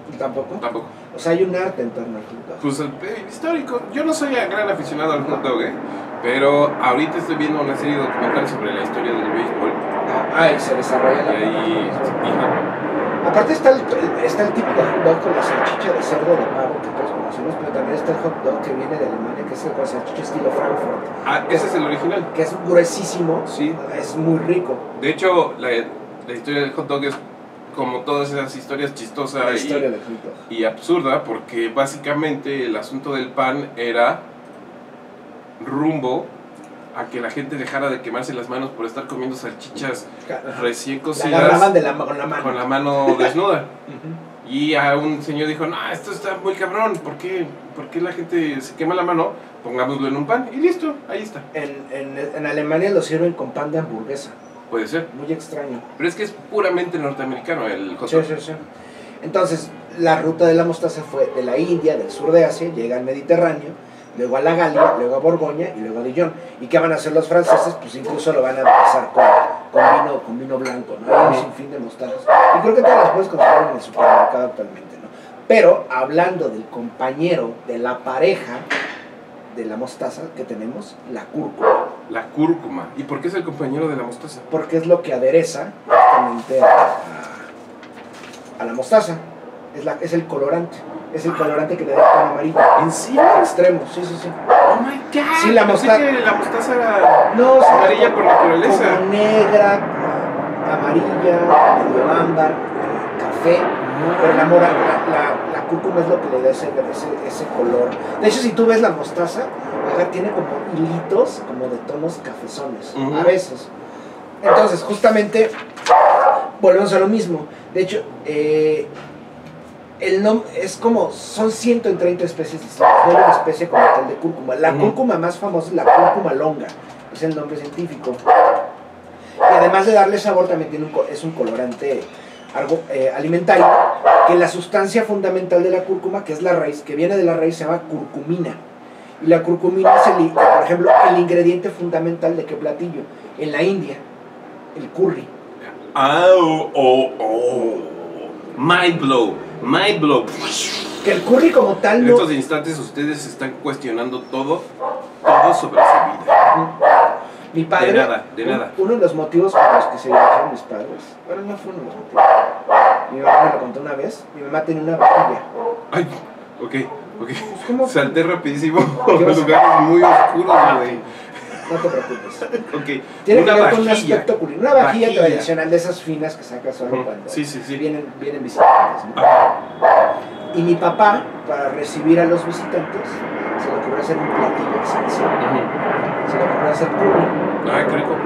Tampoco. Tampoco. O sea, hay un arte en torno al hot dog. Pues el eh, histórico. Yo no soy gran aficionado al hot dog, ¿eh? Pero ahorita estoy viendo una serie documental sobre la historia del béisbol. Ah, y se desarrolla la Y ahí. Hija, Aparte está el, está el típico hot dog con la salchicha de cerdo de pavo que todos conocemos, pero también está el hot dog que viene de Alemania, que es el con salchicha estilo Frankfurt. ah, ese es el original. Que es gruesísimo, Sí. es muy rico. De hecho, la, la historia del hot dog es como todas esas historias chistosas La y, historia del hot dog. y absurda, porque básicamente el asunto del pan era rumbo a que la gente dejara de quemarse las manos por estar comiendo salchichas recién La cocidas agarraban de la, con la mano. con la mano desnuda. Ujú. Y a un señor dijo, no, esto está muy cabrón, ¿por qué, ¿por qué la gente se quema la mano? Pongámoslo en un pan y listo, ahí está. En, en, en Alemania lo sirven con pan de hamburguesa. Puede ser. Muy extraño. Pero es que es puramente norteamericano el hot Sí, dog. sí, sí. Entonces, la ruta de la mostaza fue de la India, del sur de Asia, llega al Mediterráneo, luego a la Galia, luego a Borgoña y luego a Dijon. ¿Y qué van a hacer los franceses? Pues incluso lo van a empezar con, con, vino, con vino blanco, ¿no? Hay un sinfín de mostazas. Y creo que todas las puedes conseguir en el supermercado actualmente, ¿no? Pero, hablando del compañero, de la pareja de la mostaza que tenemos, la cúrcuma. La cúrcuma. ¿Y por qué es el compañero de la mostaza? Porque es lo que adereza justamente a, a, a la mostaza. Es, la, es el colorante. Es el colorante que le da el pan amarillo. ¿En serio? Extremo, sí, sí, sí. Oh my god. Sí, la Pensé mostaza- que la mostaza era No, o sea, amarilla como- por naturaleza. Como negra, amarilla, medio ámbar, eh, café. Pero la, mora, la, la, la cúrcuma es lo que le da ese, ese, ese color. De hecho, si tú ves la mostaza, acá tiene como hilitos como de tonos cafezones, Ujú. a veces. Entonces, justamente, volvemos a lo mismo. De hecho, eh, el nom es como, son ciento treinta especies distintas, no hay una especie como tal de cúrcuma. La Ujú. cúrcuma más famosa es la cúrcuma longa, es el nombre científico. Y además de darle sabor, también tiene un, co- es un colorante algo, eh, alimentario, que la sustancia fundamental de la cúrcuma, que es la raíz, que viene de la raíz, se llama curcumina. Y la curcumina es, el, por ejemplo, el ingrediente fundamental de qué platillo. En la India, el curry. Ah, oh, oh, oh. Mind blow. Mind blow. Que el curry como tal En no... estos instantes ustedes están cuestionando todo, todo sobre su vida. Mi padre, De nada, de nada. Uno de los motivos por los que se divorciaron mis padres, bueno, no fue uno de los motivos. Mi mamá me lo contó una vez, mi mamá tenía una vajilla. Ay, ok, ok. Pues, ¿cómo? Salté rapidísimo ¿Qué por vas a- lugares muy oscuros, güey. No te preocupes. Ok, Tiene una que ver con un vajilla. aspecto culinario. Una vajilla, Vajilla. tradicional de esas finas que sacas solo Ujú. cuando Sí, sí, sí. Vienen, vienen visitantes, ¿no? Y mi papá, para recibir a los visitantes, se le ocurrió hacer un platillo excelso. Ujú. Se le ocurrió hacer curry. Ay, qué rico.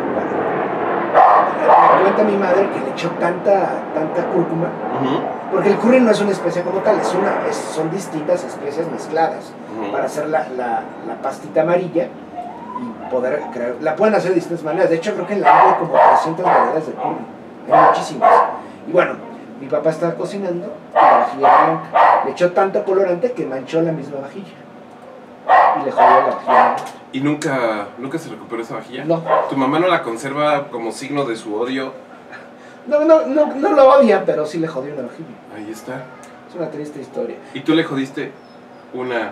Me cuenta mi madre que le echó tanta, tanta cúrcuma, Ujú, porque el curry no es una especia como tal, es una, es- son distintas especias mezcladas ujú. para hacer la, la, la pastita amarilla y poder crear. La pueden hacer de distintas maneras. De hecho, creo que en la India hay como trescientas variedades de curry. Hay muchísimas. Y bueno, mi papá estaba cocinando y la vajilla era blanca. Le echó tanto colorante que manchó la misma vajilla. Y le jodió la vajilla. ¿Y nunca, nunca se recuperó esa vajilla? No, ¿Tu mamá no la conserva como signo de su odio? no, no, no, no lo odia, pero sí le jodió una vajilla. Ahí está. Es una triste historia. ¿Y tú le jodiste una...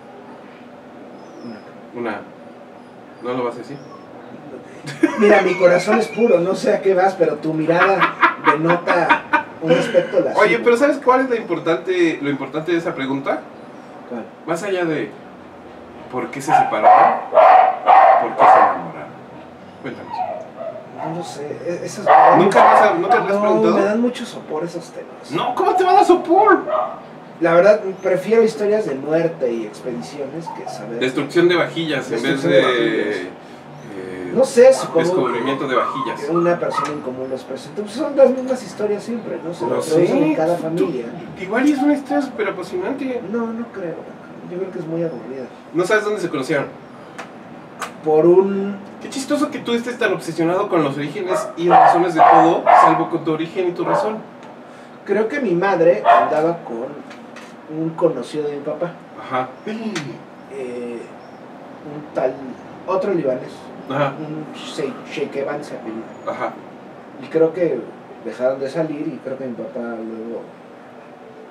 una... ¿No lo vas a decir? Mira, mi corazón es puro, no sé a qué vas, pero tu mirada denota un aspecto lascivo. Oye, pero ¿sabes cuál es lo importante, lo importante de esa pregunta? ¿Cuál? Más allá de por qué se separaron, por qué se enamoraron. Cuéntanos. No lo sé, e- esos... ¿Nunca vas a- nunca te has no, preguntado? me dan mucho sopor esos temas. No, ¿cómo te van a sopor? La verdad, prefiero historias de muerte y expediciones que saber... Destrucción de vajillas en vez Destrucción de... de vajillas. eh, No sé, supongo descubrimiento de vajillas. que una persona en común los presentó. Pues son las mismas historias siempre, ¿no? Se No reproducen sé, en cada tú- familia. Igual y es una historia súper apasionante. No, no creo. Yo creo que es muy aburrida. No sabes dónde se conocieron. Por un... Qué chistoso que tú estés tan obsesionado con los orígenes y razones de todo, salvo con tu origen y tu razón. Creo que mi madre andaba con un conocido de mi papá. Ajá. eh, un tal... Otro libanés. Ajá. Un Sheikh Sheikh Eban se apellida. Ajá. Y creo que dejaron de salir y creo que mi papá luego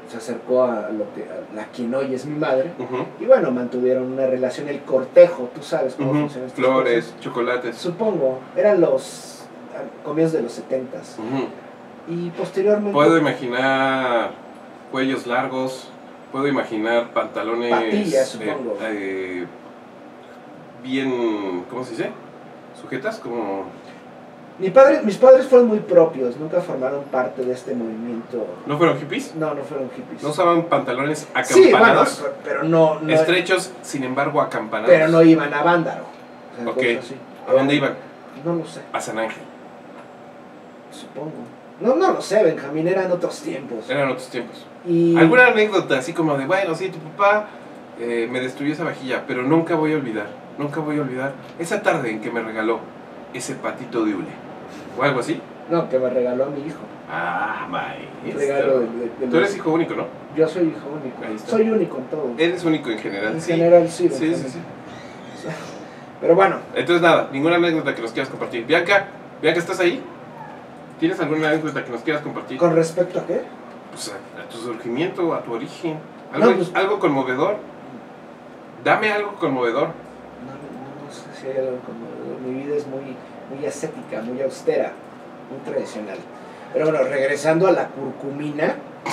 se acercó a, lo que, a la quien hoy es mi madre. Uh-huh. Y bueno, mantuvieron una relación, el cortejo, tú sabes cómo Uh-huh. funciona esto. Flores, chocolates. Supongo, eran los comienzos de los setentas. Uh-huh. Y posteriormente... Puedo imaginar cuellos largos, puedo imaginar pantalones... Patillas, supongo. Eh, eh, bien, ¿cómo se dice? Sujetas, como... Mi padre, mis padres fueron muy propios, nunca formaron parte de este movimiento. ¿No fueron hippies? No, no fueron hippies. ¿No usaban pantalones Sí, bueno, acampanados? pero no, no... Estrechos, sin embargo, acampanados. Pero no iban a Vándaro. O sea, Ok. cosas así. ¿A dónde iban? No lo sé, A San Ángel. supongo. No, no lo sé, Benjamín, eran otros tiempos. Eran otros tiempos. Y... ¿Alguna anécdota así como de, bueno, sí, tu papá eh, me destruyó esa vajilla, pero nunca voy a olvidar, nunca voy a olvidar esa tarde en que me regaló ese patito de hule? ¿O algo así? No, que me regaló a mi hijo. Ah, Un maestro. regalo de, de- de Tú eres los- hijo único, ¿no? Yo soy hijo único. Ahí está. Soy único en todo. Eres único en general. En sí. general sí. Sí, sí, Benjamín. sí. Pero bueno, Entonces nada, ninguna anécdota que nos quieras compartir. Bianca, Bianca, ¿estás ahí? ¿Tienes alguna anécdota que nos quieras compartir? ¿con respecto a qué? Pues a, a tu surgimiento, a tu origen. ¿Algo, No, pues- algo conmovedor? Dame algo conmovedor. No, no, no sé si hay algo como... Mi vida es muy, muy ascética, muy austera, muy tradicional. Pero bueno, regresando a la curcumina,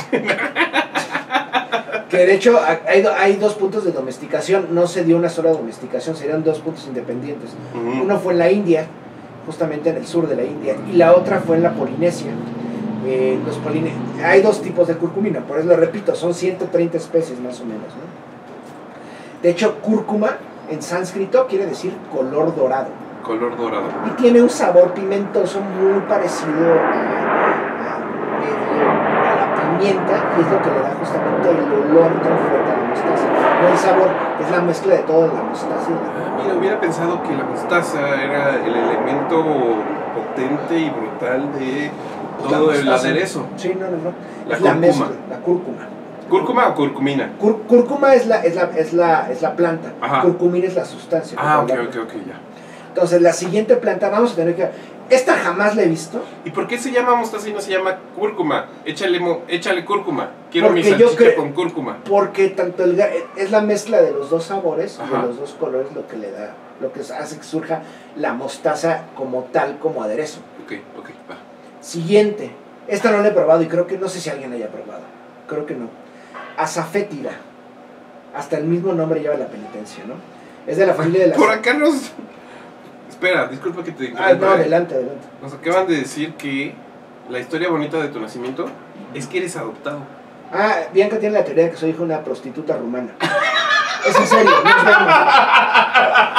que de hecho hay, do- hay dos puntos de domesticación, no se dio una sola domesticación, serían dos puntos independientes. Ujú. Uno fue en la India, justamente en el sur de la India, y la otra fue en la Polinesia. Eh, los poline... Hay dos tipos de curcumina, por eso lo repito, son ciento treinta especies más o menos, ¿no? De hecho, cúrcuma en sánscrito quiere decir color dorado. Color dorado. Y tiene un sabor pimentoso muy parecido a, a, medio a la pimienta, y es lo que le da justamente el olor tan fuerte a la mostaza. No el sabor, es la mezcla de todo la mostaza y la... Ah, mira, hubiera pensado que la mostaza era el elemento potente y brutal de todo la el mostaza. aderezo. Sí, no, no, no. La es la cúrcuma. mezcla, la cúrcuma. ¿Cúrcuma o curcumina? Cúr- cúrcuma es la, es, la, es, la, es la planta, Ajá. curcumina es la sustancia. Ah, ok, como ok, la- ok, ya. Entonces, la siguiente planta, vamos a tener que... Esta jamás la he visto. ¿Y por qué se llama mostaza y no se llama cúrcuma? Échale, mo- échale cúrcuma. Quiero mi Porque yo salchicha creo- con cúrcuma. Porque tanto el, ga- es la mezcla de los dos sabores y Ajá. de los dos colores lo que le da, lo que hace que surja la mostaza como tal, como aderezo. Ok, ok, va. Siguiente, esta no la he probado y creo que no sé si alguien la haya probado. Creo que no. Azafétida. Hasta el mismo nombre lleva la penitencia, ¿no? Es de la familia de las... Por acá nos... Espera, disculpa que te Ah, no, interrumpa. adelante, adelante. Nos acaban de decir que la historia bonita de tu nacimiento es que eres adoptado. Ah, Bianca tiene la teoría de que soy hijo de una prostituta rumana. Es en serio, no es broma.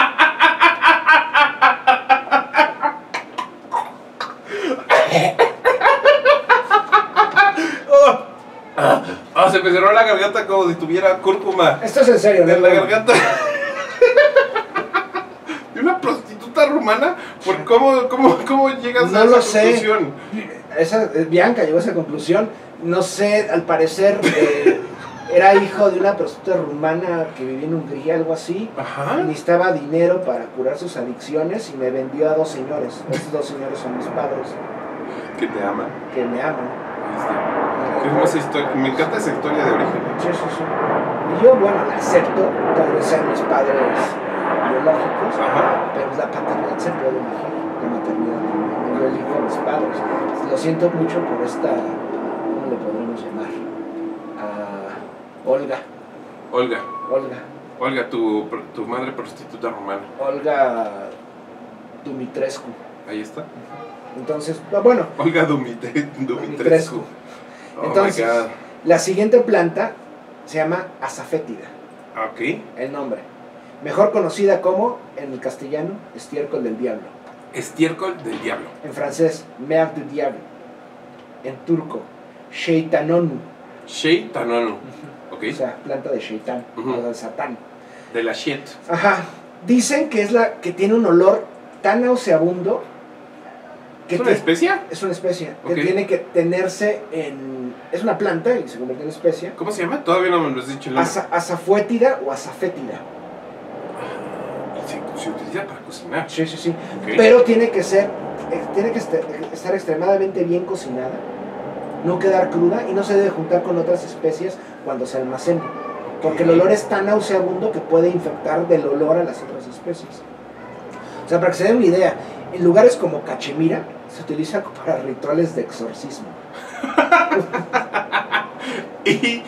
¡Oh! Ah, ah, se me cerró la garganta como si tuviera cúrcuma Esto es en serio, no es en la broma. garganta. ¿De una prostituta rumana? ¿Por cómo, cómo, cómo llegas No a esa lo sé. conclusión? Esa, eh, Bianca llegó a esa conclusión. No sé, al parecer eh, era hijo de una prostituta rumana que vivía en Hungría, algo así. Ajá. Necesitaba dinero para curar sus adicciones y me vendió a dos señores. Estos dos señores son mis padres, Que te ama. que me aman. Ahí está. Qué hermosa historia. Me encanta esa historia de origen. Sí, sí, sí. Y yo, bueno, la acepto, tal vez sean mis padres biológicos, Ajá. pero la paternidad se puede elegir, la maternidad también. Yo elijo a mis padres. Lo siento mucho por esta, ¿cómo le podremos llamar? A Olga, Olga. Olga, Olga, tu, tu madre prostituta rumana. Olga Dumitrescu. Ahí está. Entonces, bueno, Olga Dumite, Dumitrescu. Dumitrescu. Oh Entonces, my God. la siguiente planta se llama azafétida, Ah, ok. el nombre. Mejor conocida como, en el castellano, estiércol del diablo. Estiércol del diablo. En francés, mer du diable. En turco, sheitanonu. Sheitanonu. Ok. O sea, planta de sheitán, Ujú. o de satán. De la shit. Ajá. Dicen que es la que tiene un olor tan nauseabundo que ¿Es una tie- especia? es una especie que Ok. tiene que tenerse en... Es una planta y se convierte en especie. ¿Cómo se llama? Todavía no me lo has dicho el nombre. Aza- azafuétida o azafétida. Y se, se utiliza para cocinar. Sí, sí, sí. Ok. Pero tiene que ser, eh, tiene que este- estar extremadamente bien cocinada no quedar cruda y no se debe juntar con otras especies cuando se almacena, porque el olor es tan nauseabundo que puede infectar del olor a las otras especies. O sea, para que se den una idea, en lugares como Cachemira se utiliza para rituales de exorcismo. y,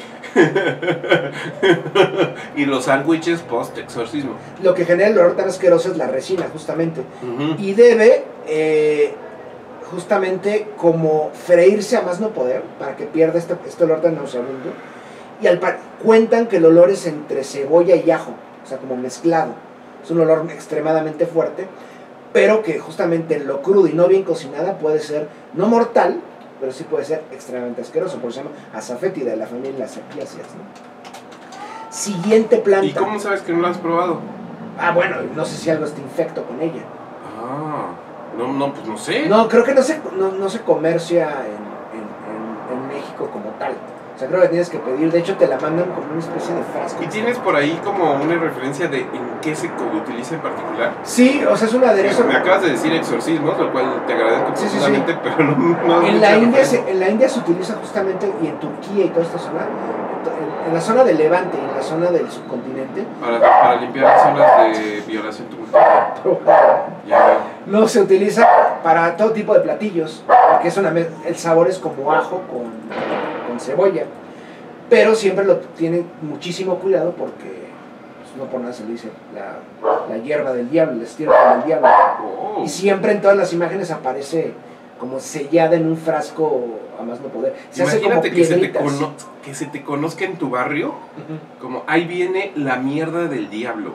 y los sándwiches post-exorcismo. Lo que genera el olor tan asqueroso es la resina, justamente. Uh-huh. Y debe, eh, justamente, como freírse a más no poder, para que pierda este, este olor tan nauseabundo. Y al par cuentan que el olor es entre cebolla y ajo, o sea, como mezclado. Es un olor extremadamente fuerte, pero que justamente en lo crudo y no bien cocinada puede ser, no mortal, pero sí puede ser extremadamente asqueroso. Por eso se llama azafétida, de la familia de las apiáceas, ¿no? Siguiente planta. ¿Y cómo sabes que no la has probado? Ah, bueno, no sé si algo está infecto con ella. Ah, no, no, pues no sé. No, creo que no se, no, no se comercia en, en, en, en México como tal. O sea, creo que tienes que pedir, de hecho te la mandan como una especie de frasco. ¿Y tienes por ahí como una referencia de en qué se utiliza en particular? Sí, o sea, es un aderezo. Me acabas de decir exorcismos, lo cual te agradezco sí, profundamente, sí, sí. pero no, no en, la India se, en la India se utiliza justamente, y en Turquía y toda esta zona, en, en la zona del Levante y en la zona del subcontinente. Para, para limpiar zonas de violación tumultuaria. Ya veo. No, se utiliza para todo tipo de platillos, porque es una, el sabor es como ajo con, con cebolla, pero siempre lo tienen muchísimo cuidado porque pues, no por nada se le dice la, la hierba del diablo, la estirpe del diablo. Oh. Y siempre en todas las imágenes aparece como sellada en un frasco a más no poder. Se hace como Imagínate que se, te piedritas. cono que se te conozca en tu barrio, Uh-huh. como ahí viene la mierda del diablo.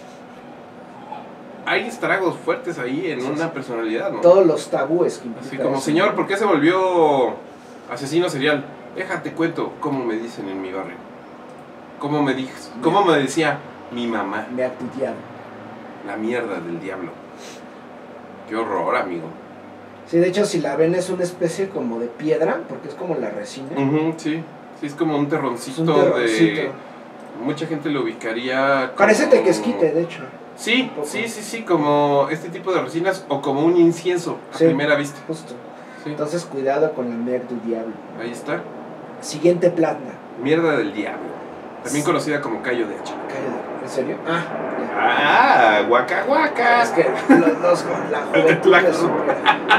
Hay estragos fuertes ahí en Sí, una sí. personalidad, ¿no? Todos los tabúes que implica Así como, eso. señor, ¿por qué se volvió asesino serial? Déjate cuento cómo me dicen en mi barrio. ¿Cómo me, di cómo me decía mi mamá? Me ha tuteado. La mierda del diablo. Qué horror, amigo. Sí, de hecho, si la ven es una especie como de piedra, porque es como la resina. Uh-huh, sí, sí, es como un terroncito, Es un terroncito. de... Mucha gente lo ubicaría como... Parece tequesquite, de hecho. Sí, sí, sí, sí, como este tipo de resinas o como un incienso a Sí. primera vista. Justo. Sí. Entonces, cuidado con la mierda del diablo. Ahí está. Siguiente planta. Mierda del diablo. También conocida como callo de hacha. Cállate. ¿En serio? Ah, Ah, guaca guaca. es que los, los, la juventud La- es súper.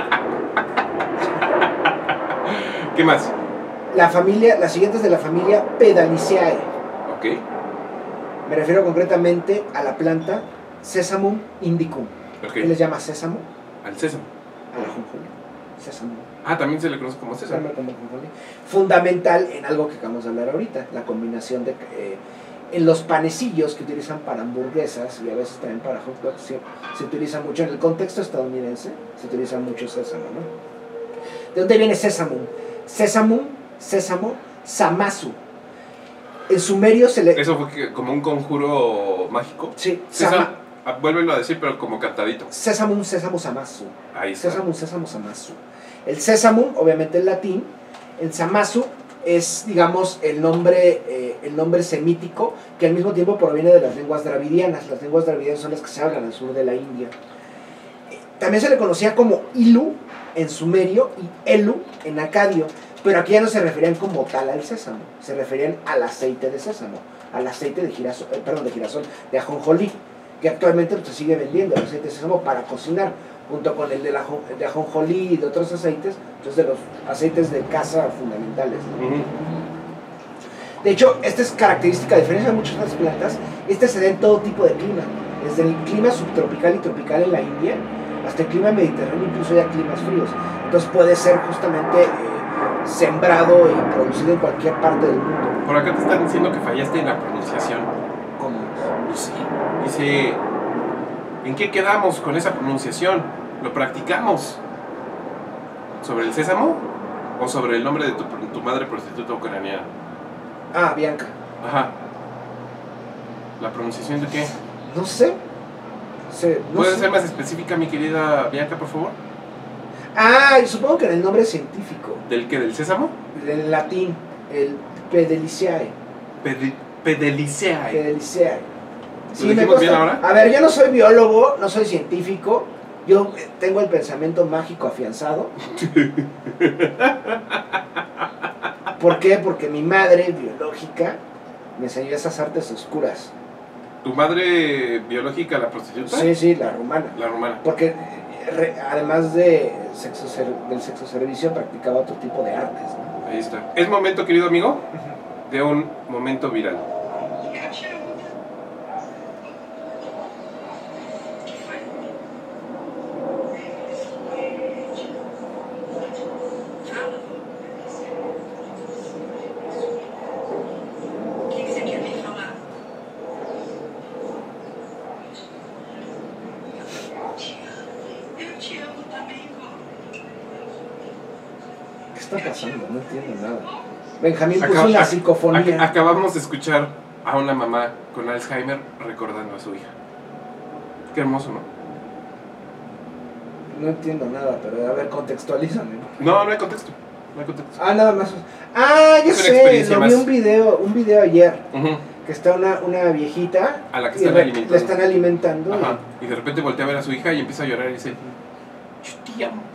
¿Qué más? La familia, las siguientes de la familia Pedaliceae. Ok. Me refiero concretamente a la planta Sesamum indicum. Ok. ¿Qué les llama sésamo? Al sésamo. A la jonjolí. Sésamo. Ah, también se le conoce como sésamo. Sésamo como jonjolí. Fundamental en algo que acabamos de hablar ahorita, la combinación de... Eh, en los panecillos que utilizan para hamburguesas y a veces también para hot dogs, se, se utiliza mucho, en el contexto estadounidense, se utiliza mucho sésamo, ¿no? ¿De dónde viene sésamo? Sésamo, sésamo, samasu. En sumerio se le... Eso fue que- como un conjuro mágico. Sí, Sésamo, sama, ah, vuélvelo a decir, pero como cantadito. sésamo, sésamo, samasu. Ahí está. Sésamo, sésamo, samasu. El sésamo, obviamente en latín, el samasu es, digamos, el nombre, eh, el nombre semítico que al mismo tiempo proviene de las lenguas dravidianas. Las lenguas dravidianas son las que se hablan al sur de la India. Eh, También se le conocía como Ilu en sumerio y Elu en acadio, pero aquí ya no se referían como tal al sésamo, se referían al aceite de sésamo, al aceite de girasol, eh, perdón, de girasol, de ajonjolí, que actualmente pues, se sigue vendiendo el aceite de sésamo para cocinar, junto con el de, la, de ajonjolí y de otros aceites, entonces de los aceites de caza fundamentales, ¿no? Ujú. De hecho, esta es característica, a diferencia de muchas otras plantas, este se da en todo tipo de clima, desde el clima subtropical y tropical en la India, hasta el clima mediterráneo, incluso ya climas fríos. Entonces puede ser justamente eh, sembrado y producido en cualquier parte del mundo. Por acá te están diciendo que fallaste en la pronunciación. Como Pues sí. Dice, ¿en qué quedamos con esa pronunciación? ¿Lo practicamos? ¿Sobre el sésamo? ¿O sobre el nombre de tu, tu madre prostituta ucraniana? Ah, Bianca. Ajá. ¿La pronunciación de qué? No sé. Se, no ¿Puedes sé. ser más específica, mi querida Bianca, por favor? Ah, y supongo que en el nombre científico, ¿Del qué? ¿Del sésamo? en latín, el Pedaliceae. Pedi- Pedaliceae. Pedaliceae. ¿Lo dijimos bien ahora? A ver, yo no soy biólogo, no soy científico, yo eh, tengo el pensamiento mágico afianzado. ¿Por qué? Porque mi madre biológica me enseñó esas artes oscuras. ¿Tu madre biológica, la prostituta? Sí, sí, la rumana. La rumana. Porque re, además de sexo ser, del sexo servicio practicaba otro tipo de artes, ¿no? Ahí está. Es momento, querido amigo, de un momento viral. ¿Qué está pasando? No entiendo nada. Benjamín puso Acab una ac psicofonía. ac acabamos de escuchar a una mamá con Alzheimer recordando a su hija. Qué hermoso, ¿no? No entiendo nada, pero a ver, contextualízame. No, no hay contexto. No hay contexto. Ah, nada más. Ah, ya sé, lo vi un video, un video ayer. Uh-huh. Que está una, una viejita a la que y están re, alimentando. la están alimentando. Ajá. Y de repente voltea a ver a su hija y empieza a llorar y dice, yo te amo.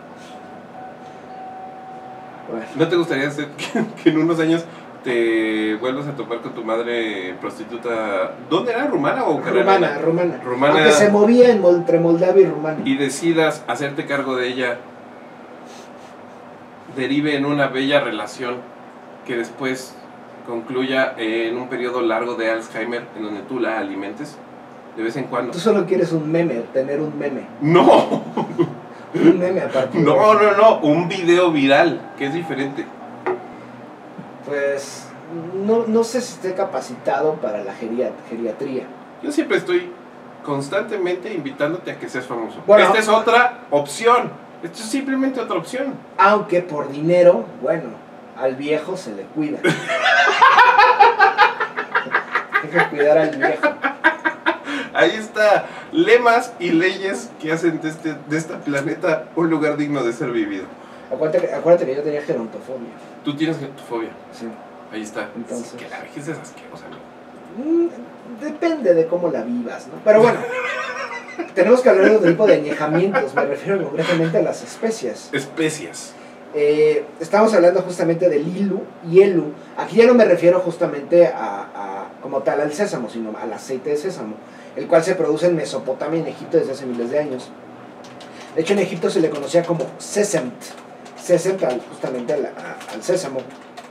Bueno. ¿No te gustaría hacer que, que en unos años te vuelvas a topar con tu madre prostituta? ¿Dónde era? ¿Rumana o ucraniana? Rumana, rumana. Rumana. Aunque se movía en, entre Moldavia y Rumania. Y decidas hacerte cargo de ella, derive en una bella relación que después concluya en un periodo largo de Alzheimer en donde tú la alimentes de vez en cuando. Tú solo quieres un meme, tener un meme. ¡No! Un meme aparte. No, no, no, un video viral, que es diferente. Pues no, no sé si esté capacitado para la geriat geriatría. Yo siempre estoy constantemente invitándote a que seas famoso. Bueno, esta es otra opción. Esto es simplemente otra opción. Aunque por dinero, bueno, al viejo se le cuida. Hay que cuidar al viejo. Ahí está, lemas y leyes que hacen de este, de este planeta un lugar digno de ser vivido. Acuérdate, acuérdate que yo tenía gerontofobia. Tú tienes gerontofobia. Sí. Ahí está. Entonces, sí, que la vejez es asquerosa, ¿no? Mm, depende de cómo la vivas, ¿no? Pero bueno, tenemos que hablar de otro tipo de añejamientos. Me refiero concretamente a las especias. Especias. Eh, estamos hablando justamente del ilu y elu. Aquí ya no me refiero justamente a, a como tal al sésamo, sino al aceite de sésamo, el cual se produce en Mesopotamia y en Egipto desde hace miles de años. De hecho, en Egipto se le conocía como sesemt, sesemt al, justamente al, a, al sésamo.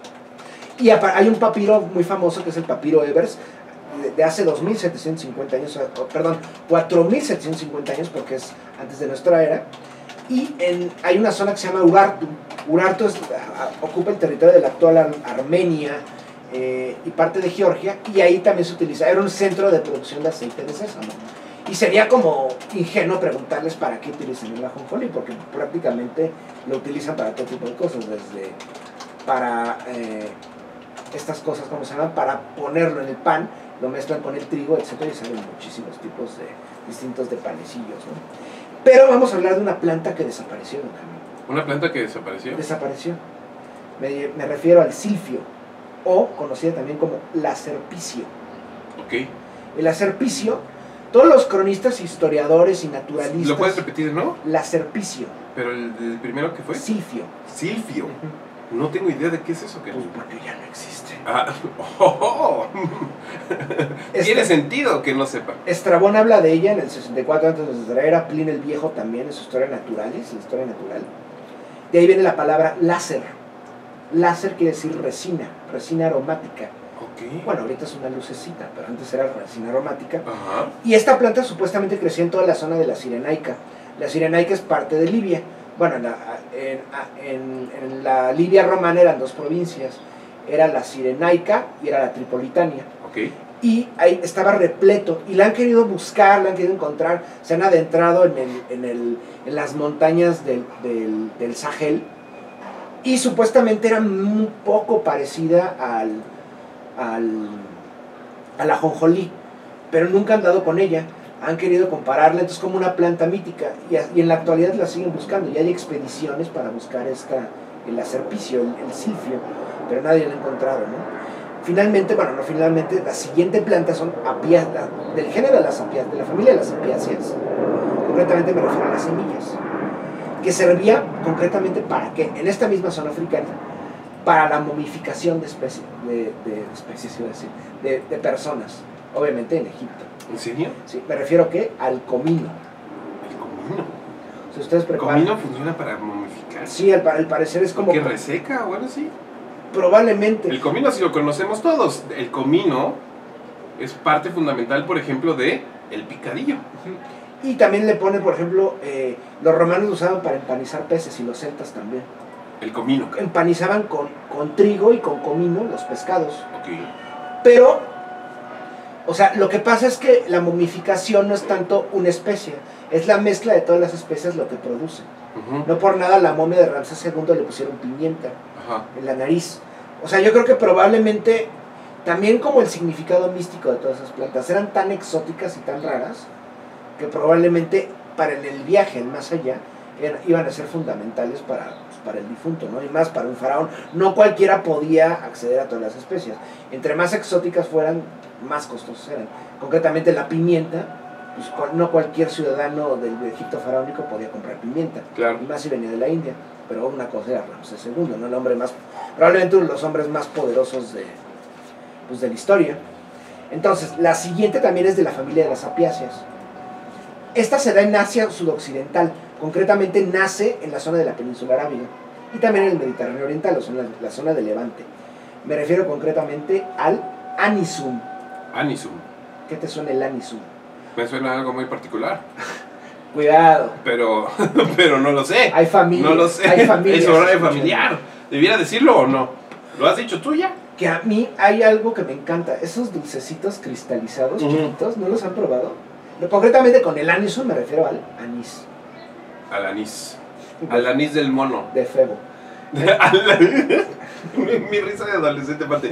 Y hay un papiro muy famoso que es el papiro Ebers, de, de hace dos mil setecientos cincuenta años, o, perdón, cuatro mil setecientos cincuenta años, porque es antes de nuestra era. Y en, hay una zona que se llama Urartu. Urartu es, a, ocupa el territorio de la actual Ar Armenia eh, y parte de Georgia, y ahí también se utiliza, era un centro de producción de aceite de sésamo. Y sería como ingenuo preguntarles para qué utilizan el ajonjolí, porque prácticamente lo utilizan para todo tipo de cosas, desde para eh, estas cosas, ¿cómo se llaman? Para ponerlo en el pan, lo mezclan con el trigo, etcétera, y salen muchísimos tipos de distintos de panecillos, ¿no? Pero vamos a hablar de una planta que desapareció, don Camilo. ¿Una planta que desapareció? Desapareció. Me, me refiero al silfio, o conocida también como lacerpicio. Ok. El lacerpicio, todos los cronistas, historiadores y naturalistas... ¿Lo puedes repetir, no? Lacerpicio. ¿Pero el, el primero que fue? Silfio. Silfio. Uh-huh. No tengo idea de qué es eso. ¿Qué? Pues porque ya no existe. Ah, oh, oh. Tiene sentido que no sepa. Estrabón habla de ella en el sesenta y cuatro antes de nuestra era, Plinio el Viejo también en su Historia Naturalis, la historia natural. De ahí viene la palabra láser. Láser quiere decir resina, resina aromática. Okay. Bueno, ahorita es una lucecita, pero antes era resina aromática. Ajá. Y esta planta supuestamente creció en toda la zona de la Cirenaica. La Cirenaica es parte de Libia. Bueno, en la, en, en, en la Libia romana eran dos provincias. Era la Cirenaica y era la Tripolitania. Okay. Y ahí estaba repleto. Y la han querido buscar, la han querido encontrar. Se han adentrado en, el, en, el, en las montañas del, del, del Sahel. Y supuestamente era un poco parecida al, al, a la ajonjolí. Pero nunca han dado con ella. Han querido compararla, entonces, como una planta mítica. Y, y en la actualidad la siguen buscando. Y hay expediciones para buscar esta, el acerpicio, el, el silfio. Pero nadie lo ha encontrado, ¿no? Finalmente, bueno, no finalmente, la siguiente planta son apiáceas, del género de las apiáceas, de la familia de las apiáceas. Concretamente me refiero a las semillas. Que servía concretamente para que en esta misma zona africana para la momificación de especies, de, de especies, iba a decir, de, de personas, obviamente en Egipto. ¿En serio? Sí, me refiero ¿qué? Al comino. El comino. Si ustedes ¿El preparan... comino funciona para momificar? Sí, al, al parecer es como... ¿Que reseca o algo así? Probablemente. El comino sí lo conocemos todos. El comino es parte fundamental, por ejemplo, de el picadillo. Y también le ponen, por ejemplo, eh, los romanos lo usaban para empanizar peces y los celtas también. El comino. Empanizaban con, con trigo y con comino los pescados. Ok. Pero, o sea, lo que pasa es que la momificación no es tanto una especie, es la mezcla de todas las especies lo que produce. Uh-huh. No por nada a la momia de Ramsés segundo le pusieron pimienta Ajá. en la nariz. O sea, yo creo que probablemente, también como el significado místico de todas esas plantas, eran tan exóticas y tan raras, que probablemente para en el viaje, el más allá, eran, iban a ser fundamentales para, pues, para el difunto, ¿no? Y más para un faraón. No cualquiera podía acceder a todas las especies. Entre más exóticas fueran, más costosos eran. Concretamente la pimienta, pues no cualquier ciudadano del Egipto faraónico podía comprar pimienta. Claro. Y más si venía de la India. Pero una cosa era Ramsés segundo, ¿no? El hombre más, probablemente uno de los hombres más poderosos de, pues, de la historia. Entonces, la siguiente también es de la familia de las apiáceas. Esta se da en Asia sudoccidental, concretamente nace en la zona de la península arábiga y también en el Mediterráneo oriental, o sea, en la, la zona de Levante. Me refiero concretamente al anisum. Anisum. ¿Qué te suena el anisum? Me suena algo muy particular. Cuidado. Pero, pero no lo sé. Hay familias. No lo sé. Hay familias. Es horario familiar. ¿Debiera decirlo o no? ¿Lo has dicho tú ya? Que a mí hay algo que me encanta. Esos dulcecitos cristalizados, uh-huh. chiquitos, ¿no los han probado? Concretamente con el anisum me refiero al anís. Al anís. Al anís del mono. De Febo. mi, mi risa de adolescente parte.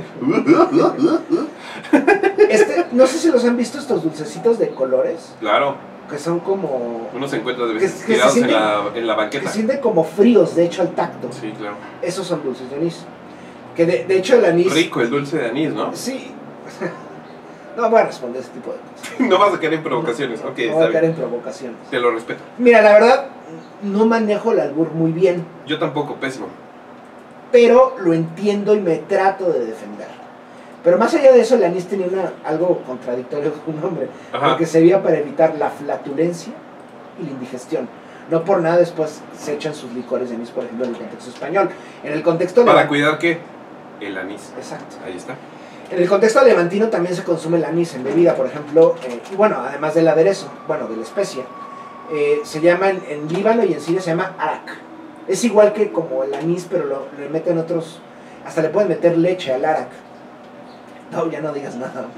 Este, no sé si los han visto estos dulcecitos de colores. Claro. Que son como... Uno se encuentra de veces que, que tirados sienten, en, la, en la banqueta. Que se sienten como fríos, de hecho, al tacto. Sí, claro. Esos son dulces de anís. Que de, de hecho el anís... Rico el dulce de anís, ¿no? Sí. No voy a responder ese tipo de cosas. No vas a caer en provocaciones. No, ok, no está voy a caer bien. en provocaciones. Te lo respeto. Mira, la verdad, no manejo el albur muy bien. Yo tampoco, pésimo. Pero lo entiendo y me trato de defender. Pero más allá de eso, el anís tenía una, algo contradictorio con su nombre. Ajá. Porque servía para evitar la flatulencia y la indigestión. No por nada después se echan sus licores de anís, por ejemplo, en el contexto español. En el contexto... ¿Para levant... cuidar qué? El anís. Exacto. Ahí está. En el contexto levantino también se consume el anís en bebida, por ejemplo, eh, y bueno, además del aderezo, bueno, de la especia, eh, se llama en, en Líbano y en Siria se llama arak. Es igual que como el anís, pero lo, le meten otros, hasta le pueden meter leche al arak. No, ya no digas nada.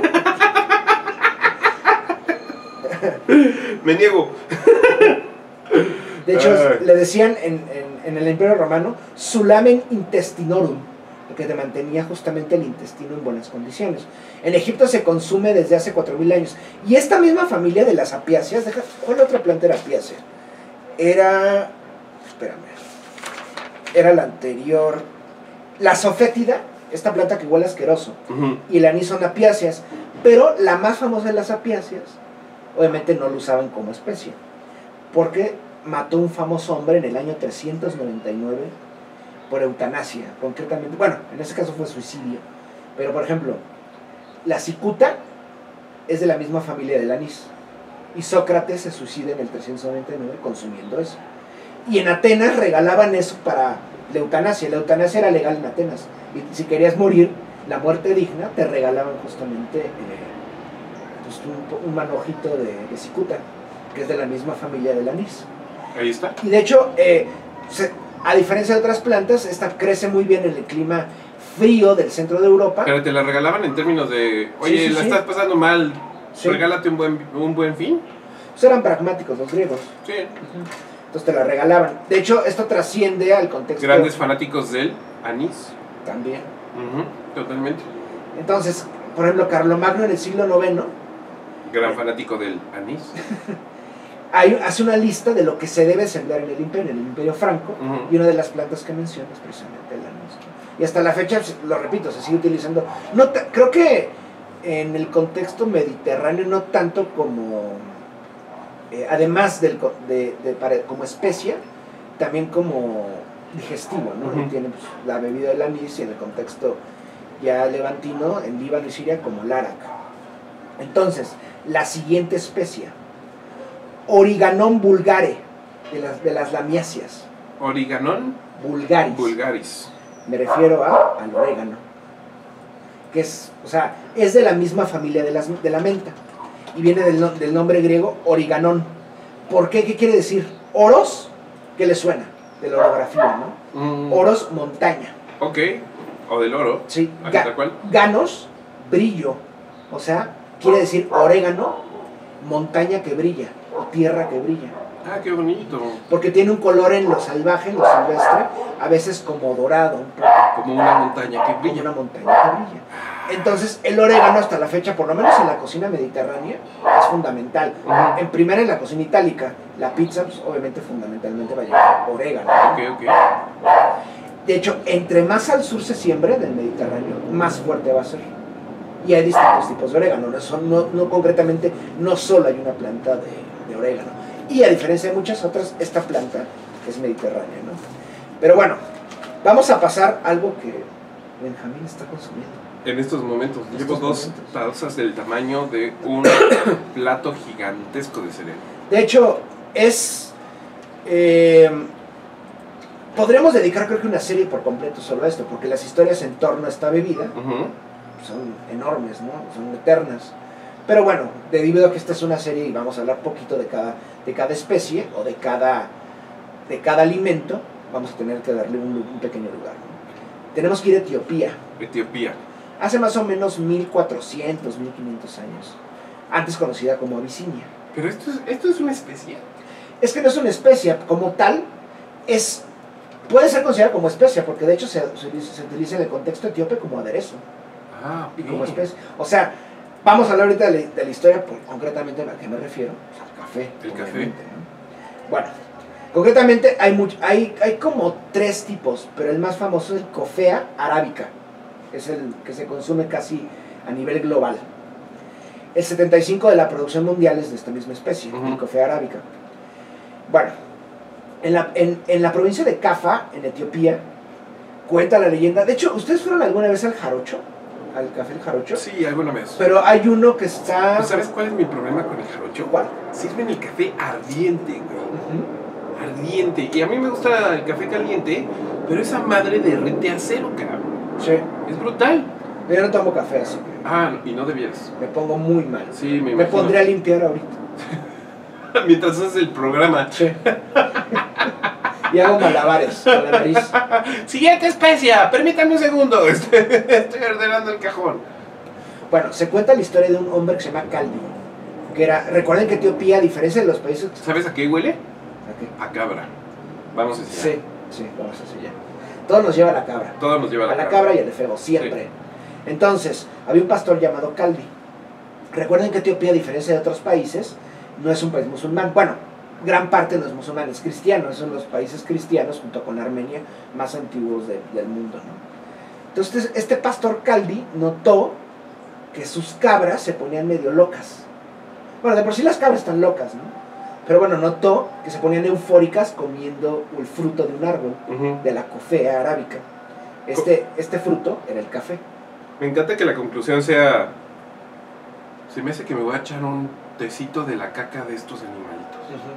Me niego. De hecho, Ay. le decían en, en, en el Imperio Romano, sulamen intestinorum, que te mantenía justamente el intestino en buenas condiciones. En Egipto se consume desde hace cuatro mil años. Y esta misma familia de las apiáceas, deja, ¿cuál otra planta era apiácea? Era, espérame, era la anterior, la sofétida, esta planta que huele asqueroso, Uh-huh. y el anís son apiáceas, pero la más famosa de las apiáceas, obviamente no lo usaban como especie, porque mató un famoso hombre en el año trescientos noventa y nueve por eutanasia, concretamente, bueno, en ese caso fue suicidio, pero por ejemplo, la cicuta es de la misma familia del anís, y Sócrates se suicida en el trescientos noventa y nueve consumiendo eso, y en Atenas regalaban eso para la eutanasia, la eutanasia era legal en Atenas, y si querías morir, la muerte digna, te regalaban justamente eh, pues un, un manojito de, de cicuta, que es de la misma familia del anís. Ahí está. Y de hecho, eh, se, a diferencia de otras plantas, esta crece muy bien en el clima frío del centro de Europa. Pero te la regalaban en términos de, oye, Sí, sí, la sí. estás pasando mal, Sí. regálate un buen, un buen fin. Pues eran pragmáticos los griegos, Sí. entonces te la regalaban. De hecho, esto trasciende al contexto Grandes fanáticos del anís. también. Ujú, totalmente. Entonces, por ejemplo, Carlomagno en el siglo noveno Gran fanático del anís. hay, hace una lista de lo que se debe sembrar en el imperio, en el imperio franco, Ujú. y una de las plantas que menciona es precisamente el anís. Y hasta la fecha, lo repito, se sigue utilizando. No ta- creo que en el contexto mediterráneo no tanto como, eh, además del, co- de, de para- como especia, también como digestivo, ¿no? Uh-huh. Y tiene pues, la bebida del anís y en el contexto ya levantino, en Líbano y Siria, como lárac. Entonces, la siguiente especia, Origanón vulgare, de las, de las lamiáceas. Origanón Vulgaris. vulgaris. Me refiero a, al orégano, que es, o sea, es de la misma familia de, las, de la menta, y viene del, no, del nombre griego origanón. ¿Por qué? ¿Qué quiere decir? Oros, ¿qué le suena? De la orografía, ¿no? Mm. Oros, montaña. Ok, o del oro. Sí. Aquí Ga- tal cual. Ganos, brillo. O sea, quiere decir orégano, montaña que brilla, o tierra que brilla. Ah, qué bonito. Porque tiene un color en lo salvaje, en lo silvestre, a veces como dorado, un poco. Como una montaña que Como brilla. una montaña que brilla. Entonces, el orégano hasta la fecha, por lo menos en la cocina mediterránea, es fundamental. Ujú. En primera, en la cocina itálica, la pizza, pues, obviamente, fundamentalmente va a llevar orégano. Ok, ok. De hecho, entre más al sur se siembre del Mediterráneo, más fuerte va a ser. Y hay distintos tipos de orégano. No, son, no, no concretamente, no solo hay una planta de, de orégano. Y a diferencia de muchas otras, esta planta es mediterránea, ¿no? Pero bueno, vamos a pasar algo que Benjamín está consumiendo. En estos momentos, En llevo estos dos momentos. tazas del tamaño de un plato gigantesco de cereal. De hecho, es... Eh, podríamos dedicar creo que una serie por completo solo a esto, porque las historias en torno a esta bebida Ujú. son enormes, ¿no? Son eternas. Pero bueno, debido a que esta es una serie y vamos a hablar poquito de cada, de cada especie o de cada, de cada alimento, vamos a tener que darle un, un pequeño lugar, ¿no? Tenemos que ir a Etiopía. Etiopía. Hace más o menos mil cuatrocientos, mil quinientos años, antes conocida como Abisinia. Pero esto es, esto es una especia. Es que no es una especia como tal, es, puede ser considerada como especia, porque de hecho se, se, se utiliza en el contexto etíope como aderezo Ah, y ok. como especia. O sea, vamos a hablar ahorita de la, de la historia, por, concretamente a qué me refiero, pues al café. El café. obviamente, ¿no? Bueno, concretamente hay, much, hay, hay como tres tipos, pero el más famoso es el Coffea arábica, es el que se consume casi a nivel global. El setenta y cinco por ciento de la producción mundial es de esta misma especie, Ujú. el Coffea arábica. Bueno, en la, en, en la provincia de Cafa, en Etiopía, cuenta la leyenda. De hecho, ¿ustedes fueron alguna vez al jarocho? ¿Al café el jarocho? Sí, alguna vez. Pero hay uno que está... ¿Tú sabes cuál es mi problema con el jarocho? ¿Cuál? Sirven el café ardiente, güey. Ujú. Ardiente. Y a mí me gusta el café caliente, pero esa madre derrite acero, cabrón. Sí. Es brutal. Yo no tomo café así. Ah, no, y no debieras. Me pongo muy mal. Sí, me Me imagino. pondré a limpiar ahorita. Mientras haces el programa. Sí. Y hago malabares con la nariz. Siguiente especia, permítame un segundo. Estoy ordenando el cajón. Bueno, se cuenta la historia de un hombre que se llama Caldi. Que era, recuerden que Etiopía, a diferencia de los países... ¿Sabes a qué huele? ¿A qué? A cabra. Vamos a enseñar. Sí, sí, vamos a hacer ya. Todo nos lleva a la cabra. Todo nos lleva a la, A la cabra. cabra y al efebo, siempre. Entonces, había un pastor llamado Caldi. Recuerden que Etiopía, a diferencia de otros países, no es un país musulmán. Bueno, gran parte no es musulmán, es cristiano. Son los países cristianos, junto con Armenia, más antiguos de, del mundo, ¿no? Entonces, este pastor Caldi notó que sus cabras se ponían medio locas. Bueno, de por sí las cabras están locas, ¿no? Pero bueno, notó que se ponían eufóricas comiendo el fruto de un árbol, Ujú. de la cofea arábica. Este, este fruto era el café. Me encanta que la conclusión sea... Se me hace que me voy a echar un tecito de la caca de estos animalitos.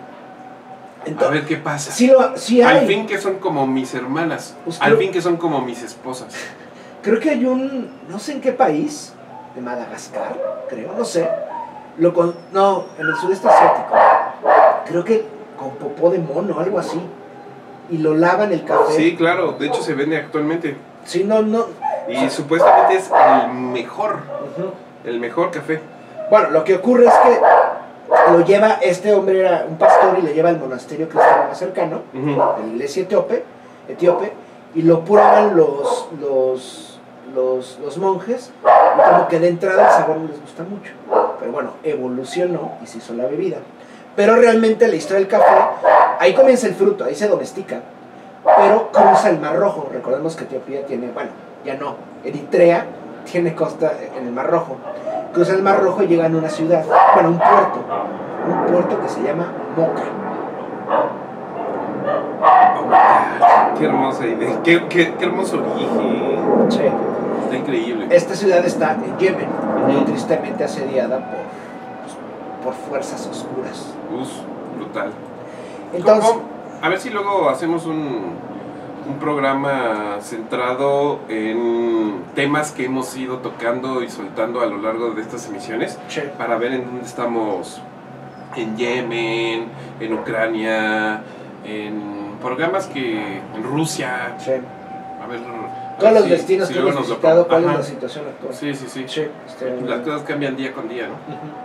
A Entonces, ver qué pasa. sí, lo, sí hay. Al fin que son como mis hermanas. Pues Al creo- fin que son como mis esposas. Creo que hay un, no sé en qué país, de Madagascar, creo, no sé. Lo con, no, en el sudeste asiático. Creo que con popó de mono, algo así. Y lo lavan el café. Sí, claro. De hecho se vende actualmente. Sí, no, no. Y supuestamente es el mejor. Ujú. El mejor café. Bueno, lo que ocurre es que lo lleva, este hombre era un pastor y lo lleva al monasterio cristiano más cercano, Ujú. de la iglesia etíope, etíope, y lo prueban los, los, los, los monjes, y como que de entrada el sabor no les gusta mucho. Pero bueno, evolucionó y se hizo la bebida. Pero realmente la historia del café, ahí comienza el fruto, ahí se domestica, pero cruza el Mar Rojo. Recordemos que Etiopía tiene, bueno, ya no, Eritrea tiene costa en el Mar Rojo. Cruza el Mar Rojo y llega a una ciudad, bueno, un puerto, un puerto que se llama Moca. Qué hermosa idea, qué, qué, qué hermoso origen. Sí. Está increíble. Esta ciudad está en Yemen, Ujú. y tristemente asediada por, pues, por fuerzas oscuras. Uf, brutal. Entonces, ¿Cómo? A ver si luego hacemos un, un programa centrado en temas que hemos ido tocando y soltando a lo largo de estas emisiones sí. para ver en dónde estamos en Yemen, en Ucrania, en programas que en Rusia, Sí. a ver, a Todos ver los si- destinos si que luego hemos nos lo visitado, pon- ¿cuál es Ajá. la situación actual? Sí, sí, sí. Sí, este, Las cosas cambian día con día, ¿no?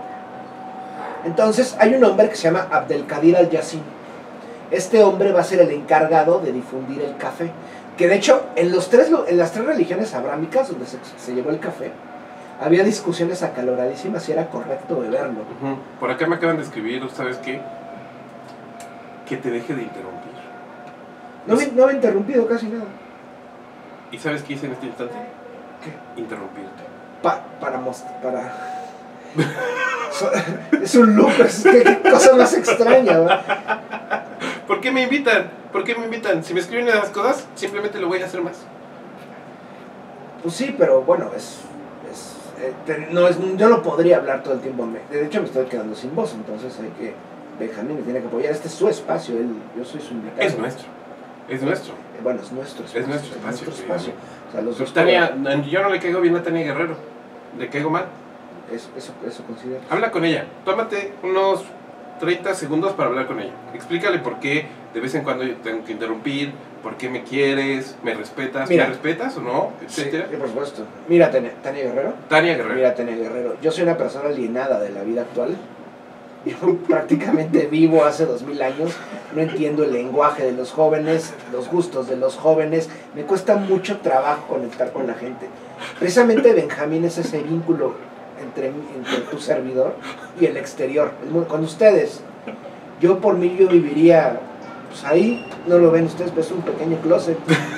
Ujú. Entonces, hay un hombre que se llama Abdelkadir al-Yassin. Este hombre va a ser el encargado de difundir el café. Que de hecho, en, los tres, en las tres religiones abrámicas donde se, se llevó el café, había discusiones acaloradísimas si era correcto beberlo. Ujú. Por acá me acaban de escribir, ¿sabes qué? Que te deje de interrumpir. No me, no me he interrumpido casi nada. ¿Y sabes qué hice en este instante? ¿Qué? Interrumpirte. Pa, para mostrar, para... So- es un loop, es que, qué cosa más extraña, ¿verdad? ¿Por qué me invitan? ¿Por qué me invitan? Si me escriben esas cosas, simplemente lo voy a hacer más. Pues sí, pero bueno, es... es, eh, te- no es yo no podría hablar todo el tiempo. me- De hecho, me estoy quedando sin voz, entonces hay que... Benjamín me tiene que apoyar. Este es su espacio, él, yo soy su invitado. Es nuestro. Es nuestro. Eh, Bueno, es nuestro espacio. Es nuestro espacio, nuestro sí. espacio. O sea, los Pues dos Tania, yo no le caigo bien a Tania Guerrero. Le caigo mal. Eso, eso, eso considero. Habla con ella. Tómate unos treinta segundos para hablar con ella. Explícale por qué de vez en cuando yo tengo que interrumpir, por qué me quieres, me respetas, Mira. me respetas o no, Sí, etcétera. por supuesto. Mira, Tania, Tania Guerrero. Tania Guerrero. Mira, Tania Guerrero. Yo soy una persona alienada de la vida actual. Yo prácticamente vivo hace dos mil años. No entiendo el lenguaje de los jóvenes, los gustos de los jóvenes. Me cuesta mucho trabajo conectar con la gente. Precisamente Benjamín es ese vínculo entre, mí- entre tu servidor y el exterior, el mundo, con ustedes. Yo por mí yo viviría, pues ahí, no lo ven ustedes, pero es un pequeño closet.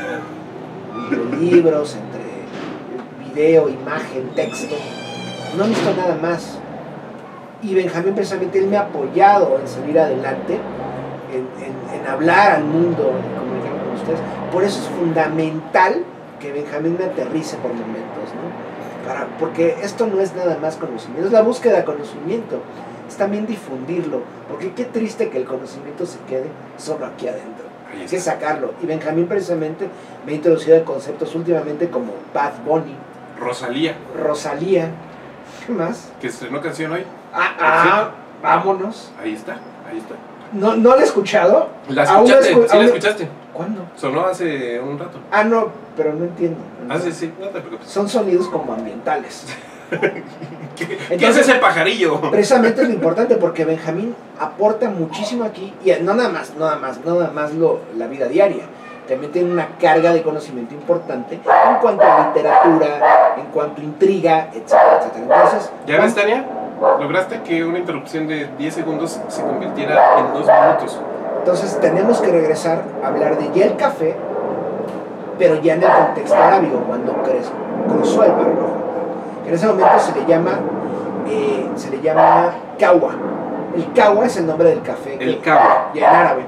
Entre libros, entre video, imagen, texto. No he visto nada más. Y Benjamín precisamente él me ha apoyado en salir adelante, en, en, en hablar al mundo, en comunicarme con ustedes. Por eso es fundamental que Benjamín me aterrice por momentos, ¿no? Para, porque esto no es nada más conocimiento, es la búsqueda de conocimiento, es también difundirlo, porque qué triste que el conocimiento se quede solo aquí adentro. Ahí Hay está. que sacarlo. Y Benjamín precisamente me ha introducido en conceptos últimamente como Bad Bunny, Rosalía, Rosalía, ¿qué más? que estrenó canción hoy. Ah, ah, vámonos. Ahí está, ahí está. No, no la he escuchado. ¿La Aún escuchaste? escu- ¿Sí la aún- escuchaste? ¿Cuándo? Sonó hace un rato. Ah, no, pero no entiendo. Ah, sí, sí, no te preocupes. Son sonidos como ambientales. ¿Qué, ¿qué Entonces- es ese pajarillo? Precisamente es lo importante porque Benjamín aporta muchísimo aquí y no nada más, no nada más, no nada más lo, la vida diaria. También tiene una carga de conocimiento importante en cuanto a literatura, en cuanto a intriga, etcétera, etcétera. Entonces, ¿Ya ves, Tania? Lograste que una interrupción de diez segundos se convirtiera en dos minutos. entonces tenemos que regresar a hablar de ya el café, pero ya en el contexto arábigo, cuando cre- cruzó el Mar Rojo. En ese momento se le llama, eh, se le llama kawa. El kawa es el nombre del café. El que- cabo. Ya en árabe.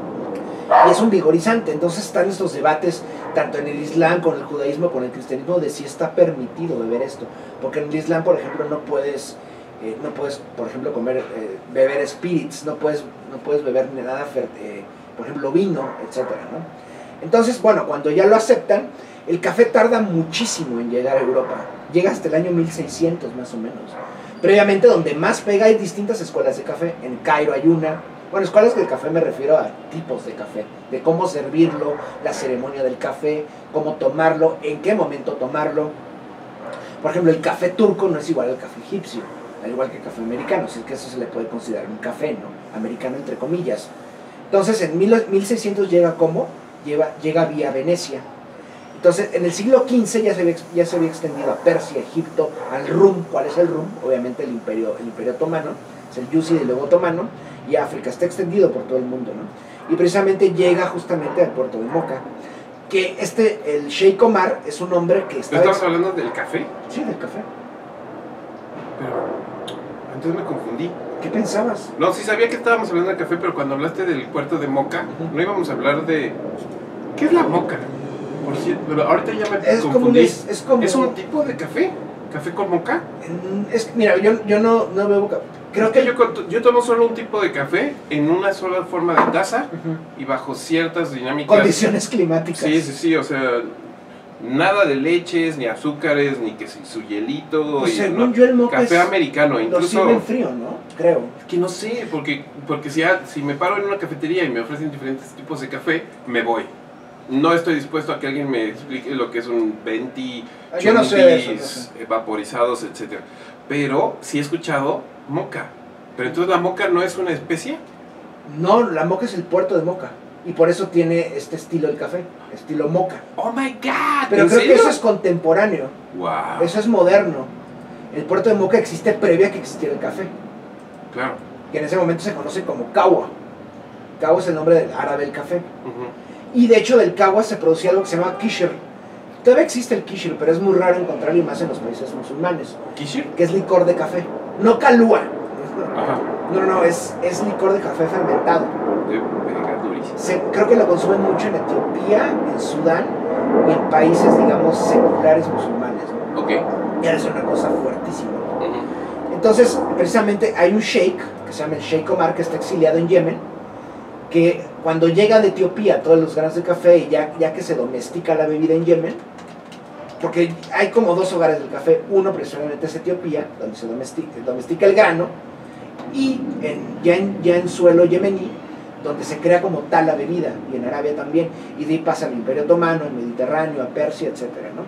Y es un vigorizante. Entonces están estos debates, tanto en el Islam, con el judaísmo, con el cristianismo, de si está permitido beber esto. Porque en el Islam, por ejemplo, no puedes, eh, no puedes, por ejemplo, comer, eh, beber spirits, no puedes, no puedes beber ni nada, fer- eh, por ejemplo, vino, etcétera, ¿no? Entonces, bueno, cuando ya lo aceptan, el café tarda muchísimo en llegar a Europa. Llega hasta el año mil seiscientos más o menos. Previamente, donde más pega, hay distintas escuelas de café. En Cairo hay una. Bueno, escuelas de café me refiero a tipos de café, de cómo servirlo, la ceremonia del café, cómo tomarlo, en qué momento tomarlo. Por ejemplo, el café turco no es igual al café egipcio, al igual que el café americano, si es que eso se le puede considerar un café, ¿no? Americano entre comillas. Entonces, en mil seiscientos llega como, Lleva, llega vía Venecia. Entonces, en el siglo quince ya se, había, ya se había extendido a Persia, Egipto, al Rum. ¿Cuál es el Rum? Obviamente el imperio, el imperio otomano, es el Yusid y luego otomano, y África está extendido por todo el mundo, ¿no? Y precisamente llega justamente al puerto de Moca, que este, el Sheikh Omar, es un hombre que está... ¿Estamos hablando del café? Sí, del café. Pero entonces me confundí. ¿Qué pensabas? No, sí sabía que estábamos hablando del café, pero cuando hablaste del puerto de Moca, Ujú. no íbamos a hablar de ¿Qué es la moca? Por cierto, pero ahorita ya me Es como, un, confundí. es, es como... ¿Es un tipo de café? ¿Café con moca? Es, mira, yo, yo no, no bebo café. Creo Es que... que yo, con- yo tomo solo un tipo de café en una sola forma de taza Ujú. y bajo ciertas dinámicas. Condiciones climáticas. Sí, sí, sí, o sea, nada de leches, ni azúcares, ni que si su hielito. Pues y, según no, yo el moca café es- americano, Lo incluso. sirven frío, ¿no? Creo. Que no sé, porque, porque si, ha- si me paro en una cafetería y me ofrecen diferentes tipos de café, me voy. No estoy dispuesto a que alguien me explique lo que es un venti, Ah, yo no sé de eso, no chuntis, sé. vaporizados, etcétera. Pero sí he escuchado moca. Pero entonces la moca no es una especie. No, la moca es el puerto de Moca. Y por eso tiene este estilo el café, estilo moca. Oh my god. Pero ¿en creo serio? que eso es contemporáneo, Wow. eso es moderno. El puerto de Moca existe previa a que existiera el café, Claro. que en ese momento se conoce como Kawa. Kawa es el nombre del árabe del café. Ujú. Y de hecho del Kawa se producía algo que se llama kishir. Todavía existe el kishir, pero es muy raro encontrarlo y más en los países musulmanes, ¿Kishir? que es licor de café. No calúa. Ajá. No, no, no, es, es licor de café fermentado. De pega durísimo. Se, creo que lo consumen mucho en Etiopía, en Sudán y en países, digamos, seculares musulmanes, ¿no? Ok. Y es una cosa fuertísima. Ujú. Entonces, precisamente hay un sheikh, que se llama el Sheikh Omar, que está exiliado en Yemen, que cuando llega de Etiopía todos los granos de café, y ya, ya que se domestica la bebida en Yemen, porque hay como dos hogares del café, uno precisamente es Etiopía, donde se domestica, domestica el grano, y en, ya, en, ya en suelo yemení, donde se crea como tal la bebida, y en Arabia también, y de ahí pasa al Imperio Otomano, al Mediterráneo, a Persia, etcétera, ¿no?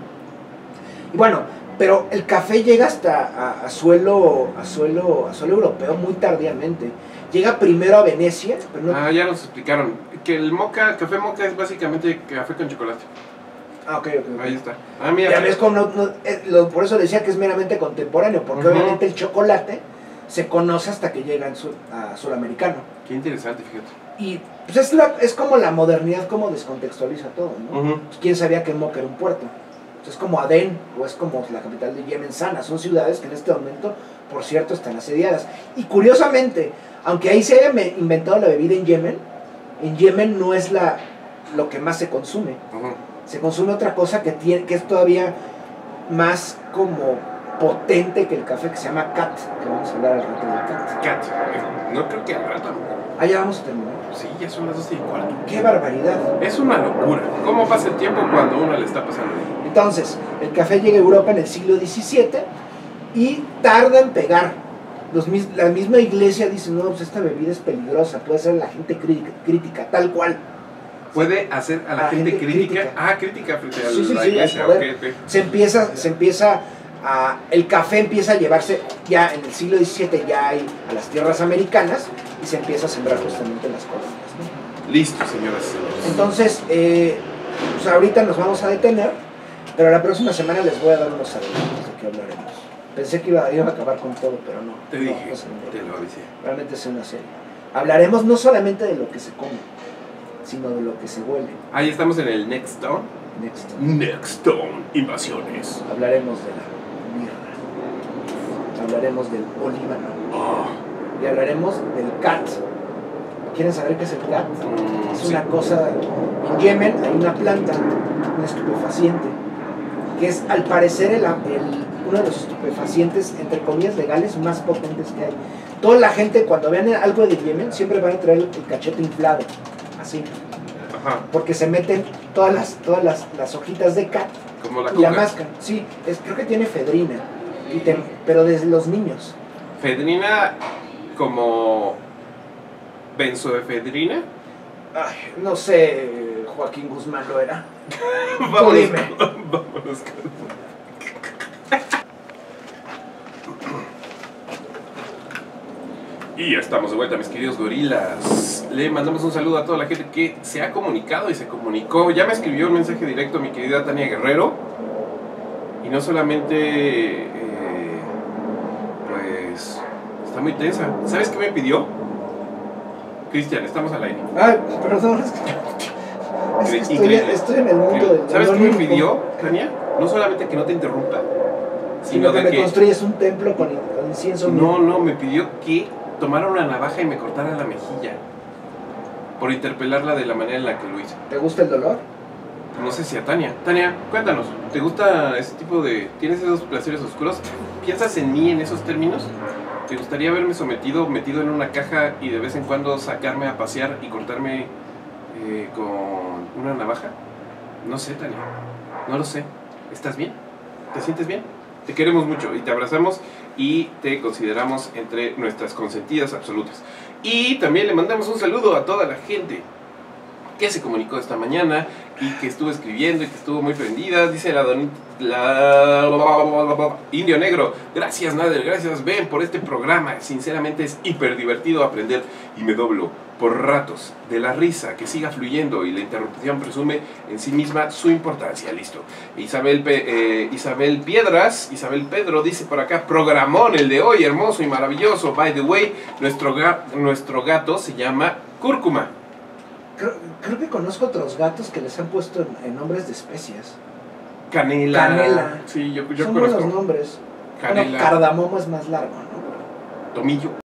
Y bueno, pero el café llega hasta a, a suelo, a, suelo, a suelo europeo muy tardíamente. Llega primero a Venecia, pero no... Ah, ya nos explicaron. Que el moca, café moca es básicamente café con chocolate. Ah, ok, ok, ok. Ahí está. Ah, mira. Ya ves, como no- no- eh, lo- por eso decía que es meramente contemporáneo, porque Ujú. obviamente el chocolate se conoce hasta que llega en su- a sudamericano. Qué interesante, fíjate. Y pues es, la- es como la modernidad como descontextualiza todo, ¿no? Ujú. Pues, ¿quién sabía que Moca era un puerto? Pues, es como Adén, o es como la capital de Yemen, Sana. Son ciudades que en este momento, por cierto, están asediadas. Y curiosamente, aunque ahí se haya me- inventado la bebida en Yemen, en Yemen no es la, lo que más se consume. Ujú. Se consume otra cosa que, tiene, que es todavía más como potente que el café, que se llama cat, que vamos a hablar al rato del cat. Cat. No creo que al rato. Allá vamos a terminar. Sí, ya son las doce y cuarto. ¡Qué barbaridad! Es una locura. ¿Cómo pasa el tiempo cuando uno le está pasando bien? Entonces, el café llega a Europa en el siglo diecisiete y tarda en pegar. Los, mis- la misma iglesia dice, no, pues esta bebida es peligrosa, puede ser la gente crítica, crítica tal cual. Puede hacer a la A gente, gente crítica. crítica. Ah, crítica frente a Sí, sí, la sí, iglesia. al poder. Ok, ok. Se empieza, se empieza a, el café empieza a llevarse, ya en el siglo diecisiete ya hay a las tierras americanas y se empieza a sembrar justamente en las colonias, ¿no? Listo, señoras y señores. Entonces, eh, pues ahorita nos vamos a detener, pero la próxima semana les voy a dar unos adelantos de qué hablaremos. Pensé que iba, iba a acabar con todo, pero no. Te no, dije, no se me- te lo avisé. Realmente es una serie. Hablaremos no solamente de lo que se come, sino de lo que se huele. Ahí estamos en el Next Town. Next. Next Town, invasiones. Hablaremos de la mirra. Hablaremos del olíbano. Ah, Y hablaremos del cat. ¿Quieren saber qué es el cat? mm, Es sí. una cosa... En Yemen hay una planta, un estupefaciente, que es al parecer el, el- uno de los estupefacientes, entre comillas, legales más potentes que hay. Toda la gente cuando vean algo de Yemen siempre van a traer el, el cachete inflado, así, Ajá, porque se meten todas las, todas las, las hojitas de cat como la y la coca. mascan. Sí, es, creo que tiene fedrina, y te- pero desde los niños. Fedrina como benzoefedrina. Ay, no sé, Joaquín Guzmán lo era. Vámonos, dime. con- vámonos con- Y ya estamos de vuelta, mis queridos gorilas. Le mandamos un saludo a toda la gente que se ha comunicado y se comunicó. Ya me escribió un mensaje directo mi querida Tania Guerrero. Y no solamente, eh, pues, está muy tensa. ¿Sabes qué me pidió? Cristian, estamos al aire. Ay, perdón, es que, es que estoy, Increíble. estoy en el mundo del ¿Sabes del qué me olímpico, pidió, Tania? No solamente que no te interrumpa, sino sino que de me que... construyes un templo con, con incienso. No, no, me pidió que tomara una navaja y me cortara la mejilla por interpelarla de la manera en la que lo hice. ¿Te gusta el dolor? no sé si a Tania. Tania, cuéntanos, ¿te gusta ese tipo de... ¿Tienes esos placeres oscuros? ¿Piensas en mí en esos términos? ¿Te gustaría verme sometido, metido en una caja y de vez en cuando sacarme a pasear y cortarme eh, con una navaja? No sé, Tania, no lo sé. ¿Estás bien? ¿Te sientes bien? Te queremos mucho y te abrazamos y te consideramos entre nuestras consentidas absolutas. Y también le mandamos un saludo a toda la gente que se comunicó esta mañana y que estuvo escribiendo y que estuvo muy prendida. Dice la don la Indio Negro, gracias Nader, gracias Ben por este programa, sinceramente es hiper divertido aprender y me doblo por ratos de la risa, que siga fluyendo y la interrupción presume en sí misma su importancia. Listo. Isabel, Pe eh, Isabel Piedras, Isabel Pedro dice por acá, programón el de hoy, hermoso y maravilloso. By the way, nuestro, ga nuestro gato se llama Cúrcuma. Creo, creo que conozco otros gatos que les han puesto en, en nombres de especias. Canela. Canela. Sí, yo, yo Son conozco. buenos nombres. Canela. Bueno, cardamomo es más largo, ¿no? Tomillo.